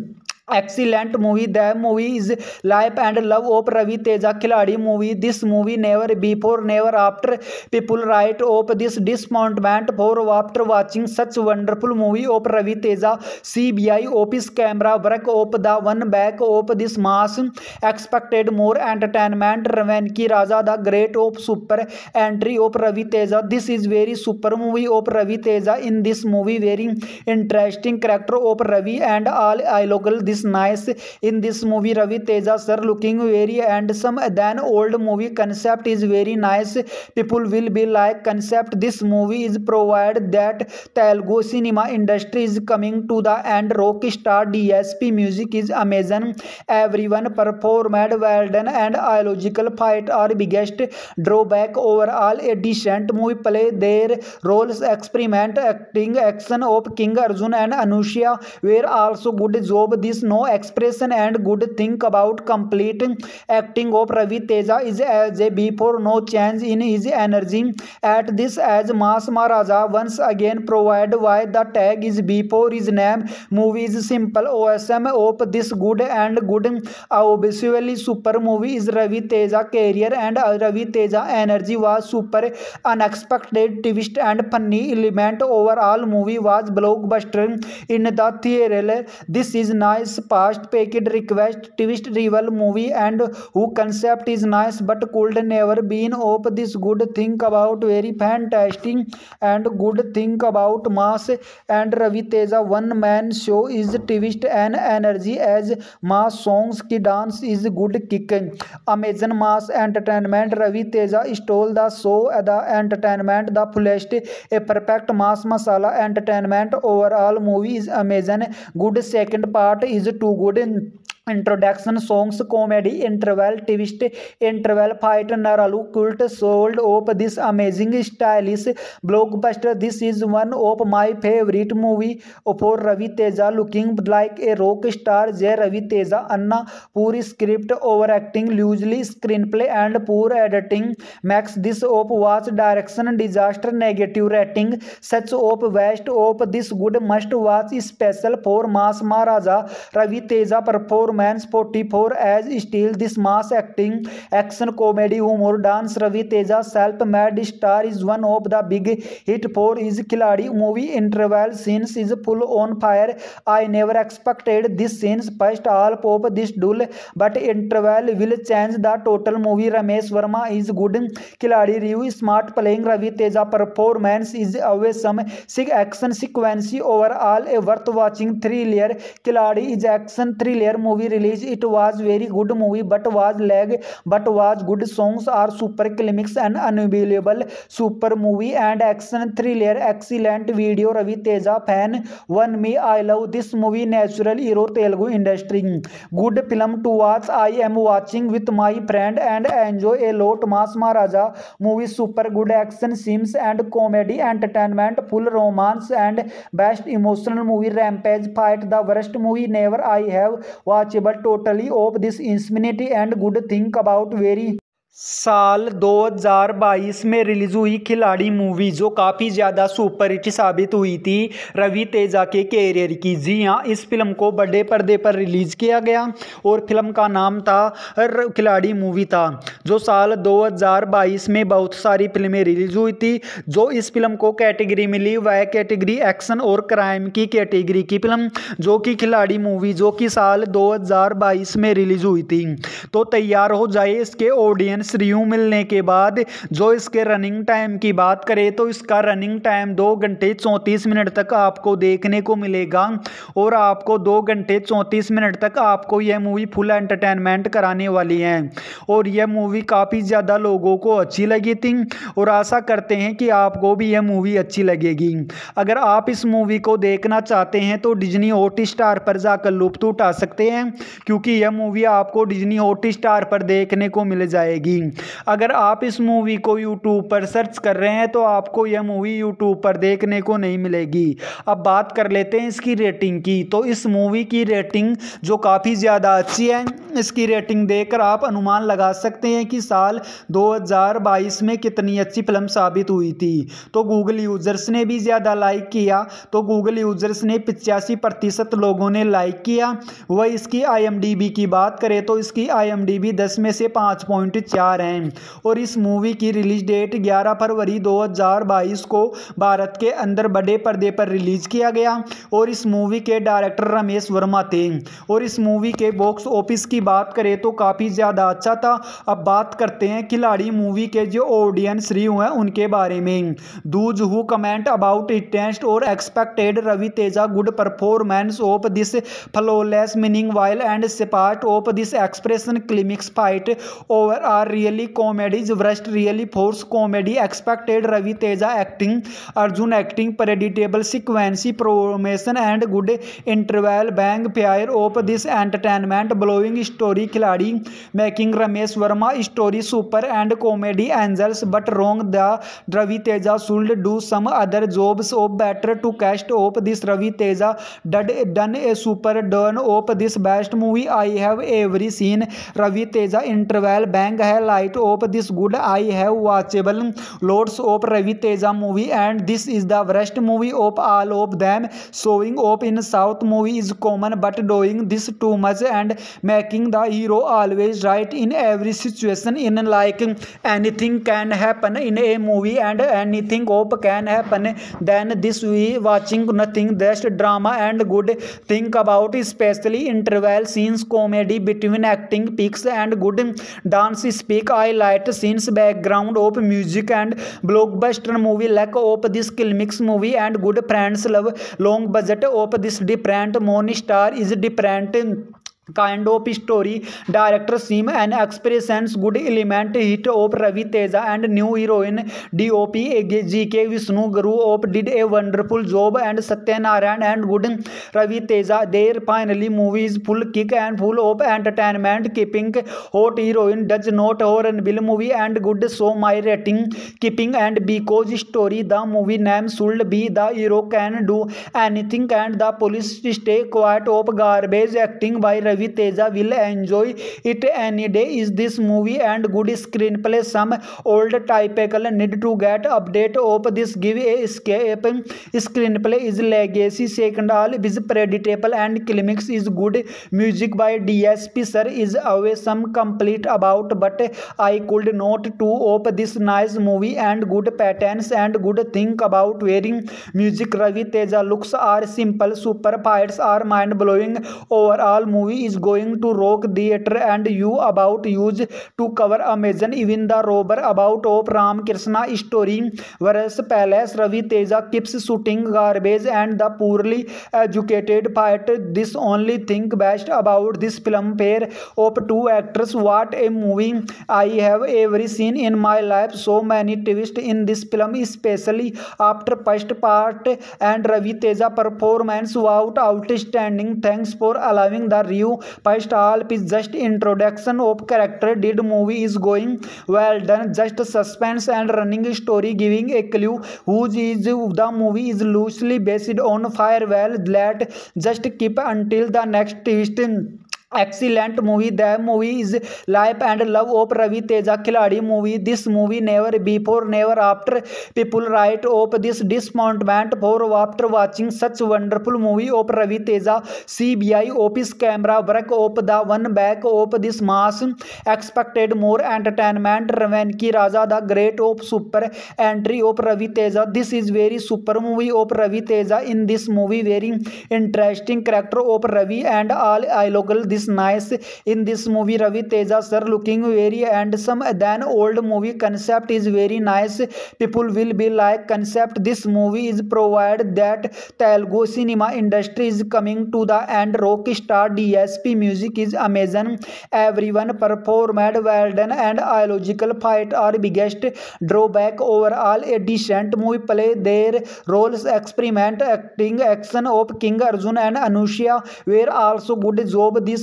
excellent movie. The movie is life and love of Ravi Teja. Khiladi movie. This movie never before never after. People write of this disappointment for after watching such wonderful movie of Ravi Teja. C B I office camera work of the one back of this mass expected more entertainment. Ravanki Raja the great of super entry of Ravi Teja. This is very super movie of Ravi Teja. In this movie very interesting character of Ravi and all dialogue this nice. In this movie Ravi Teja sir looking very handsome than old movie concept is very nice. People will be like concept. This movie is provided that Telugu cinema industry is coming to the end. Rock star D S P music is amazing. Everyone performed well done and illogical fight are biggest drawback. Overall a decent movie. Play their roles, experiment acting action of King Arjun and Anushya were also good job. This no expression and good thing about complete acting of Ravi Teja is as a before no change in his energy at this as Mass Maharaja once again provide why the tag is before his name. Movie is simple awesome of this good and good obviously super movie is Ravi Teja career and Ravi Teja energy was super unexpected twist and funny element. Overall movie was blockbuster in the theater. This is nice past packed request twist rival movie and who concept is nice but could never been of this good thing about very fantastic and good thing about Mass and Ravi Teja one man show is twist and energy as Mass songs ki dance is good kick. Amazing Mass entertainment. Ravi Teja stole the show the entertainment the fullest a perfect Mass masala entertainment. Overall movie is amazing. Good second part is too good. Introduction songs comedy interval twist interval fight naralu cult sold of this amazing stylish blockbuster. This is one of my favorite movie for Ravi Teja. Looking like a rock star J Ravi Teja. Anna poor script overacting loosely screenplay and poor editing makes this of watch direction disaster. Negative rating such of waste of this good must watch special for Mass Maharaja. Ravi Teja performance forty-four as still this mass acting action comedy humor dance. Ravi Teja self-made star is one of the big hit for his Khiladi movie. Interval scenes is full on fire. I never expected this scenes first all pop this dull but interval will change the total movie. Ramesh Verma is good Khiladi review smart playing. Ravi Teja performance is always some sick action sequence. Overall a worth watching thriller. Khiladi is action thriller movie release. It was very good movie but was lag but was good. Songs are super climax and unbelievable. Super movie and action thriller. Excellent video. Ravi Teja fan one me. I love this movie. Natural hero Telugu industry. Good film to watch. I am watching with my friend and enjoy a lot. Mass Maharaja movie super good action scenes and comedy entertainment full romance and best emotional movie. Rampage fight the worst movie never I have watchable totally of this infinity and good think about very साल दो हज़ार बाईस में release हुई खिलाड़ी movie जो काफ़ी ज़्यादा सुपरहिट साबित हुई थी रवि तेजा के कैरियर की। जी हाँ, इस फिल्म को बड़े पर्दे पर रिलीज़ किया गया और फिल्म का नाम था खिलाड़ी मूवी था, जो साल दो हज़ार बाईस में बहुत सारी फिल्में रिलीज हुई थी। जो इस फिल्म को कैटेगरी मिली वह कैटेगरी एक्शन और क्राइम की कैटेगरी की फिल्म जो कि खिलाड़ी मूवी जो कि साल दो हज़ार बाईस में रिलीज हुई थी। तो तैयार हो जाए इसके ऑडियंस रिव्यू मिलने के बाद। जो इसके रनिंग टाइम की बात करें तो इसका रनिंग टाइम दो घंटे चौंतीस मिनट तक आपको देखने को मिलेगा और आपको दो घंटे चौंतीस मिनट तक आपको यह मूवी फुल एंटरटेनमेंट कराने वाली है और यह मूवी काफ़ी ज़्यादा लोगों को अच्छी लगी थी और आशा करते हैं कि आपको भी यह मूवी अच्छी लगेगी। अगर आप इस मूवी को देखना चाहते हैं तो डिज्नी हॉटस्टार पर जाकर लुत्फ उठा सकते हैं क्योंकि यह मूवी आपको डिज्नी हॉटस्टार पर देखने को मिल जाएगी। मिलेगी। अगर आप इस मूवी को यूट्यूब पर सर्च कर रहे हैं तो आपको यह मूवी यूट्यूब पर देखने को नहीं मिलेगी। अब बात कर लेते हैं इसकी रेटिंग की। तो इस मूवी की रेटिंग जो काफ़ी ज़्यादा अच्छी है, इसकी रेटिंग देखकर आप अनुमान लगा सकते हैं कि साल दो हज़ार बाईस में कितनी अच्छी फिल्म साबित हुई थी। तो गूगल यूजर्स ने भी ज़्यादा लाइक किया, तो गूगल यूजर्स ने पचासी प्रतिशत लोगों ने लाइक किया। वह इसकी आईएमडीबी की बात करें तो इसकी आईएमडीबी दस में से पाँच पॉइंट चार हैं और इस मूवी की रिलीज डेट ग्यारह फरवरी दो हज़ार बाईस को भारत के अंदर बड़े पर्दे पर रिलीज किया गया और इस मूवी के डायरेक्टर रमेश वर्मा थे। और इस मूवी के बॉक्स ऑफिस की बात करें तो काफ़ी ज़्यादा अच्छा था। अब बात करते हैं खिलाड़ी मूवी के जो ऑडियंस रिव्यू हैं उनके बारे में। Those who comment about it test और expected Ravi Teja good performance of this flawless meaning while and part of this expression climax fight over are really comedies worst really force comedy expected Ravi Teja acting Arjun acting predictable sequences promotion and good interval bang fire of this entertainment blowing story Khiladi making Ramesh Varma story super and comedy angels but wrong the Ravi Teja should do some other jobs of better to cast of this Ravi Teja did done a super done of this best movie I have every scene Ravi Teja interval bang highlight of this good I have watchable loads of Ravi Teja movie and this is the worst movie of all of them showing up in South movie is common but doing this too much and making the hero always right in every situation in like anything can happen in a movie and anything hope can happen then this we watching nothing just drama and good think about especially interval scenes comedy between acting peaks and good dance speak highlight scenes background of music and blockbuster movie lack of this climax movie and good friends love long budget of this different moon star is different kind of story director seem and expressions good element hit of Ravi Teja and new heroine D O P G K Vishnu Guru of did a wonderful job and Satya Narayan and good Ravi Teja their finally movie is full kick and full of entertainment keeping hot heroine does not horrible movie and good so my rating keeping and because story the movie name should be the hero can do anything and the police stay quiet of garbage acting by Ravi Teja will enjoy it any day is this movie and good screenplay some old typical need to get update of this give a escape screenplay is legacy second all is predictable and climax is good music by D S P sir is always some complete about but I could not to of this nice movie and good patterns and good think about wearing music Ravi Teja looks are simple super fights are mind blowing overall movie is going to rock theater and you about use to cover amazon even the robber about of Ram Krishna story whereas palace Ravi Teja keeps shooting garbage and the poorly educated fight this only think best about this film pair of two actors what a movie I have ever seen in my life so many twists in this film especially after first part and Ravi Teja performance was outstanding thanks for allowing the review first all is just introduction of character did movie is going well done just suspense and running story giving a clue whose is the movie is loosely based on Firewall let just keep until the next twist excellent movie the movie is life and love of Ravi Teja खिलाड़ी movie this movie never before never after people write of this disappointment for after watching such wonderful movie of Ravi Teja C B I office camera work of the one back of this mass expected more entertainment Ravanki Raja the great of super entry of Ravi Teja this is very super movie of Ravi Teja in this movie very interesting character of Ravi and all I local this nice in this movie Ravi Teja sir looking very handsome than old movie concept is very nice people will be like concept this movie is provided that Telugu cinema industry is coming to the end rock star D S P music is amazing everyone performed well done and illogical fight are biggest drawback overall a decent movie play their roles experiment acting action of King Arjun and Anushya were also good job this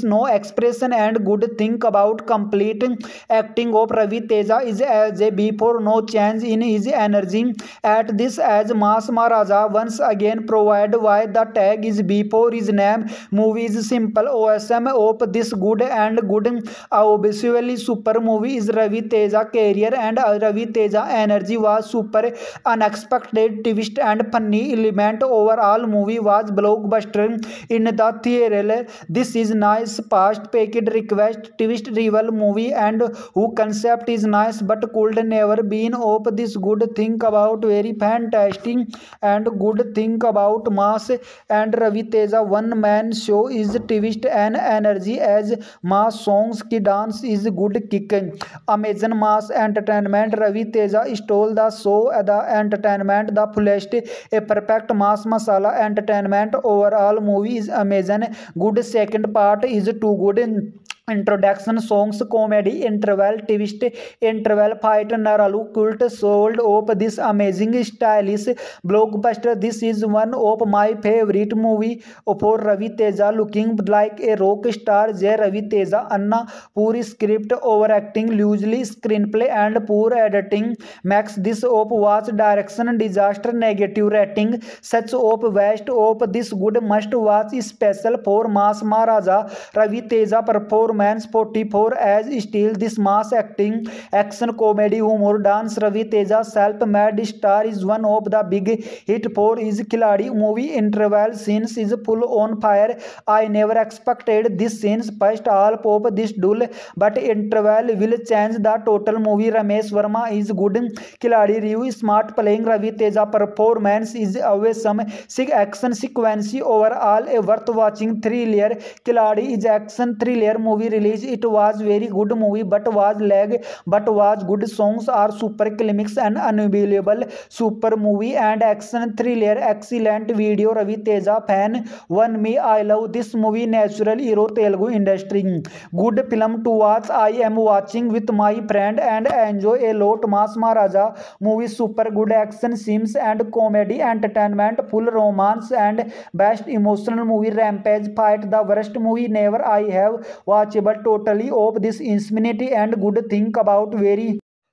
no expression and good thing about complete acting of Ravi Teja is as a before, no change in his energy at this as Mass Maharaja once again provide why the tag is before his name. Movie is simple awesome of this good and good obviously super movie is Ravi Teja career and Ravi Teja energy was super unexpected twist and funny element. Overall movie was blockbuster in the theater. This is nice fast packed request twist rival movie and who concept is nice but could never been of this good thing about very fantastic and good thing about Mass and Ravi Teja one man show is twist and energy as Mass songs ki dance is good kick. Amazon Mass entertainment Ravi Teja stole the show the entertainment the fullest a perfect mass masala entertainment. Overall movie is amazing good second part is too good. Introduction songs comedy interval twist interval fight naralu cult sold of this amazing stylish blockbuster. This is one of my favorite movie for Ravi Teja looking like a rock star. J Ravi Teja Anna poor script overacting loosely screenplay and poor editing makes this of watch direction disaster negative rating such of waste of this good must watch special for Mass Maharaja Ravi Teja performance forty-four as still this mass acting action comedy humor dance. Ravi Teja self-made star is one of the big hit for his Khiladi movie. Interval scenes is full on fire. I never expected this scenes first half of this duel but interval will change the total movie. Ramesh Verma is good Khiladi review smart playing. Ravi Teja performance is always some sick action sequence overall a worth watching thriller. Khiladi is action thriller movie release. It was very good movie but was lag but was good songs are super climax and unbelievable super movie and action thriller excellent video. Ravi Teja fan one me I love this movie natural hero Telugu industry good film to watch. I am watching with my friend and enjoy a lot. Mass Maharaja movie super good action scenes and comedy entertainment full romance and best emotional movie. Rampage fight the worst movie never I have watched but totally of this infinity and good thing about very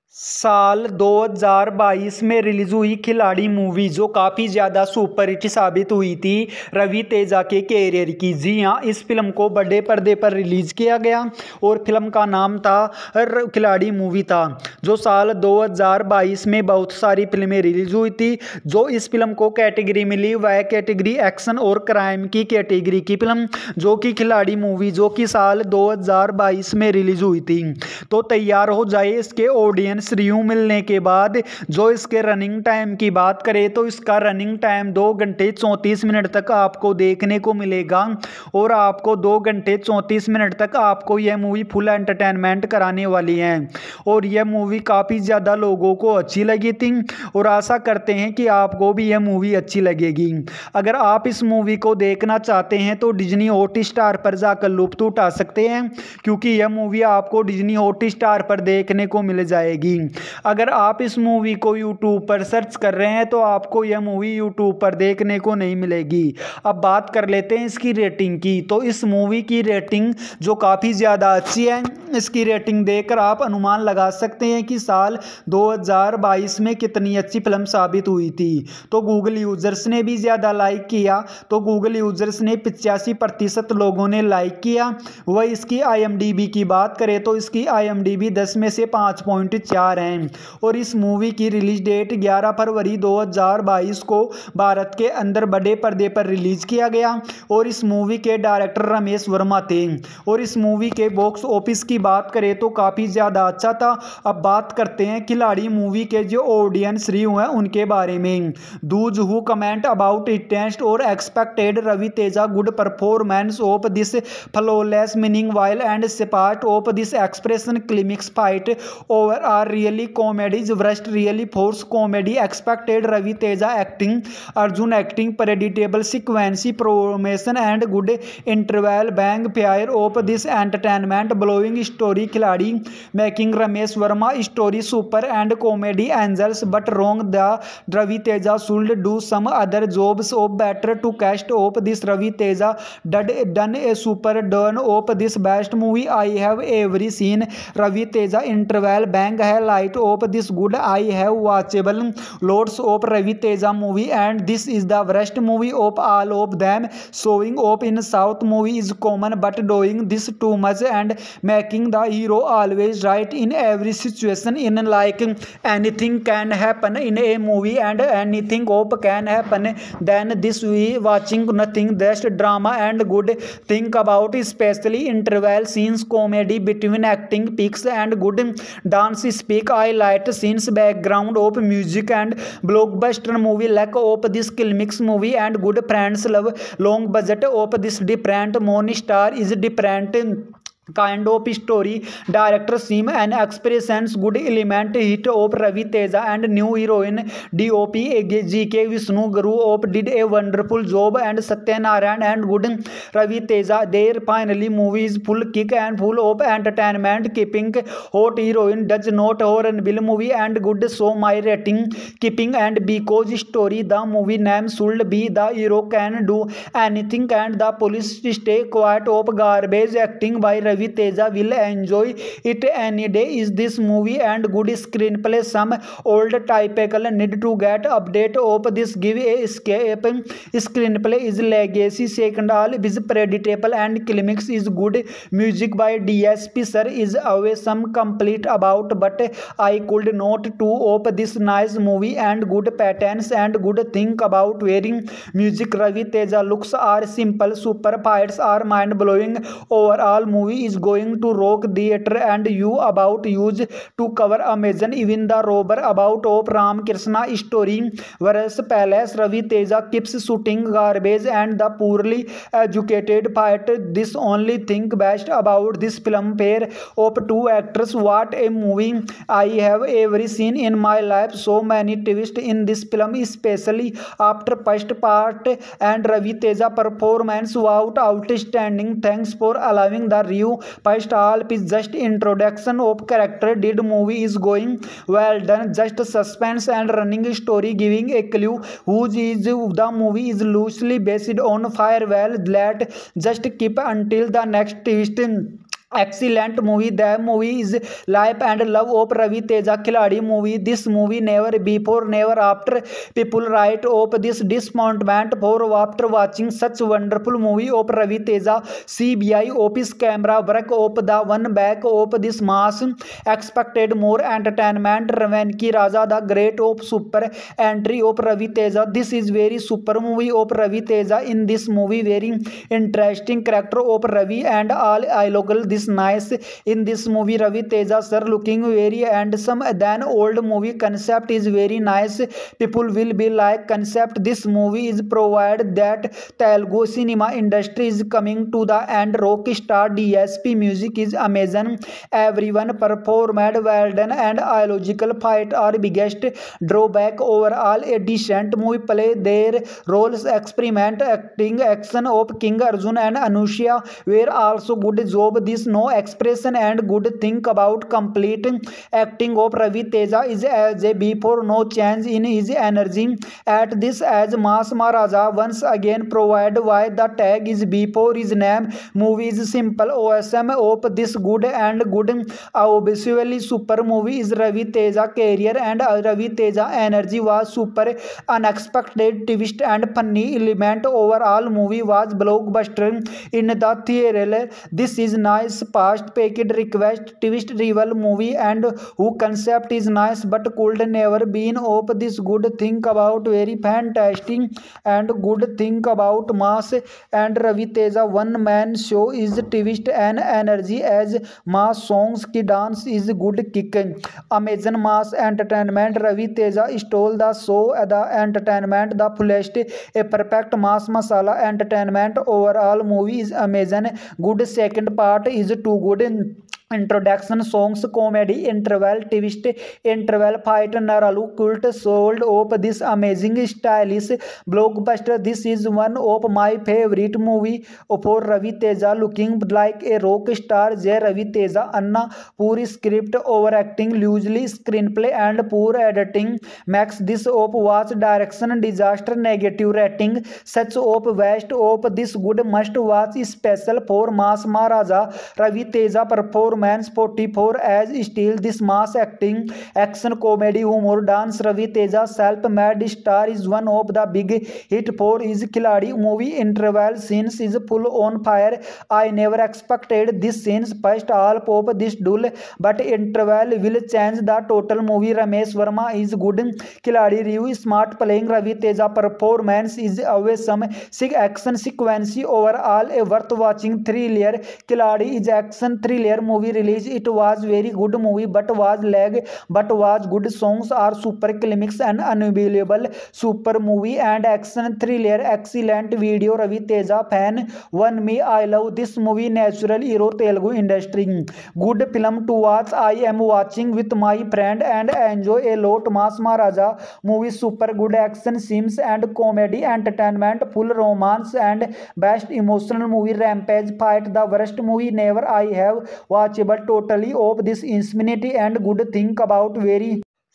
साल दो हज़ार बाईस में release हुई खिलाड़ी movie जो काफ़ी ज़्यादा सुपरहिट साबित हुई थी रवि तेजा के कैरियर की। जी हाँ, इस फिल्म को बड़े पर्दे पर रिलीज़ किया गया और फिल्म का नाम था खिलाड़ी मूवी था जो साल दो हज़ार बाईस में बहुत सारी फिल्में रिलीज हुई थी। जो इस फिल्म को कैटेगरी मिली वह कैटेगरी एक्शन और क्राइम की कैटेगरी की फिल्म जो कि खिलाड़ी मूवी जो कि साल दो हज़ार बाईस में रिलीज हुई थी। तो तैयार हो जाए इसके ऑडियंस रिव्यू मिलने के बाद। जो इसके रनिंग टाइम की बात करें तो इसका रनिंग टाइम दो घंटे चौंतीस मिनट तक आपको देखने को मिलेगा और आपको दो घंटे चौंतीस मिनट तक आपको यह मूवी फुल एंटरटेनमेंट कराने वाली है और यह मूवी काफ़ी ज़्यादा लोगों को अच्छी लगी थी और आशा करते हैं कि आपको भी यह मूवी अच्छी लगेगी। अगर आप इस मूवी को देखना चाहते हैं तो डिज्नी हॉट स्टार पर जाकर लुत्फ उठा सकते हैं क्योंकि यह मूवी आपको डिज्नी हॉट स्टार पर देखने को मिल जाएगी। अगर आप इस मूवी को यूट्यूब पर सर्च कर रहे हैं तो आपको यह मूवी यूट्यूब पर देखने को नहीं मिलेगी। अब बात कर लेते हैं इसकी रेटिंग की। तो इस मूवी की रेटिंग जो काफ़ी ज़्यादा अच्छी है, इसकी रेटिंग देखकर आप अनुमान लगा सकते हैं कि साल दो हज़ार बाईस में कितनी अच्छी फिल्म साबित हुई थी। तो गूगल यूजर्स ने भी ज़्यादा लाइक किया, तो गूगल यूजर्स ने पचासी प्रतिशत लोगों ने लाइक किया। वह इसकी आई एम डी बी की बात करें तो इसकी आई एम डी बी दस में से पाँच पॉइंट चार हैं और इस मूवी की रिलीज डेट ग्यारह फरवरी दो हज़ार बाईस को भारत के अंदर बड़े पर्दे पर रिलीज किया गया और इस मूवी के डायरेक्टर रमेश वर्मा थे। और इस मूवी के बॉक्स ऑफिस की बात करें तो काफ़ी ज़्यादा अच्छा था। अब बात करते हैं खिलाड़ी मूवी के जो ऑडियंस रिव्यू हैं उनके बारे में। Those who comment about it test और expected Ravi Teja good performance of this flawless meaning while and स्पार्ट of this expression climax fight over are are really comedies. Worst really force comedy. Expected Ravi Teja acting, Arjun acting, predictable sequence, promotion and good interval. Bang pair of this entertainment, blowing story. Khiladi making Ramesh Verma story super and comedy angels, but wrong. The Ravi Teja should do some other jobs of better to cast of this. Ravi Teja did done a super done of this best movie I have ever seen. Ravi Teja interval bang highlight of this good I have watchable loads of Ravi Teja movie, and this is the worst movie of all of them. Showing up in South movie is common, but doing this too much and making the hero always right in every situation. In like anything can happen in a movie and anything of can happen, then this we watching nothing just drama and good think about, especially interval scenes, comedy between acting peaks and good dance speak highlight scenes, background of music and blockbuster movie. Lack of this climax movie and good friends love, long budget of this different moon star is different kind of story, director seem and expressions, good element hit of Ravi Teja and new heroine D O P G K Vishnu Guru of did a wonderful job, and Satya Narayan and good Ravi Teja. Their finally movie is full kick and full of entertainment, keeping hot heroine does not horrible movie and good, so my rating keeping. And because story the movie name should be the hero can do anything and the police stay quiet of garbage acting by Ravi Ravi Teja will enjoy it any day. Is this movie and good screenplay? Some old typical need to get update of this give a escape. Screenplay is legacy. Second all is predictable and climax is good. Music by D S P sir is always some complete about, but I could not to of this nice movie and good patterns and good think about wearing music. Ravi Teja looks are simple, super fights are mind blowing. Overall movie is going to rock theater and you about use to cover Amazon. Even the robber about of Ram Krishna story whereas palace. Ravi Teja keeps shooting garbage and the poorly educated fight. This only thing best about this film, pair of two actors. What a movie I have ever seen in my life. So many twists in this film, especially after first part, and Ravi Teja performance wow outstanding. Thanks for allowing the review. First all is just introduction of character. Did movie is going well done, just suspense and running story giving a clue who is the movie is loosely based on Farewell. Let just keep until the next twist. Excellent movie. The movie is life and love of Ravi Teja. Khiladi movie. This movie never before never after. People write of this disappointment for after watching such wonderful movie of Ravi Teja. C B I office camera work of the one back of this mass. Expected more entertainment. Ravanki Raja the great of super entry of Ravi Teja. This is very super movie of Ravi Teja. In this movie very interesting character of Ravi and all I local this nice. In this movie Ravi Teja sir looking very handsome than old movie. Concept is very nice. People will be like concept. This movie is provided that Telugu cinema industry is coming to the end. Rock star D S P music is amazing. Everyone performed well done and illogical fight are biggest drawback. Overall a decent movie. Play their roles, experiment acting action of King Arjun and Anushya were also good job. This no expression and good think about complete acting of Ravi Teja is as a before, no change in his energy at this as Mass Maharaja once again provide why the tag is before his name. Movie is simple awesome of this good and good obviously super movie is Ravi Teja career and Ravi Teja energy was super. Unexpected twist and funny element. Overall movie was blockbuster in the theater. This is nice past packed request twist rival movie and who concept is nice but could never been of this good think about very fantastic and good think about mass and Ravi Teja one man show is twist and energy as mass songs ki dance is good kick. Amazon mass entertainment. Ravi Teja stole the show, the entertainment the fullest, a perfect mass masala entertainment. Overall movie is amazing. Good second part is too good. introduction songs, comedy interval, twist interval, fight, Naralu cult sold of this amazing stylish blockbuster. This is one of my favorite movie for Ravi Teja, looking like a rock star. J Ravi Teja, Anna, poor script, overacting, loosely screenplay and poor editing makes this of was direction disaster. Negative rating, such of waste of this good must watch special for Mass Maharaja. Ravi Teja performance forty-four as still this mass acting, action, comedy, humor, dance. Ravi Teja self-made star is one of the big hit for his Khiladi movie. Interval scenes is full on fire. I never expected this scenes first half of this duel, but interval will change the total movie. Ramesh Verma is good Khiladi review, smart playing. Ravi Teja performance is always some sick action sequence. Overall a worth watching thriller. Khiladi is action thriller movie. Release it was very good movie, but was lag, but was good. Songs are super climax and unbelievable. Super movie and action thriller, excellent video. Ravi Teja fan one me, I love this movie. Natural hero Telugu industry. Good film to watch. I am watching with my friend and enjoy a lot. Mass Maharaja movie super good, action scenes and comedy, entertainment, full romance and best emotional movie. Rampage fight the worst movie never I have watchable totally of this infinity and good think about very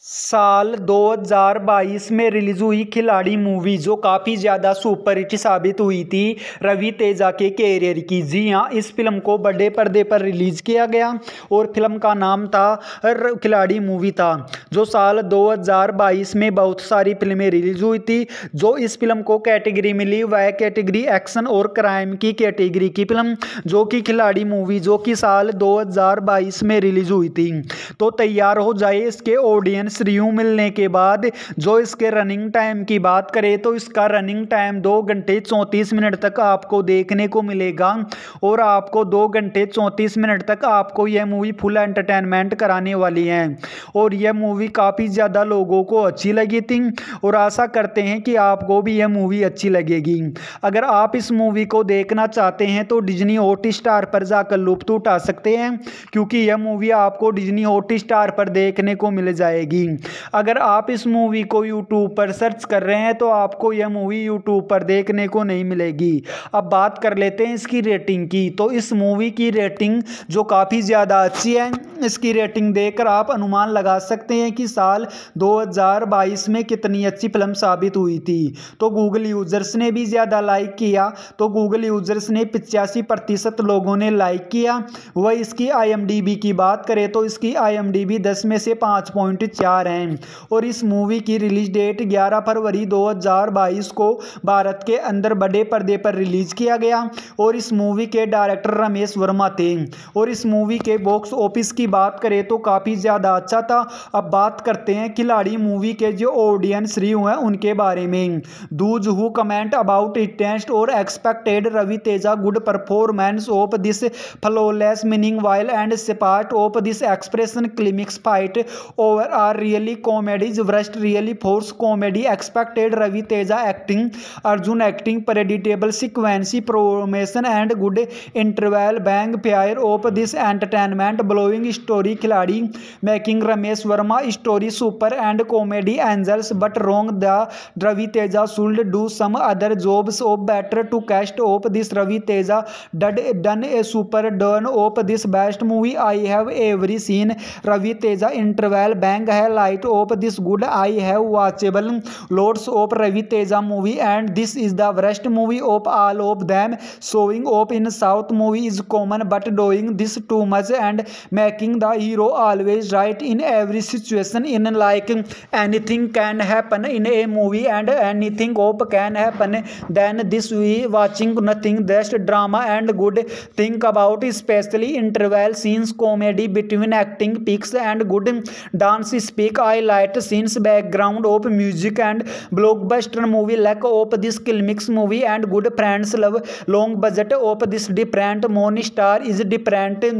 साल दो हज़ार बाईस में release हुई खिलाड़ी movie, जो काफ़ी ज़्यादा सुपरहिट साबित हुई थी रवि तेजा के कैरियर की। जी हाँ, इस फिल्म को बड़े पर्दे पर रिलीज़ किया गया और फिल्म का नाम था खिलाड़ी मूवी था, जो साल दो हज़ार बाईस में बहुत सारी फिल्में रिलीज हुई थी। जो इस फिल्म को कैटेगरी मिली वह कैटेगरी एक्शन और क्राइम की कैटेगरी की फिल्म, जो कि खिलाड़ी मूवी, जो कि साल दो हज़ार बाईस में रिलीज हुई थी। तो तैयार हो जाए इसके ऑडियंस रिव्यू मिलने के बाद। जो इसके रनिंग टाइम की बात करें तो इसका रनिंग टाइम दो घंटे चौंतीस मिनट तक आपको देखने को मिलेगा और आपको दो घंटे चौंतीस मिनट तक आपको यह मूवी फुल एंटरटेनमेंट कराने वाली है। और यह मूवी काफ़ी ज़्यादा लोगों को अच्छी लगी थी और आशा करते हैं कि आपको भी यह मूवी अच्छी लगेगी। अगर आप इस मूवी को देखना चाहते हैं तो डिज्नी हॉटस्टार पर जाकर लुत्फ उठा सकते हैं, क्योंकि यह मूवी आपको डिज्नी हॉटस्टार पर देखने को मिल जाएगी। अगर आप इस मूवी को यूट्यूब पर सर्च कर रहे हैं तो आपको यह मूवी यूट्यूब पर देखने को नहीं मिलेगी। अब बात कर लेते हैं इसकी रेटिंग की। तो इस मूवी की रेटिंग जो काफ़ी ज़्यादा अच्छी है, इसकी रेटिंग देखकर आप अनुमान लगा सकते हैं कि साल दो हज़ार बाईस में कितनी अच्छी फिल्म साबित हुई थी। तो गूगल यूजर्स ने भी ज़्यादा लाइक किया, तो गूगल यूजर्स ने पचासी प्रतिशत लोगों ने लाइक किया। वह इसकी आई एम डी बी की बात करें तो इसकी आई एम डी बी दस में से पाँच पॉइंट चार हैं। और इस मूवी की रिलीज डेट ग्यारह फरवरी दो हज़ार बाईस को भारत के अंदर बड़े पर्दे पर रिलीज किया गया और इस मूवी के डायरेक्टर रमेश वर्मा थे। और इस मूवी के बॉक्स ऑफिस की बात करें तो काफ़ी ज़्यादा अच्छा था। अब बात करते हैं खिलाड़ी मूवी के जो ऑडियंस रिव्यू हैं उनके बारे में। Those who comment about it test और expected Ravi Teja good performance of this flawless meaning while and part of this expression climax fight over are really comedies worst really force comedy expected Ravi Teja acting Arjun acting predictable sequences promotion and good interval bang fire of this entertainment blowing story Khiladi making Ramesh Varma story super and comedy angels but wrong the Ravi Teja should do some other jobs of better to cast of this Ravi Teja did done a super done of this best movie I have every scene Ravi Teja interval bang high light of this good I have watchable lots of Ravi Teja movie and this is the worst movie of all of them. Showing up in South movie is common but doing this too much and making the hero always right in every situation in like anything can happen in a movie and anything of can happen then this we watching nothing just drama and good think about especially interval scenes comedy between acting peaks and good dance speak highlight scenes background of music and blockbuster movie lack of this climax movie and good friends love long budget of this different moon star is different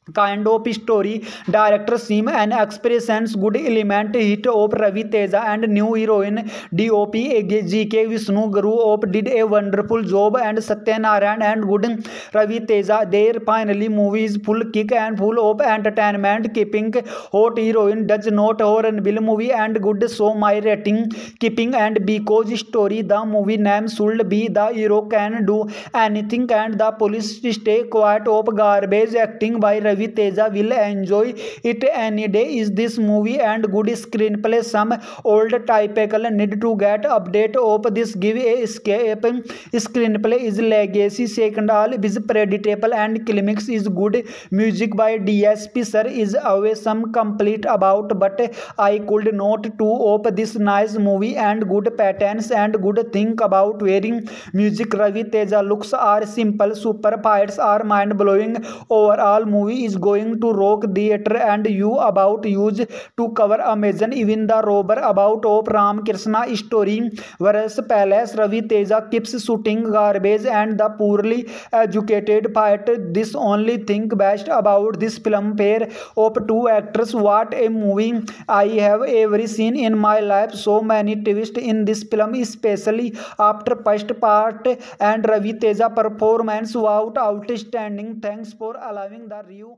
kind of story. Director Sim and expressions good element hit of Ravi Teja and new heroine D O P G K Vishnu Guru of did a wonderful job and Satyanarayan and good Ravi Teja. Their finally movie is full kick and full of entertainment, keeping hot heroine does not horrible movie and good, so my rating keeping. And because story the movie name should be the hero can do anything and the police stay quiet of garbage acting by Ravi Teja will enjoy it any day. Is this movie and good screenplay? Some old typical need to get update of this give a escape screenplay is legacy. Second all is predictable and climax is good. Music by D S P sir is always some complete about, but I could not two of this nice movie and good patterns and good think about wearing music. Ravi Teja looks are simple, super fights are mind blowing. Overall movie is going to rock theater and you about use to cover amazon. Even the robber about of Ram Krishna story whereas palace Ravi Teja keeps shooting garbage and the poorly educated fight. This only think best about this film pair of two actors. What a movie I have ever seen in my life. So many twists in this film, especially after first part, and Ravi Teja performance was outstanding. Thanks for allowing the review.